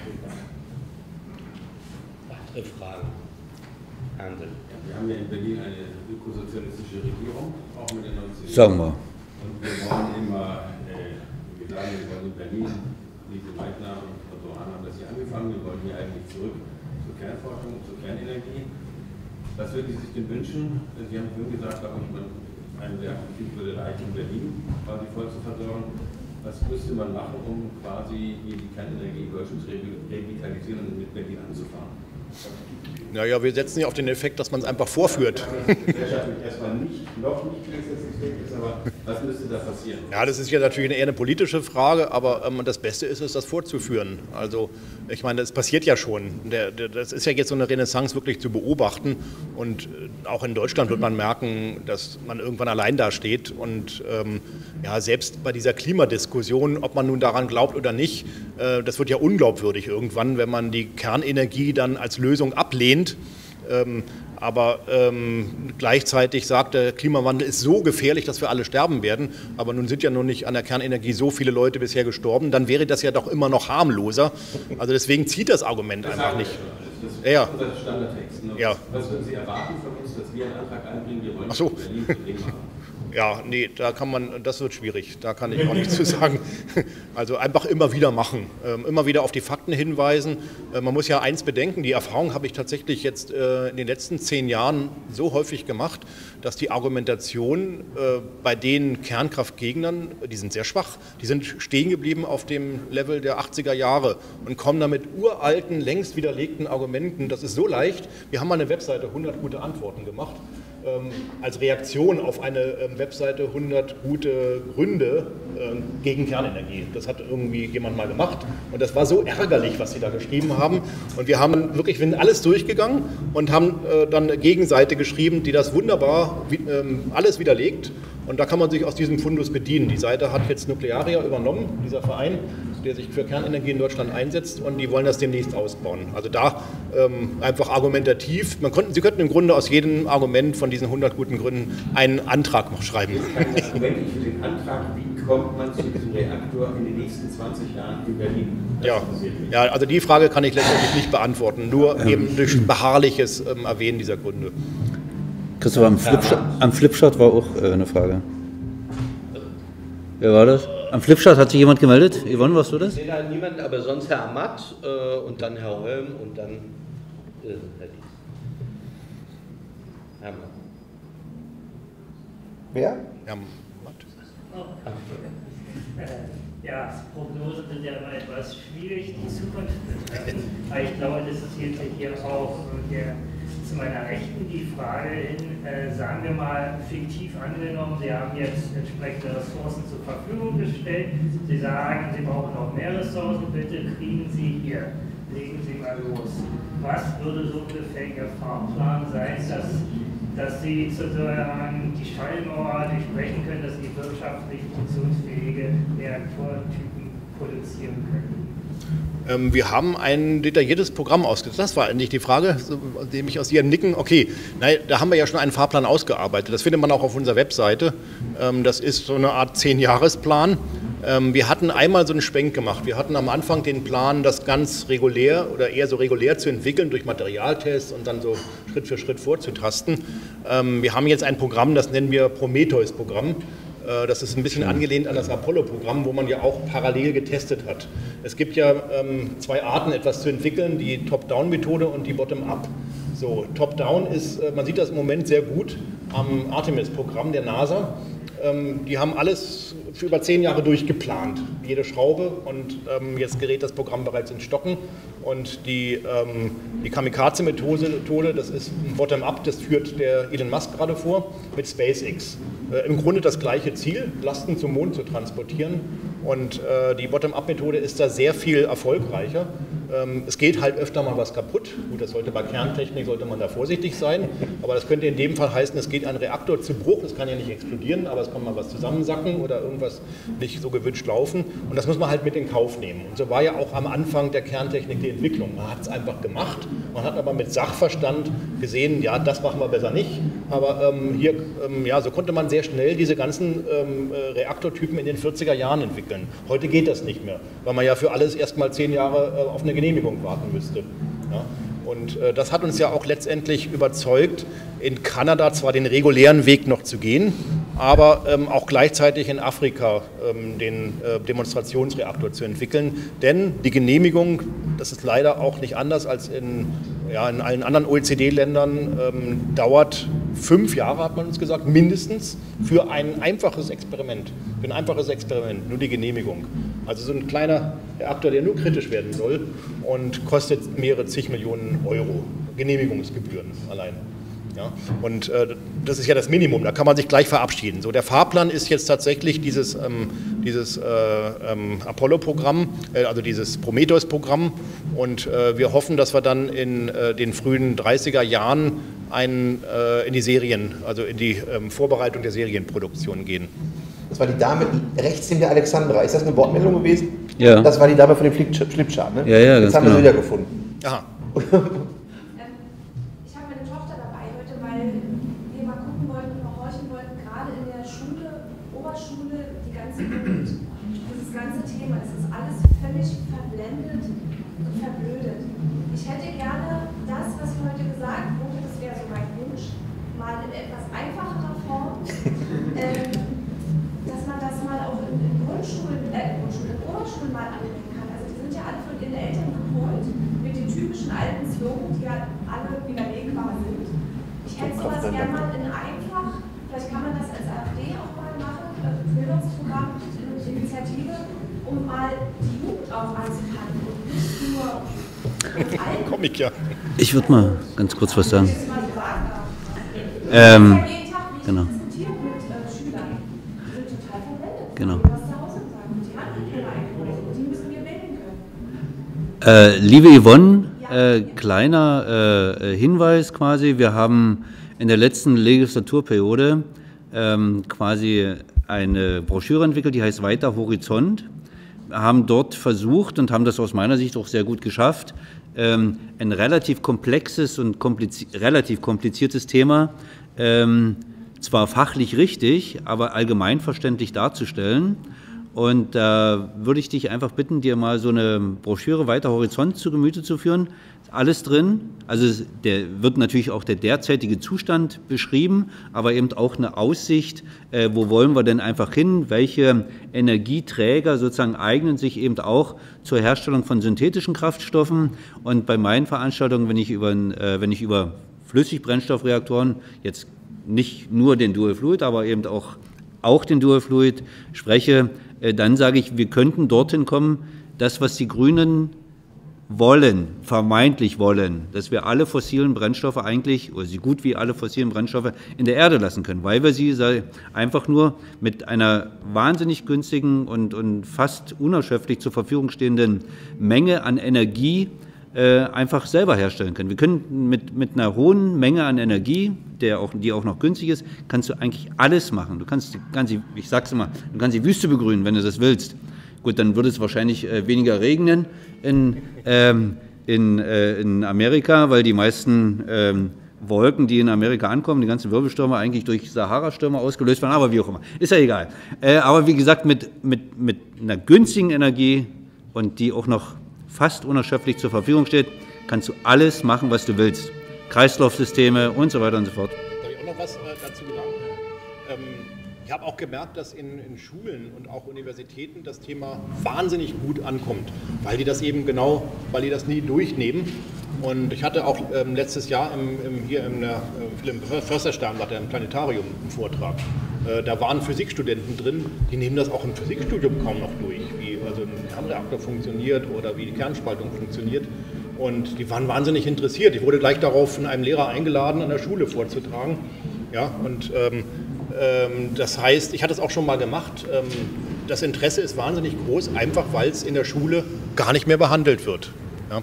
Weitere Fragen? Handel. Wir haben ja in Berlin eine ökosozialistische Regierung, auch mit den neunziger. Sagen wir. Und wir wollen immer, äh, wir sagen, wir wollen in Berlin, diese Meitner und so an haben das hier angefangen, wir wollen hier eigentlich zurück zur Kernforschung und zur Kernenergie. Was würden Sie sich denn wünschen? Sie haben vorhin gesagt, glaube ich, man, ein Reaktorbetrieb würde reichen, Berlin quasi voll zu versorgen. Was müsste man machen, um quasi hier die Kernenergie in Deutschland zu revitalisieren und mit Berlin anzufahren? Naja, wir setzen ja auf den Effekt, dass man es einfach vorführt. Erstmal nicht, noch nicht ist, aber was müsste da passieren? Ja, das ist ja natürlich eher eine politische Frage, aber ähm, das Beste ist es, das vorzuführen. Also ich meine, das passiert ja schon. Der, der, das ist ja jetzt so eine Renaissance wirklich zu beobachten und äh, auch in Deutschland wird man merken, dass man irgendwann allein da steht und ähm, ja, selbst bei dieser Klimadiskussion, ob man nun daran glaubt oder nicht, äh, das wird ja unglaubwürdig irgendwann, wenn man die Kernenergie dann als Lösung ablehnt Ähm, aber ähm, gleichzeitig sagt, der Klimawandel ist so gefährlich, dass wir alle sterben werden. Aber nun sind ja noch nicht an der Kernenergie so viele Leute bisher gestorben. Dann wäre das ja doch immer noch harmloser. Also deswegen zieht das Argument das einfach nicht. Das ist ja. unser Standardtext. Ne? Ja. Was würden Sie erwarten von uns, dass wir einen Antrag einbringen? Wir wollen Ach so. Berlin Problem machen. Ja, nee, da kann man, das wird schwierig, da kann ich auch nichts zu sagen. Also einfach immer wieder machen, immer wieder auf die Fakten hinweisen. Man muss ja eins bedenken, die Erfahrung habe ich tatsächlich jetzt in den letzten zehn Jahren so häufig gemacht, dass die Argumentation bei den Kernkraftgegnern, die sind sehr schwach, die sind stehen geblieben auf dem Level der achtziger Jahre und kommen damit uralten, längst widerlegten Argumenten. Das ist so leicht. Wir haben mal eine Webseite hundert gute Antworten gemacht. Ähm, als Reaktion auf eine ähm, Webseite hundert gute Gründe ähm, gegen Kernenergie. Das hat irgendwie jemand mal gemacht und das war so ärgerlich, was sie da geschrieben haben. Und wir haben wirklich, wir sind alles durchgegangen und haben äh, dann eine Gegenseite geschrieben, die das wunderbar wie, ähm, alles widerlegt. Und da kann man sich aus diesem Fundus bedienen. Die Seite hat jetzt Nuklearia übernommen, dieser Verein, der sich für Kernenergie in Deutschland einsetzt, und die wollen das demnächst ausbauen. Also da ähm, einfach argumentativ. Man konnten, Sie könnten im Grunde aus jedem Argument von diesen hundert guten Gründen einen Antrag noch schreiben. Kein Argument für den Antrag, wie kommt man zu diesem Reaktor in den nächsten zwanzig Jahren in Berlin? Ja, ja, also die Frage kann ich letztendlich nicht beantworten, nur ähm. eben durch beharrliches ähm, Erwähnen dieser Gründe. Christopher, am Flipchart, am Flipchart war auch äh, eine Frage. Wer war das? Am Flipchart hat sich jemand gemeldet? Yvonne, warst du das? Ich sehe da niemanden, aber sonst Herr Amat äh, und dann Herr Holm und dann äh, Herr Dies. Herr Amat. Wer? Herr Amat. Ja, Prognosen sind ja immer etwas schwierig, die Zukunft betreffen. Aber ich glaube, das ist jetzt hier auch der, zu meiner Rechten die Frage hin, äh, sagen wir mal fiktiv angenommen, Sie haben jetzt entsprechende Ressourcen zur Verfügung gestellt. Sie sagen, Sie brauchen noch mehr Ressourcen, bitte kriegen Sie hier, legen Sie mal los. Was würde so ungefähr Ihr Fahrplan sein, dass, dass Sie sozusagen die Schallmauer durchbrechen können, dass Sie wirtschaftlich funktionsfähige Reaktortypen produzieren können? Ähm, wir haben ein detailliertes Programm ausgesetzt. Das war eigentlich die Frage, dem ich aus Ihrem Nicken, okay, nein, da haben wir ja schon einen Fahrplan ausgearbeitet. Das findet man auch auf unserer Webseite. Ähm, das ist so eine Art zehn-Jahres-Plan. Ähm, wir hatten einmal so einen Schwenk gemacht. Wir hatten am Anfang den Plan, das ganz regulär oder eher so regulär zu entwickeln durch Materialtests und dann so Schritt für Schritt vorzutasten. Ähm, wir haben jetzt ein Programm, das nennen wir Prometheus-Programm. Das ist ein bisschen angelehnt an das Apollo-Programm, wo man ja auch parallel getestet hat. Es gibt ja ähm, zwei Arten, etwas zu entwickeln, die Top-Down-Methode und die Bottom-Up. So, Top-Down ist, äh, man sieht das im Moment sehr gut am Artemis-Programm der NASA. Ähm, die haben alles für über zehn Jahre durchgeplant, jede Schraube, und ähm, jetzt gerät das Programm bereits ins Stocken. Und die, ähm, die Kamikaze-Methode, das ist ein Bottom-Up, das führt der Elon Musk gerade vor mit SpaceX. Äh, Im Grunde das gleiche Ziel, Lasten zum Mond zu transportieren. Und äh, die Bottom-Up-Methode ist da sehr viel erfolgreicher. Ähm, es geht halt öfter mal was kaputt. Gut, das sollte bei Kerntechnik, sollte man da vorsichtig sein. Aber das könnte in dem Fall heißen, es geht ein Reaktor zu Bruch. Es kann ja nicht explodieren, aber es kann mal was zusammensacken oder irgendwas nicht so gewünscht laufen. Und das muss man halt mit in Kauf nehmen. Und so war ja auch am Anfang der Kerntechnik die Entwicklung. Man hat es einfach gemacht. Man hat aber mit Sachverstand gesehen, ja, das machen wir besser nicht. Aber ähm, hier, ähm, ja, so konnte man sehr schnell diese ganzen ähm, Reaktortypen in den vierziger Jahren entwickeln. Heute geht das nicht mehr, weil man ja für alles erst mal zehn Jahre äh, auf eine Genehmigung warten müsste. Ja? Und äh, das hat uns ja auch letztendlich überzeugt, in Kanada zwar den regulären Weg noch zu gehen, aber ähm, auch gleichzeitig in Afrika ähm, den äh, Demonstrationsreaktor zu entwickeln. Denn die Genehmigung, das ist leider auch nicht anders als in, ja, in allen anderen O E C D-Ländern, ähm, dauert fünf Jahre, hat man uns gesagt, mindestens für ein einfaches Experiment. Für ein einfaches Experiment, nur die Genehmigung. Also so ein kleiner Reaktor, der nur kritisch werden soll und kostet mehrere zig Millionen Euro Genehmigungsgebühren allein. Ja, und äh, das ist ja das Minimum, da kann man sich gleich verabschieden. So, der Fahrplan ist jetzt tatsächlich dieses, ähm, dieses äh, ähm, Apollo-Programm, äh, also dieses Prometheus-Programm, und äh, wir hoffen, dass wir dann in äh, den frühen dreißiger Jahren ein, äh, in die Serien, also in die ähm, Vorbereitung der Serienproduktion gehen. Das war die Dame rechts neben der Alexandra. Ist das eine Wortmeldung gewesen? Ja. Das war die Dame von dem Flipchart, ne? Ja, ja, Jetzt ganz haben wir genau. sie wiedergefunden. Aha. Ähm, ich habe eine Thema. Es ist alles völlig verblendet und verblödet. Ich hätte gerne das, was heute gesagt wurde, das wäre so mein Wunsch, mal in etwas einfacherer Form, ähm, dass man das mal auch in, in Grundschulen, äh, Grundschulen, in Oberschulen mal anbringen kann. Also die sind ja alle von ihren Eltern geholt, mit den typischen alten Slogans, die ja alle widerlegbar sind. Ich hätte sowas gerne mal in einfach, vielleicht kann man das als AfD auch mal machen, also Bildungsprogramm, Initiative, um mal die Jugend auch anzupacken und nicht nur Komm ich ja. Ich würde mal ganz kurz was sagen. Ähm, genau. Genau. Äh, liebe Yvonne, äh, kleiner äh, Hinweis quasi, wir haben in der letzten Legislaturperiode ähm, quasi eine Broschüre entwickelt, die heißt Weiter Horizont. Wir haben dort versucht und haben das aus meiner Sicht auch sehr gut geschafft, ähm, ein relativ komplexes und komplizi relativ kompliziertes Thema ähm, zwar fachlich richtig, aber allgemeinverständlich darzustellen. Und da äh, würde ich dich einfach bitten, dir mal so eine Broschüre Weiter Horizont zu Gemüte zu führen. Ist alles drin. Also der wird natürlich auch der derzeitige Zustand beschrieben, aber eben auch eine Aussicht, äh, wo wollen wir denn einfach hin, welche Energieträger sozusagen eignen sich eben auch zur Herstellung von synthetischen Kraftstoffen. Und bei meinen Veranstaltungen, wenn ich über, äh, wenn ich über Flüssigbrennstoffreaktoren, jetzt nicht nur den Dual Fluid, aber eben auch, auch den Dual Fluid spreche, dann sage ich, wir könnten dorthin kommen, das, was die Grünen wollen, vermeintlich wollen, dass wir alle fossilen Brennstoffe eigentlich, oder so gut wie alle fossilen Brennstoffe in der Erde lassen können, weil wir sie einfach nur mit einer wahnsinnig günstigen und, und fast unerschöpflich zur Verfügung stehenden Menge an Energie äh, einfach selber herstellen können. Wir können mit, mit einer hohen Menge an Energie, der auch, die auch noch günstig ist, kannst du eigentlich alles machen. Du kannst, kannst die, ich sag's immer, du kannst die Wüste begrünen, wenn du das willst. Gut, dann würde es wahrscheinlich äh, weniger regnen in, ähm, in, äh, in Amerika, weil die meisten ähm, Wolken, die in Amerika ankommen, die ganzen Wirbelstürme eigentlich durch Sahara-Stürme ausgelöst werden, aber wie auch immer. Ist ja egal. Äh, aber wie gesagt, mit, mit, mit einer günstigen Energie und die auch noch fast unerschöpflich zur Verfügung steht, kannst du alles machen, was du willst. Kreislaufsysteme und so weiter und so fort. Darf ich auch noch was äh, dazu sagen? Ähm, ich habe auch gemerkt, dass in, in Schulen und auch Universitäten das Thema wahnsinnig gut ankommt, weil die das eben genau, weil die das nie durchnehmen. Und ich hatte auch ähm, letztes Jahr im, im, hier im, äh, im Förstersternblatt, im Planetarium, einen Vortrag. Äh, da waren Physikstudenten drin, die nehmen das auch im Physikstudium kaum noch durch, wie also ein Kernreaktor funktioniert oder wie die Kernspaltung funktioniert. Und die waren wahnsinnig interessiert. Ich wurde gleich darauf von einem Lehrer eingeladen, an der Schule vorzutragen. Ja, und ähm, ähm, das heißt, ich hatte es auch schon mal gemacht. Ähm, das Interesse ist wahnsinnig groß, einfach weil es in der Schule gar nicht mehr behandelt wird. Ja.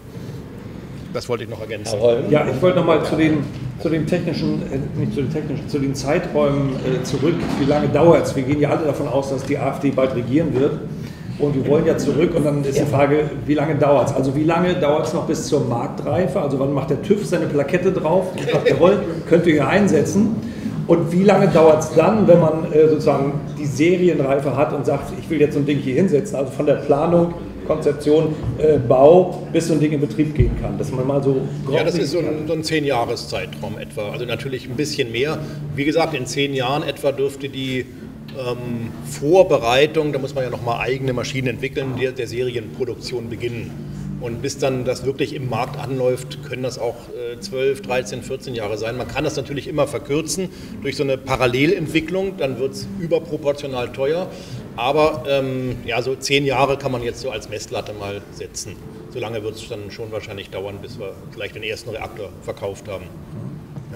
Das wollte ich noch ergänzen. Ja, ich wollte noch mal zu den, zu den technischen, äh, nicht zu den technischen, zu den Zeiträumen äh, zurück. Wie lange dauert es? Wir gehen ja alle davon aus, dass die AfD bald regieren wird. Und wir wollen ja zurück und dann ist die Frage, wie lange dauert es? Also wie lange dauert es noch bis zur Marktreife? Also wann macht der TÜV seine Plakette drauf und sagt, jawohl, könnt ihr hier einsetzen? Und wie lange dauert es dann, wenn man äh, sozusagen die Serienreife hat und sagt, ich will jetzt so ein Ding hier hinsetzen? Also von der Planung, Konzeption, äh, Bau, bis so ein Ding in Betrieb gehen kann. Dass man mal so grob ja, das ist so ein, so ein zehn-Jahres-Zeitraum etwa. Also natürlich ein bisschen mehr. Wie gesagt, in zehn Jahren etwa dürfte die Ähm, Vorbereitung, da muss man ja nochmal eigene Maschinen entwickeln, der, der Serienproduktion beginnen. Und bis dann das wirklich im Markt anläuft, können das auch äh, zwölf, dreizehn, vierzehn Jahre sein. Man kann das natürlich immer verkürzen durch so eine Parallelentwicklung, dann wird es überproportional teuer. Aber ähm, ja, so zehn Jahre kann man jetzt so als Messlatte mal setzen. So lange wird es dann schon wahrscheinlich dauern, bis wir vielleicht den ersten Reaktor verkauft haben. Ja.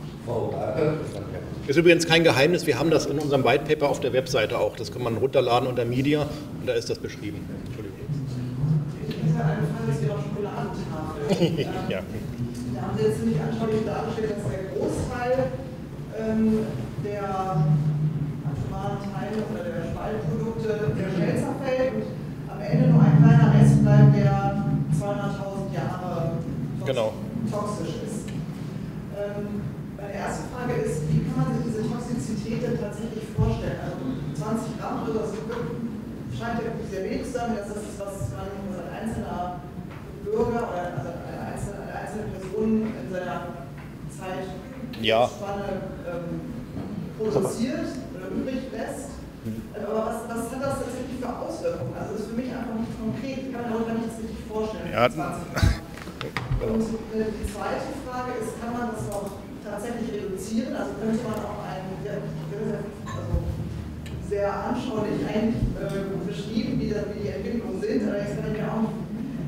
Ist übrigens kein Geheimnis, wir haben das in unserem White Paper auf der Webseite auch. Das kann man runterladen unter Media und da ist das beschrieben. Entschuldigung. Ich habe eine Frage zu Ihrer Schokoladentafel. Ja. Da haben Sie jetzt ziemlich anschaulich dargestellt, dass der Großteil ähm, der atomaren Teile oder der Spaltprodukte der Schmelzer fällt und am Ende nur ein kleiner Rest bleibt, der zweihunderttausend Jahre tox genau. toxisch ist. Ähm, Meine erste Frage ist, wie kann man sich diese Toxizität denn tatsächlich vorstellen? Also zwanzig Gramm oder so scheint ja sehr wenig zusammen, das ist, was man als einzelner Bürger oder also eine, einzelne, eine einzelne Person in seiner Zeitspanne ja. ähm, produziert oder übrig lässt. Aber was, was hat das tatsächlich für Auswirkungen? Also das ist für mich einfach nicht konkret. Ich kann mir auch gar nicht das richtig vorstellen. Ja. Und die zweite Frage ist, kann man das auch tatsächlich reduzieren? Also könnte man auch einen, also sehr anschaulich eigentlich äh, beschrieben, wie, das, wie die Entwicklungen sind. Aber jetzt kann ich mir auch nicht,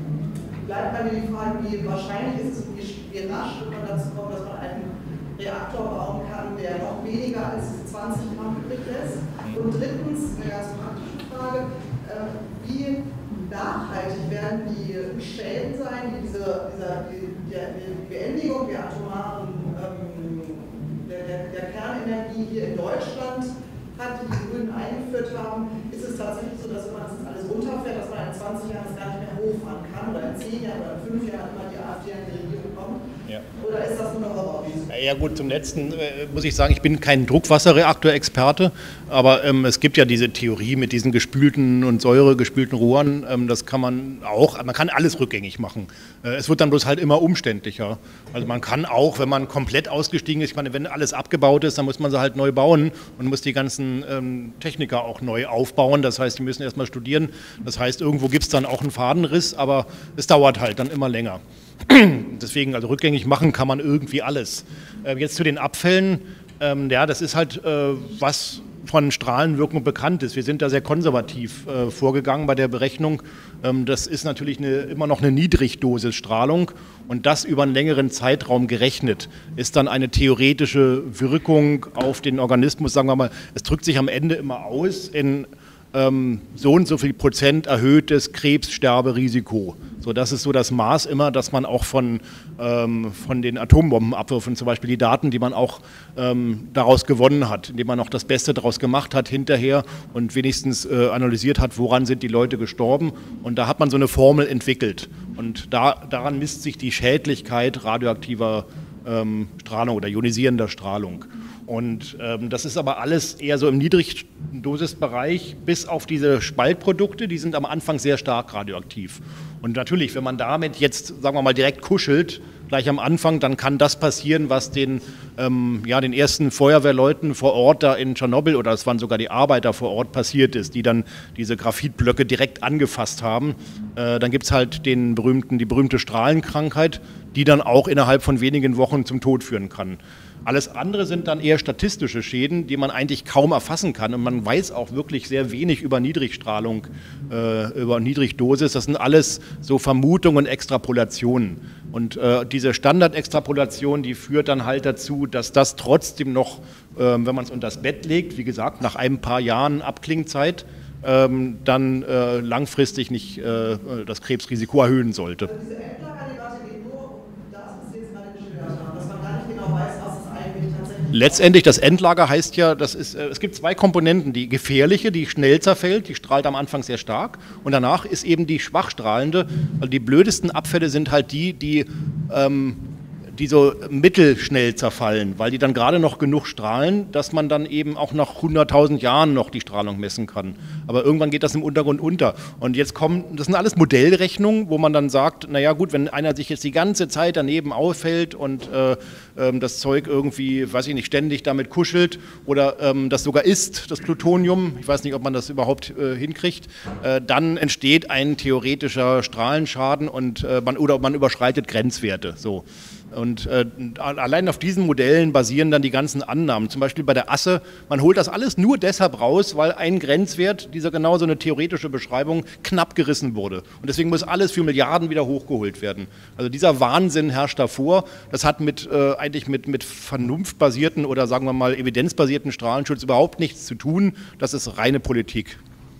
bleibt bei mir die Frage, wie wahrscheinlich ist es und wie, wie rasch wird man dazu kommen, dass man einen Reaktor bauen kann, der noch weniger als zwanzig Gramm übrig lässt. Und drittens, eine ganz praktische Frage, äh, wie nachhaltig werden die Schäden sein, die diese, dieser, die, die Beendigung der atomaren, ähm, der, der, der Kernenergie hier in Deutschland hat, die die Grünen eingeführt haben. Ist es tatsächlich so, dass wenn man das alles runterfährt, dass man in zwanzig Jahren das gar nicht mehr hochfahren kann oder in zehn Jahren oder in fünf Jahren immer die AfD an die Regierung kommt? Ja. Oder ist das nur eine Horrorwiese? Ja gut, zum Letzten äh, muss ich sagen, ich bin kein Druckwasserreaktorexperte, aber ähm, es gibt ja diese Theorie mit diesen gespülten und säuregespülten Rohren, ähm, das kann man auch, man kann alles rückgängig machen. Äh, es wird dann bloß halt immer umständlicher. Also man kann auch, wenn man komplett ausgestiegen ist, ich meine, wenn alles abgebaut ist, dann muss man sie halt neu bauen und muss die ganzen ähm, Techniker auch neu aufbauen. Das heißt, die müssen erstmal studieren. Das heißt, irgendwo gibt es dann auch einen Fadenriss, aber es dauert halt dann immer länger. Deswegen, also rückgängig machen kann man irgendwie alles. Äh, jetzt zu den Abfällen, ähm, ja, das ist halt äh, was von Strahlenwirkung bekannt ist. Wir sind da sehr konservativ äh, vorgegangen bei der Berechnung. Ähm, das ist natürlich eine, immer noch eine Niedrigdosisstrahlung und das über einen längeren Zeitraum gerechnet ist dann eine theoretische Wirkung auf den Organismus, sagen wir mal, es drückt sich am Ende immer aus in ähm, so und so viel Prozent erhöhtes Krebssterberisiko. So, das ist so das Maß immer, dass man auch von, ähm, von den Atombombenabwürfen, zum Beispiel die Daten, die man auch ähm, daraus gewonnen hat, indem man noch das Beste daraus gemacht hat hinterher und wenigstens äh, analysiert hat, woran sind die Leute gestorben. Und da hat man so eine Formel entwickelt. Und da, daran misst sich die Schädlichkeit radioaktiver ähm, Strahlung oder ionisierender Strahlung. Und ähm, das ist aber alles eher so im Niedrigdosisbereich, bis auf diese Spaltprodukte, die sind am Anfang sehr stark radioaktiv. Und natürlich, wenn man damit jetzt, sagen wir mal, direkt kuschelt, gleich am Anfang, dann kann das passieren, was den, ähm, ja, den ersten Feuerwehrleuten vor Ort da in Tschernobyl, oder es waren sogar die Arbeiter vor Ort, passiert ist, die dann diese Graphitblöcke direkt angefasst haben. Äh, dann gibt es halt den berühmten, die berühmte Strahlenkrankheit, die dann auch innerhalb von wenigen Wochen zum Tod führen kann. Alles andere sind dann eher statistische Schäden, die man eigentlich kaum erfassen kann. Und man weiß auch wirklich sehr wenig über Niedrigstrahlung, äh, über Niedrigdosis. Das sind alles so Vermutungen und Extrapolationen. Und äh, diese Standardextrapolation, die führt dann halt dazu, dass das trotzdem noch, äh, wenn man es unter das Bett legt, wie gesagt, nach ein paar Jahren Abklingzeit, äh, dann äh, langfristig nicht äh, das Krebsrisiko erhöhen sollte. Also diese Endlagerdebatte geht nur um das, was Sie jetzt gerade geschildert haben, dass man gar nicht genau weiß, was es eigentlich tatsächlich ist. Letztendlich, das Endlager heißt ja, das ist, äh, es gibt zwei Komponenten, die gefährliche, die schnell zerfällt, die strahlt am Anfang sehr stark und danach ist eben die schwachstrahlende, also die blödesten Abfälle sind halt die, die, ähm, die so mittelschnell zerfallen, weil die dann gerade noch genug strahlen, dass man dann eben auch nach hunderttausend Jahren noch die Strahlung messen kann. Aber irgendwann geht das im Untergrund unter. Und jetzt kommen, das sind alles Modellrechnungen, wo man dann sagt, naja gut, wenn einer sich jetzt die ganze Zeit daneben auffällt und äh, äh, das Zeug irgendwie, weiß ich nicht, ständig damit kuschelt oder ähm, das sogar isst, das Plutonium, ich weiß nicht, ob man das überhaupt äh, hinkriegt, äh, dann entsteht ein theoretischer Strahlenschaden und äh, man, oder man überschreitet Grenzwerte. So. Und äh, allein auf diesen Modellen basieren dann die ganzen Annahmen. Zum Beispiel bei der Asse, man holt das alles nur deshalb raus, weil ein Grenzwert, dieser genau so eine theoretische Beschreibung, knapp gerissen wurde. Und deswegen muss alles für Milliarden wieder hochgeholt werden. Also dieser Wahnsinn herrscht davor. Das hat mit, äh, eigentlich mit, mit vernunftbasierten oder sagen wir mal evidenzbasierten Strahlenschutz überhaupt nichts zu tun. Das ist reine Politik.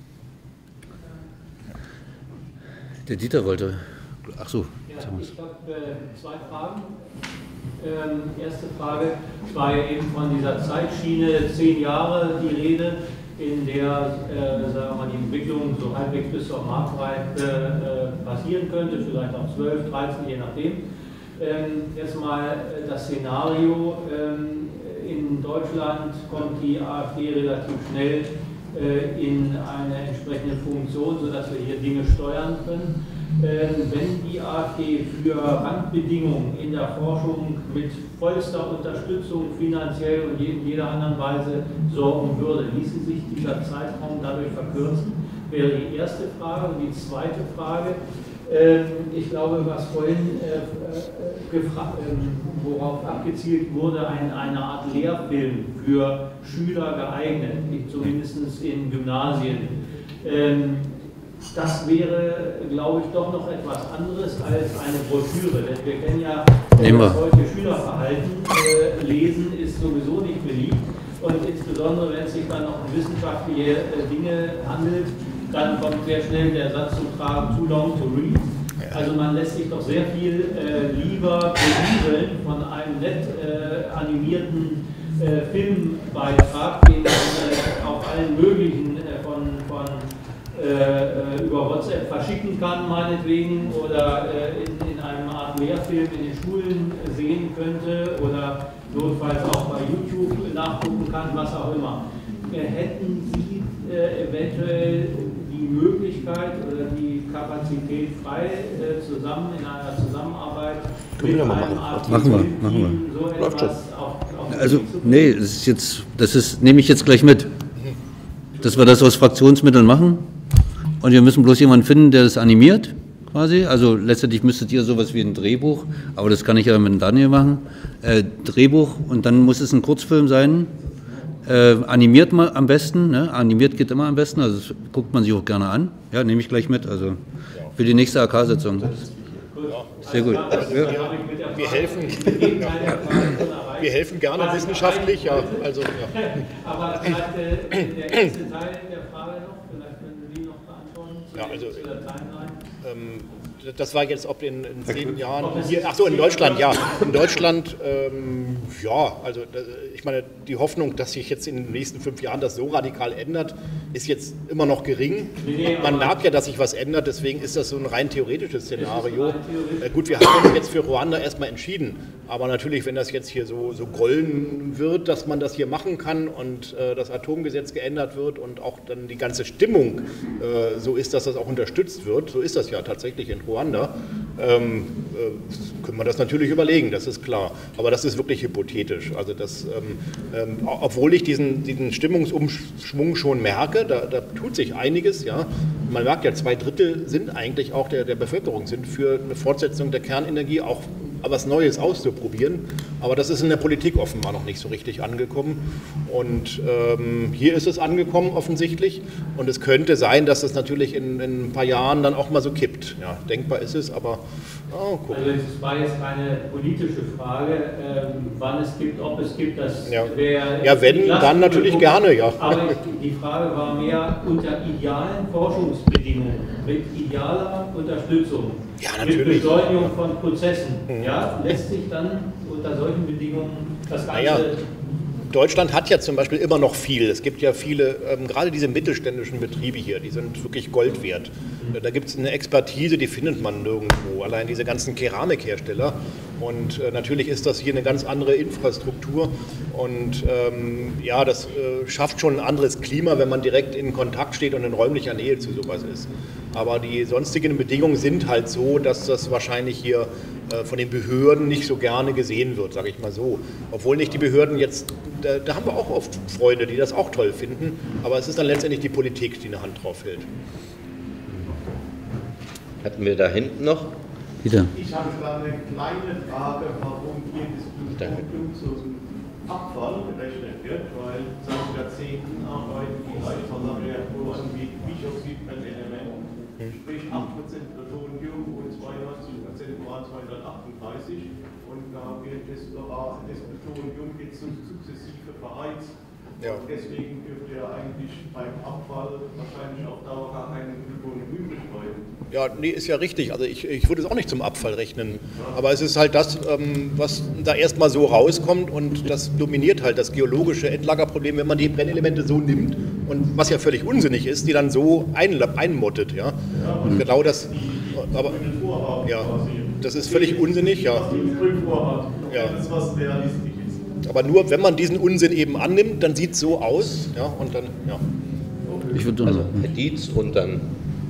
Der Dieter wollte, ach so. Ja, ich habe äh, zwei Fragen. Ähm, erste Frage, es war ja eben von dieser Zeitschiene zehn Jahre die Rede, in der äh, sagen wir mal, die Entwicklung so halbwegs bis zur Marktreife äh, passieren könnte, vielleicht auch zwölf, dreizehn, je nachdem. Ähm, erstmal äh, das Szenario, ähm, in Deutschland kommt die AfD relativ schnell äh, in eine entsprechende Funktion, sodass wir hier Dinge steuern können. Ähm, wenn die AfD für Randbedingungen in der Forschung mit vollster Unterstützung finanziell und in jeder anderen Weise sorgen würde, ließe sich dieser Zeitraum dadurch verkürzen, wäre die erste Frage. Und die zweite Frage, ähm, ich glaube, was vorhin äh, äh, gefragt, ähm, worauf abgezielt wurde, ein, eine Art Lehrfilm für Schüler geeignet, zumindest in Gymnasien. Ähm, Das wäre, glaube ich, doch noch etwas anderes als eine Broschüre, denn wir kennen ja das heutige Schülerverhalten. Äh, Lesen ist sowieso nicht beliebt und insbesondere, wenn es sich dann noch um wissenschaftliche äh, Dinge handelt, dann kommt sehr schnell der Satz zum Tragen, too long to read. Also man lässt sich doch sehr viel äh, lieber berieseln von einem nett äh, animierten äh, Filmbeitrag, den man äh, auf allen möglichen äh, von, von Äh, über WhatsApp verschicken kann, meinetwegen, oder äh, in, in einem Art Lehrfilm in den Schulen sehen könnte oder notfalls auch bei YouTube nachgucken kann, was auch immer. Äh, hätten Sie äh, eventuell die Möglichkeit oder die Kapazität frei, äh, zusammen in einer Zusammenarbeit mit einem Art machen wir, machen wir. so etwas auf, auf Also, nee, das ist jetzt, das ist, nehme ich jetzt gleich mit, dass wir das aus Fraktionsmitteln machen. Und wir müssen bloß jemanden finden, der das animiert, quasi. Also letztendlich müsstet ihr sowas wie ein Drehbuch, aber das kann ich ja mit Daniel machen, äh, Drehbuch, und dann muss es ein Kurzfilm sein, äh, animiert mal am besten, ne? Animiert geht immer am besten, also das guckt man sich auch gerne an. Ja, nehme ich gleich mit, also für die nächste A K-Sitzung. Sehr gut. Ja. Wir helfen, ja. Wir helfen gerne wissenschaftlich, ja. Also, ja. Aber vielleicht äh, der erste Teil der Frage noch, vielleicht können Sie noch beantworten. Ja, also, ähm, das war jetzt, ob in, in zehn Jahren, hier, ach so, in Deutschland, ja, in Deutschland, ähm, ja, also ich meine, die Hoffnung, dass sich jetzt in den nächsten fünf Jahren das so radikal ändert, ist jetzt immer noch gering. Man merkt ja, dass sich was ändert, deswegen ist das so ein rein theoretisches Szenario. Äh, gut, wir haben uns jetzt für Ruanda erstmal entschieden, aber natürlich, wenn das jetzt hier so, so golden wird, dass man das hier machen kann und äh, das Atomgesetz geändert wird und auch dann die ganze Stimmung äh, so ist, dass das auch unterstützt wird, so ist das ja tatsächlich in Ruanda. Ruanda, ähm, äh, können wir das natürlich überlegen, das ist klar. Aber das ist wirklich hypothetisch. Also das, ähm, ähm, obwohl ich diesen, diesen Stimmungsumschwung schon merke, da, da tut sich einiges. Ja. Man merkt ja, zwei Drittel sind eigentlich auch der, der Bevölkerung sind für eine Fortsetzung der Kernenergie, auch was Neues auszuprobieren. Aber das ist in der Politik offenbar noch nicht so richtig angekommen. Und ähm, hier ist es angekommen offensichtlich. Und es könnte sein, dass es natürlich in, in ein paar Jahren dann auch mal so kippt. Ja, denkbar ist es, aber oh, guck. Also es war jetzt keine politische Frage, ähm, wann es gibt, ob es gibt, das ja. wäre... Ja, wenn, dann natürlich Punkt. Gerne, ja. Aber ich, die Frage war mehr unter idealen Forschungsbedingungen, mit idealer Unterstützung, ja, natürlich. mit Beschleunigung von Prozessen. Mhm. Ja, lässt sich dann unter solchen Bedingungen das Ganze... Ja. Deutschland hat ja zum Beispiel immer noch viel. Es gibt ja viele, ähm, gerade diese mittelständischen Betriebe hier, die sind wirklich Gold wert. Mhm. Da gibt es eine Expertise, die findet man nirgendwo. Allein diese ganzen Keramikhersteller. Und äh, natürlich ist das hier eine ganz andere Infrastruktur. Und ähm, ja, das äh, schafft schon ein anderes Klima, wenn man direkt in Kontakt steht und in räumlicher Nähe zu sowas ist. Aber die sonstigen Bedingungen sind halt so, dass das wahrscheinlich hier äh, von den Behörden nicht so gerne gesehen wird, sage ich mal so. Obwohl nicht die Behörden jetzt, da, da haben wir auch oft Freunde, die das auch toll finden. Aber es ist dann letztendlich die Politik, die eine Hand drauf hält. Hatten wir da hinten noch? Wieder. Ich habe da eine kleine Frage, warum jedes Plutonium zum Abfall gerechnet wird, weil seit Jahrzehnten arbeiten die Reaktoren mit Bischofsiebenelementen, sprich acht Prozent Plutonium und zweiundneunzig Prozent Uran zweihundertachtunddreißig, und da wird das, das Plutonium jetzt sukzessive verheizt. Ja. Und deswegen dürfte ja eigentlich beim Abfall wahrscheinlich auf Dauer gar kein Plutonium übrig bleiben. Ja, nee, ist ja richtig. Also ich, ich würde es auch nicht zum Abfall rechnen. Aber es ist halt das, ähm, was da erstmal so rauskommt, und das dominiert halt das geologische Endlagerproblem, wenn man die Brennelemente so nimmt, und was ja völlig unsinnig ist, die dann so ein, einmottet. Ja? Ja, und genau das, aber, ja, das ist völlig unsinnig. Ja. Ja. Das ist was realistisch ist. Aber nur, wenn man diesen Unsinn eben annimmt, dann sieht es so aus. Ja, und dann, ja. Ich würde also Herr Dietz und dann.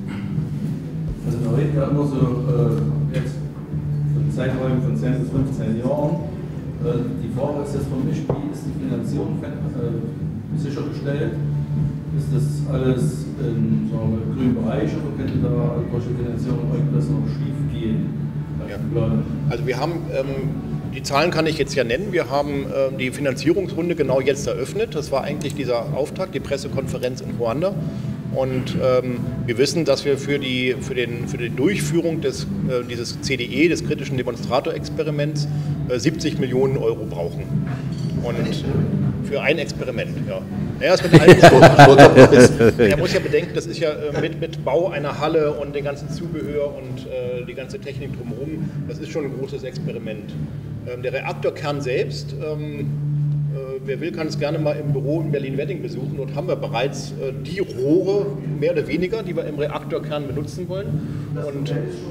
Also wir reden ja immer so äh, jetzt von Zeiträumen von zehn bis fünfzehn Jahren. Äh, die Frage ist jetzt für mich, wie ist die Finanzierung äh, sichergestellt? Ist das alles im grünen Bereich oder könnte da durch die Finanzierung irgendwas noch schief gehen? Ja. Also wir haben, ähm, die Zahlen kann ich jetzt ja nennen, wir haben ähm, die Finanzierungsrunde genau jetzt eröffnet. Das war eigentlich dieser Auftakt, die Pressekonferenz in Ruanda. Und ähm, wir wissen, dass wir für die, für den, für die Durchführung des, äh, dieses C D E, des kritischen Demonstrator-Experiments, äh, siebzig Millionen Euro brauchen. Und für ein Experiment, ja. Naja, es mit allen Er muss ja bedenken, das ist ja äh, mit, mit Bau einer Halle und dem ganzen Zubehör und äh, die ganze Technik drumherum, das ist schon ein großes Experiment. Ähm, der Reaktorkern selbst, ähm, äh, wer will, kann es gerne mal im Büro in Berlin-Wedding besuchen. Dort haben wir bereits äh, die Rohre, mehr oder weniger, die wir im Reaktorkern benutzen wollen. Und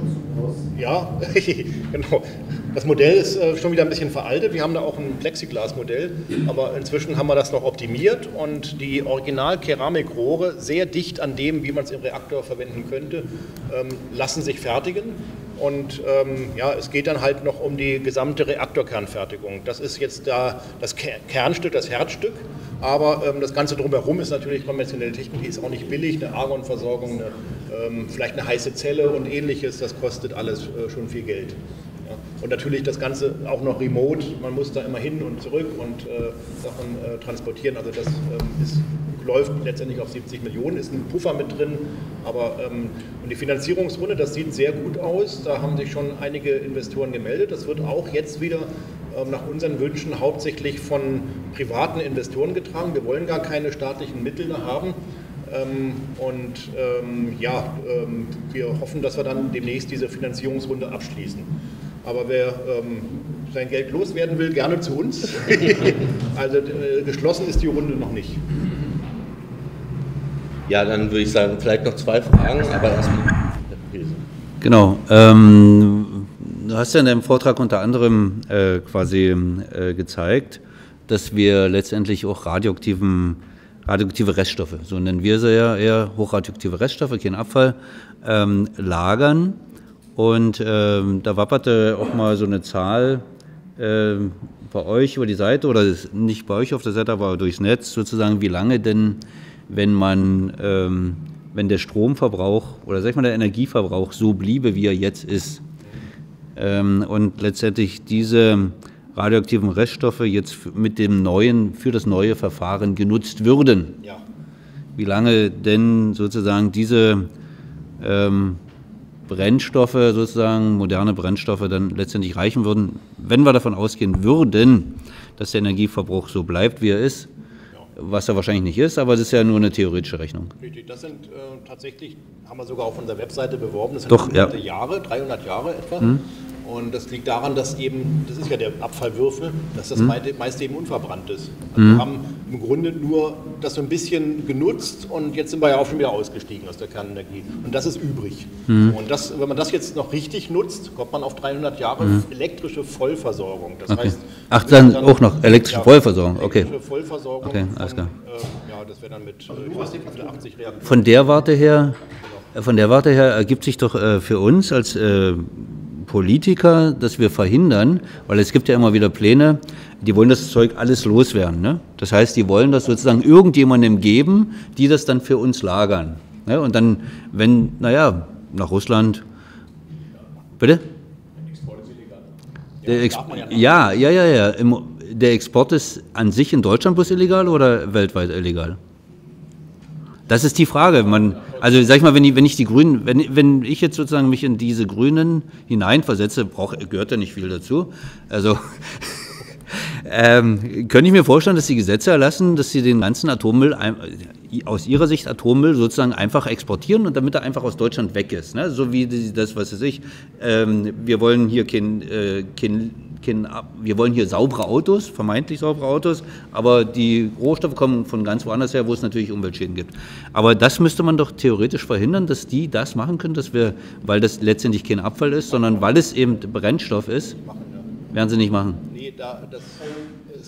ja, genau. Das Modell ist äh, schon wieder ein bisschen veraltet. Wir haben da auch ein Plexiglas-Modell, aber inzwischen haben wir das noch optimiert und die Original-Keramikrohre sehr dicht an dem, wie man es im Reaktor verwenden könnte, ähm, lassen sich fertigen. Und ähm, ja, es geht dann halt noch um die gesamte Reaktorkernfertigung. Das ist jetzt da das Kernstück, das Herzstück. Aber ähm, das Ganze drumherum ist natürlich konventionelle Technik, die ist auch nicht billig. Eine Argonversorgung, eine, ähm, vielleicht eine heiße Zelle und ähnliches, das kostet alles äh, schon viel Geld. Ja. Und natürlich das Ganze auch noch remote, man muss da immer hin und zurück und äh, Sachen äh, transportieren. Also das ähm, ist, läuft letztendlich auf siebzig Millionen, ist ein Puffer mit drin. Aber ähm, und die Finanzierungsrunde, das sieht sehr gut aus. Da haben sich schon einige Investoren gemeldet. Das wird auch jetzt wieder ähm, nach unseren Wünschen hauptsächlich von privaten Investoren getragen. Wir wollen gar keine staatlichen Mittel da haben. Ähm, und ähm, ja, ähm, wir hoffen, dass wir dann demnächst diese Finanzierungsrunde abschließen. Aber wer ähm, sein Geld loswerden will, gerne zu uns. Also äh, geschlossen ist die Runde noch nicht. Ja, dann würde ich sagen, vielleicht noch zwei Fragen, aber erstmal. Genau. Ähm, du hast ja in deinem Vortrag unter anderem äh, quasi äh, gezeigt, dass wir letztendlich auch radioaktiven, radioaktive Reststoffe, so nennen wir sie ja eher, hochradioaktive Reststoffe, kein Abfall, ähm, lagern. Und ähm, da wapperte auch mal so eine Zahl äh, bei euch über die Seite, oder nicht bei euch auf der Seite, aber durchs Netz sozusagen, wie lange denn, wenn man, ähm, wenn der Stromverbrauch oder sag ich mal der Energieverbrauch so bliebe, wie er jetzt ist, ähm, und letztendlich diese radioaktiven Reststoffe jetzt mit dem neuen, für das neue Verfahren genutzt würden. Ja. Wie lange denn sozusagen diese ähm, Brennstoffe, sozusagen moderne Brennstoffe dann letztendlich reichen würden, wenn wir davon ausgehen würden, dass der Energieverbrauch so bleibt, wie er ist, was er wahrscheinlich nicht ist, aber das ist ja nur eine theoretische Rechnung. Richtig, das sind äh, tatsächlich, haben wir sogar auf unserer Webseite beworben, das sind Doch, ja. Jahre, dreihundert Jahre etwa. Mhm. Und das liegt daran, dass eben, das ist ja der Abfallwürfel, dass das mhm. meiste eben unverbrannt ist. Also mhm. wir haben im Grunde nur das so ein bisschen genutzt und jetzt sind wir ja auch schon wieder ausgestiegen aus der Kernenergie. Und das ist übrig. Mhm. Und das, wenn man das jetzt noch richtig nutzt, kommt man auf dreihundert Jahre mhm. elektrische Vollversorgung. Das okay. heißt, Ach, dann, dann auch noch elektrische ja, Vollversorgung, okay. Elektrische Vollversorgung okay, alles klar. Von, äh, ja, das wäre dann mit äh, ich weiß nicht, wie viele achtzig Reaktoren. Von der Warte her, von der Warte her ergibt sich doch äh, für uns als äh, Politiker, dass wir verhindern, weil es gibt ja immer wieder Pläne, die wollen das Zeug alles loswerden. Ne? Das heißt, die wollen das sozusagen irgendjemandem geben, die das dann für uns lagern. Ne? Und dann, wenn, naja, nach Russland, bitte? Der Export ist illegal. Ja, ja, ja, ja. Im, der Export ist an sich in Deutschland bloß illegal oder weltweit illegal? Das ist die Frage. Man, also sag ich mal, wenn ich, wenn ich die Grünen, wenn, wenn ich jetzt sozusagen mich in diese Grünen hineinversetze, brauch, gehört ja nicht viel dazu. Also ähm, könnte ich mir vorstellen, dass sie Gesetze erlassen, dass sie den ganzen Atommüll, aus ihrer Sicht Atommüll sozusagen einfach exportieren und damit er einfach aus Deutschland weg ist. Ne? So wie das, was weiß ich, ähm, wir wollen hier kein, äh, kein wir wollen hier saubere Autos, vermeintlich saubere Autos, aber die Rohstoffe kommen von ganz woanders her, wo es natürlich Umweltschäden gibt. Aber das müsste man doch theoretisch verhindern, dass die das machen können, dass wir, weil das letztendlich kein Abfall ist, sondern weil es eben Brennstoff ist, werden sie nicht machen. Nee, da, das, es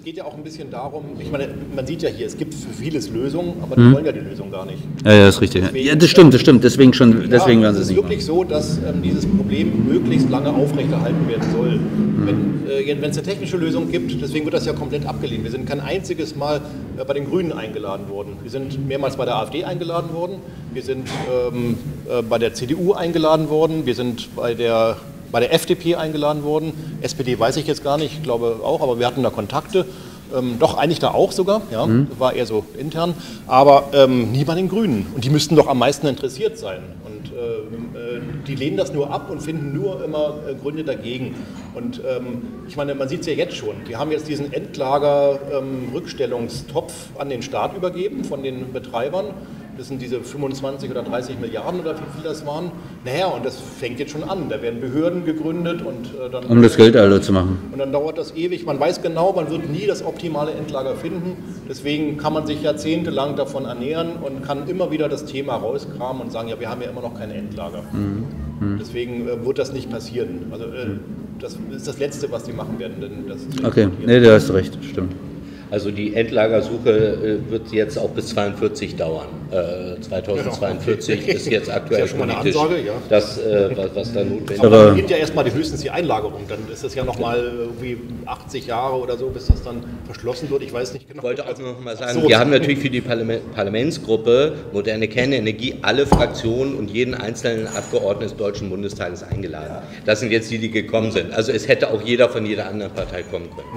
geht ja auch ein bisschen darum, ich meine, man sieht ja hier, es gibt für vieles Lösungen, aber die Mhm. wollen ja die Lösung gar nicht. Ja, ja, das ist richtig. Deswegen, Ja, das stimmt, das stimmt. Deswegen schon, deswegen ja, werden sie es es ist nicht wirklich machen. so, dass ähm, dieses Problem möglichst lange aufrechterhalten werden soll. Mhm. Wenn äh, wenn es eine technische Lösung gibt, deswegen wird das ja komplett abgelehnt. Wir sind kein einziges Mal äh, bei den Grünen eingeladen worden. Wir sind mehrmals bei der AfD eingeladen worden. Wir sind ähm, äh, bei der C D U eingeladen worden. Wir sind bei der bei der F D P eingeladen worden. S P D weiß ich jetzt gar nicht, ich glaube auch, aber wir hatten da Kontakte. Ähm, doch, eigentlich da auch sogar, ja, Mhm. war eher so intern, aber ähm, nie bei den Grünen. Und die müssten doch am meisten interessiert sein. Und äh, äh, die lehnen das nur ab und finden nur immer äh, Gründe dagegen. Und ähm, ich meine, man sieht es ja jetzt schon. Die haben jetzt diesen Endlager-Rückstellungstopf ähm, an den Staat übergeben von den Betreibern. Das sind diese fünfundzwanzig oder dreißig Milliarden oder wie viel das waren. Naja, und das fängt jetzt schon an. Da werden Behörden gegründet und äh, dann... Um das Geld alle zu machen. Und dann dauert das ewig. Man weiß genau, man wird nie das optimale Endlager finden. Deswegen kann man sich jahrzehntelang davon ernähren und kann immer wieder das Thema rauskramen und sagen, ja, wir haben ja immer noch kein Endlager. Mhm. Mhm. Deswegen äh, wird das nicht passieren. Also äh, das ist das Letzte, was die machen werden. Denn das Okay, nee, da hast du recht, stimmt. Also die Endlagersuche äh, wird jetzt auch bis zweiundvierzig dauern. Äh, zweitausendzweiundvierzig Genau. ist jetzt aktuell Ist ja schon mal eine politisch Ansage, ja. das, äh, was, was da notwendig Aber dann ist. geht ja erstmal die, höchstens die Einlagerung. Dann ist das ja nochmal irgendwie achtzig Jahre oder so, bis das dann verschlossen wird. Ich weiß nicht genau. Ich wollte auch noch mal sagen, So. wir haben natürlich für die Parlament Parlamentsgruppe Moderne Kernenergie alle Fraktionen und jeden einzelnen Abgeordneten des Deutschen Bundestages eingeladen. Das sind jetzt die, die gekommen sind. Also es hätte auch jeder von jeder anderen Partei kommen können.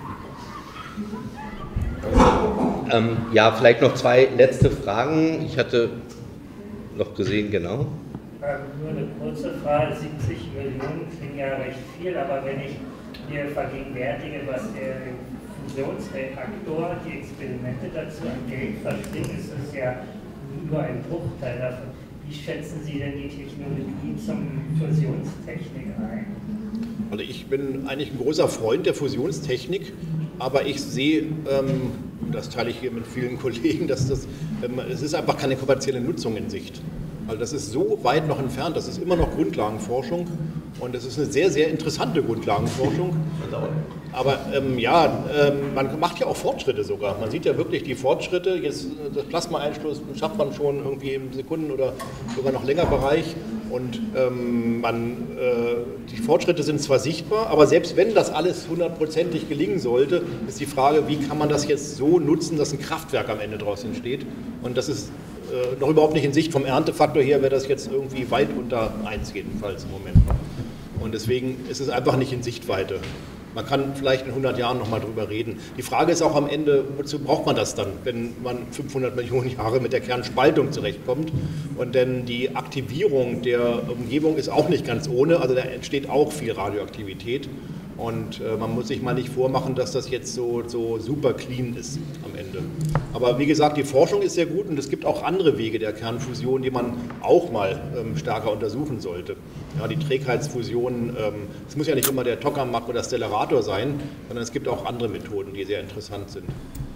Ähm, ja, vielleicht noch zwei letzte Fragen. Ich hatte noch gesehen, genau. Ähm, nur eine kurze Frage, siebzig Millionen klingt ja recht viel, aber wenn ich mir vergegenwärtige, was der Fusionsreaktor, die Experimente dazu an Geld verschlingen, ist es ja nur ein Bruchteil davon. Wie schätzen Sie denn die Technologie zum Fusionstechnik ein? Also ich bin eigentlich ein großer Freund der Fusionstechnik, aber ich sehe, ähm, das teile ich hier mit vielen Kollegen, dass das, ähm, es ist einfach keine kommerzielle Nutzung in Sicht. Also das ist so weit noch entfernt, das ist immer noch Grundlagenforschung und das ist eine sehr, sehr interessante Grundlagenforschung. Aber ähm, ja, ähm, man macht ja auch Fortschritte sogar. Man sieht ja wirklich die Fortschritte. Jetzt das Plasmaeinschluss schafft man schon irgendwie im Sekunden- oder sogar noch länger Bereich. Und ähm, man, äh, die Fortschritte sind zwar sichtbar, aber selbst wenn das alles hundertprozentig gelingen sollte, ist die Frage, wie kann man das jetzt so nutzen, dass ein Kraftwerk am Ende daraus entsteht. Und das ist äh, noch überhaupt nicht in Sicht. Vom Erntefaktor her wäre das jetzt irgendwie weit unter eins jedenfalls im Moment. Und deswegen ist es einfach nicht in Sichtweite. Man kann vielleicht in hundert Jahren noch mal drüber reden. Die Frage ist auch am Ende, wozu braucht man das dann, wenn man fünfhundert Millionen Jahre mit der Kernspaltung zurechtkommt? Und denn die Aktivierung der Umgebung ist auch nicht ganz ohne, also da entsteht auch viel Radioaktivität. Und äh, man muss sich mal nicht vormachen, dass das jetzt so, so super clean ist am Ende. Aber wie gesagt, die Forschung ist sehr gut und es gibt auch andere Wege der Kernfusion, die man auch mal ähm, stärker untersuchen sollte. Ja, die Trägheitsfusion, ähm, es muss ja nicht immer der Tokamak oder Stellarator sein, sondern es gibt auch andere Methoden, die sehr interessant sind.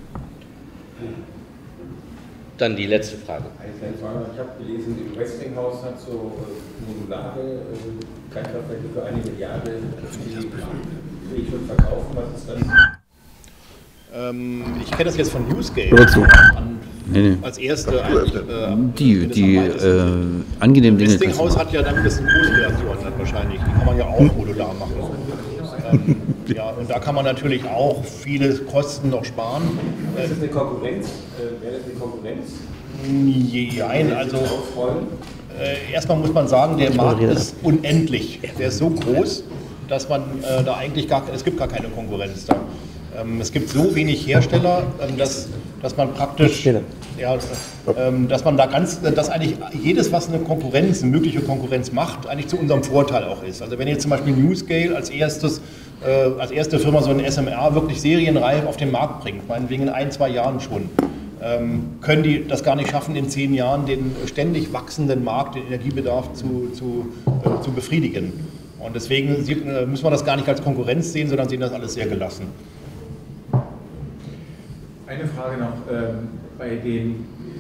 Dann die letzte Frage. Eine kleine Frage. Ich habe gelesen, Westinghouse hat so äh, modulare äh, Kernkraftwerke für eine Milliarde will ich schon verkaufen. Was ist das? Ähm, ich kenne das jetzt von Newsgate. An, Nee, nee. als erste eigentlich, äh, Die, die äh, angenehmen Dinge. Westinghouse hat ja dann ein bisschen Großreaktoren dann wahrscheinlich. Die kann man ja auch modular machen. ähm, ja, und da kann man natürlich auch viele Kosten noch sparen. Ist das eine Konkurrenz? Äh, Wäre das eine Konkurrenz? Nein, also äh, erstmal muss man sagen, der Markt ist unendlich. Der ist so groß, dass man äh, da eigentlich gar, es gibt gar keine Konkurrenz da. Ähm, es gibt so wenig Hersteller, ähm, dass, dass man praktisch, ja, ähm, dass man da ganz, dass eigentlich jedes, was eine Konkurrenz, eine mögliche Konkurrenz macht, eigentlich zu unserem Vorteil auch ist. Also wenn jetzt zum Beispiel NewScale als erstes, äh, als erste Firma so ein S M R wirklich serienreif auf den Markt bringt, meinetwegen in ein, zwei Jahren schon, ähm, können die das gar nicht schaffen, in zehn Jahren den ständig wachsenden Markt, den Energiebedarf zu, zu, äh, zu befriedigen. Und deswegen sieht, äh, müssen wir das gar nicht als Konkurrenz sehen, sondern sehen das alles sehr gelassen. Eine Frage noch, ähm, bei den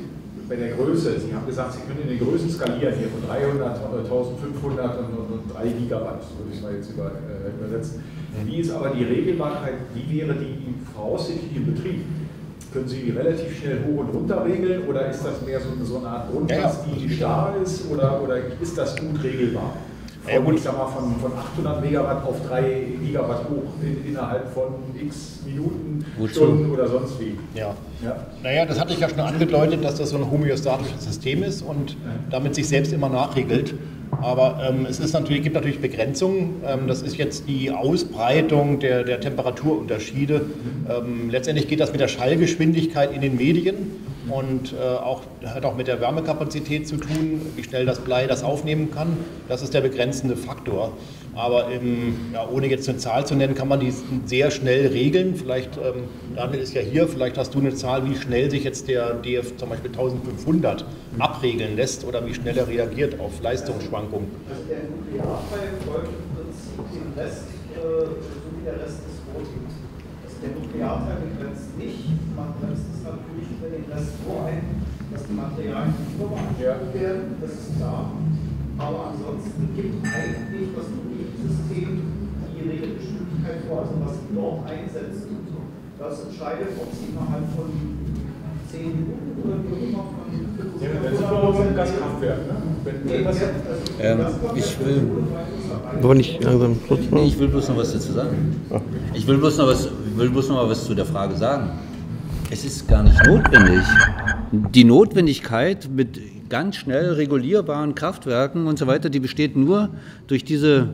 bei der Größe, Sie haben gesagt, Sie können in den Größen skalieren, hier von dreihundert, eintausendfünfhundert und, und, und drei Gigabyte, so würde ich mal jetzt über, äh, übersetzen. Wie ist aber die Regelbarkeit, wie wäre die voraussichtlich im Betrieb? Können Sie die relativ schnell hoch und runter regeln oder ist das mehr so, so eine Art Grundlast, die starr ist oder, oder ist das gut regelbar? Ja, gut. Ich sag mal, von, von achthundert Megawatt auf drei Gigawatt hoch in, innerhalb von x Minuten, Wozu? Stunden oder sonst wie. Ja. Ja. Naja, das hatte ich ja schon angedeutet, dass das so ein homöostatisches System ist und damit sich selbst immer nachregelt. Aber ähm, es ist natürlich, gibt natürlich Begrenzungen. Ähm, das ist jetzt die Ausbreitung der, der Temperaturunterschiede. Ähm, letztendlich geht das mit der Schallgeschwindigkeit in den Medien und äh, auch, hat auch mit der Wärmekapazität zu tun, wie schnell das Blei das aufnehmen kann. Das ist der begrenzende Faktor. Aber im, ja, ohne jetzt eine Zahl zu nennen, kann man die sehr schnell regeln. Vielleicht, ähm, Daniel ist ja hier, vielleicht hast du eine Zahl, wie schnell sich jetzt der D F zum Beispiel eintausendfünfhundert abregeln lässt oder wie schnell er reagiert auf Leistungsschwankungen. Also der Nuklearteil folgt im Prinzip dem Rest, äh, so wie der Rest des Vorgehens. Also der Nuklearteil begrenzt nicht, man bremst es natürlich für den Rest vor ein, dass die Materialien überbeansprucht werden, das ist klar. Aber ansonsten gibt eigentlich das System die Regelgeschwindigkeit vor, also was sie dort einsetzt. Das entscheidet, ob sie innerhalb von zehn Minuten oder wie immer von ja, das ist aber auch ein Gaskraftwerk, ne? Wenn, wenn das ähm, ich will. Aber nicht langsam kurz nee, ich will bloß noch was dazu sagen. Ich will bloß noch was, will bloß noch mal was zu der Frage sagen. Es ist gar nicht notwendig. Die Notwendigkeit mit ganz schnell regulierbaren Kraftwerken und so weiter, die besteht nur durch diese,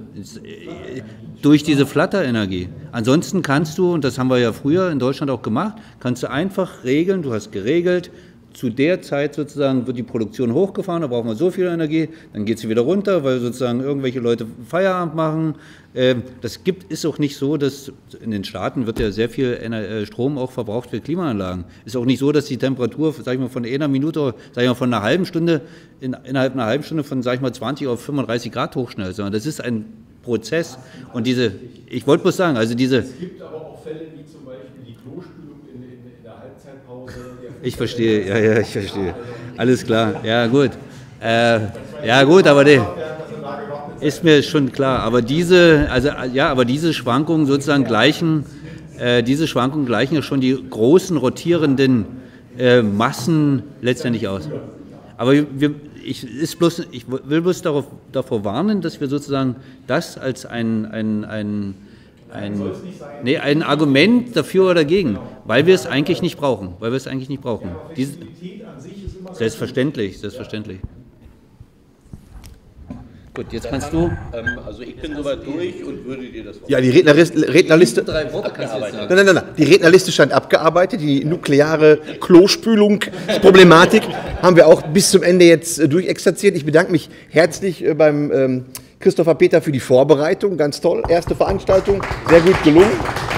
durch diese Flutter-Energie. Ansonsten kannst du, und das haben wir ja früher in Deutschland auch gemacht, kannst du einfach regeln, du hast geregelt, zu der Zeit sozusagen wird die Produktion hochgefahren, da brauchen wir so viel Energie, dann geht sie wieder runter, weil sozusagen irgendwelche Leute Feierabend machen. Das gibt, ist auch nicht so, dass in den Staaten wird ja sehr viel Strom auch verbraucht für Klimaanlagen. Ist auch nicht so, dass die Temperatur, sag ich mal, von einer Minute, sag ich mal, von einer halben Stunde, in, innerhalb einer halben Stunde von, sag ich mal, zwanzig auf fünfunddreißig Grad hochschnellt, sondern das ist ein Prozess. Und diese, ich wollte bloß sagen, also diese... Es gibt aber auch Fälle, wie zum Beispiel die Klospülung in, in, in der Halbzeitpause. Ich verstehe, ja, ja, ich verstehe. Alles klar, ja gut. Äh, ja gut, aber die, ist mir schon klar. Aber diese, also ja, aber diese Schwankungen sozusagen gleichen, äh, diese Schwankungen gleichen ja schon die großen rotierenden äh, Massen letztendlich aus. Aber wir, ich, ist bloß, ich will bloß darauf, davor warnen, dass wir sozusagen das als ein, ein, ein Ein, nee, ein Argument dafür oder dagegen, weil wir es eigentlich nicht brauchen, weil wir es eigentlich nicht brauchen. Diese, selbstverständlich, selbstverständlich. Gut, jetzt kannst du. Ähm, also ich bin soweit durch und würde dir das. Ja, die Rednerliste. Rednerliste drei Worte kannst du jetzt sagen. Nein, nein, nein, die Rednerliste scheint abgearbeitet. Die nukleare Klospülung-Problematik haben wir auch bis zum Ende jetzt durchexerziert. Ich bedanke mich herzlich beim ähm, Christopher Peter für die Vorbereitung. Ganz toll. Erste Veranstaltung, sehr gut gelungen.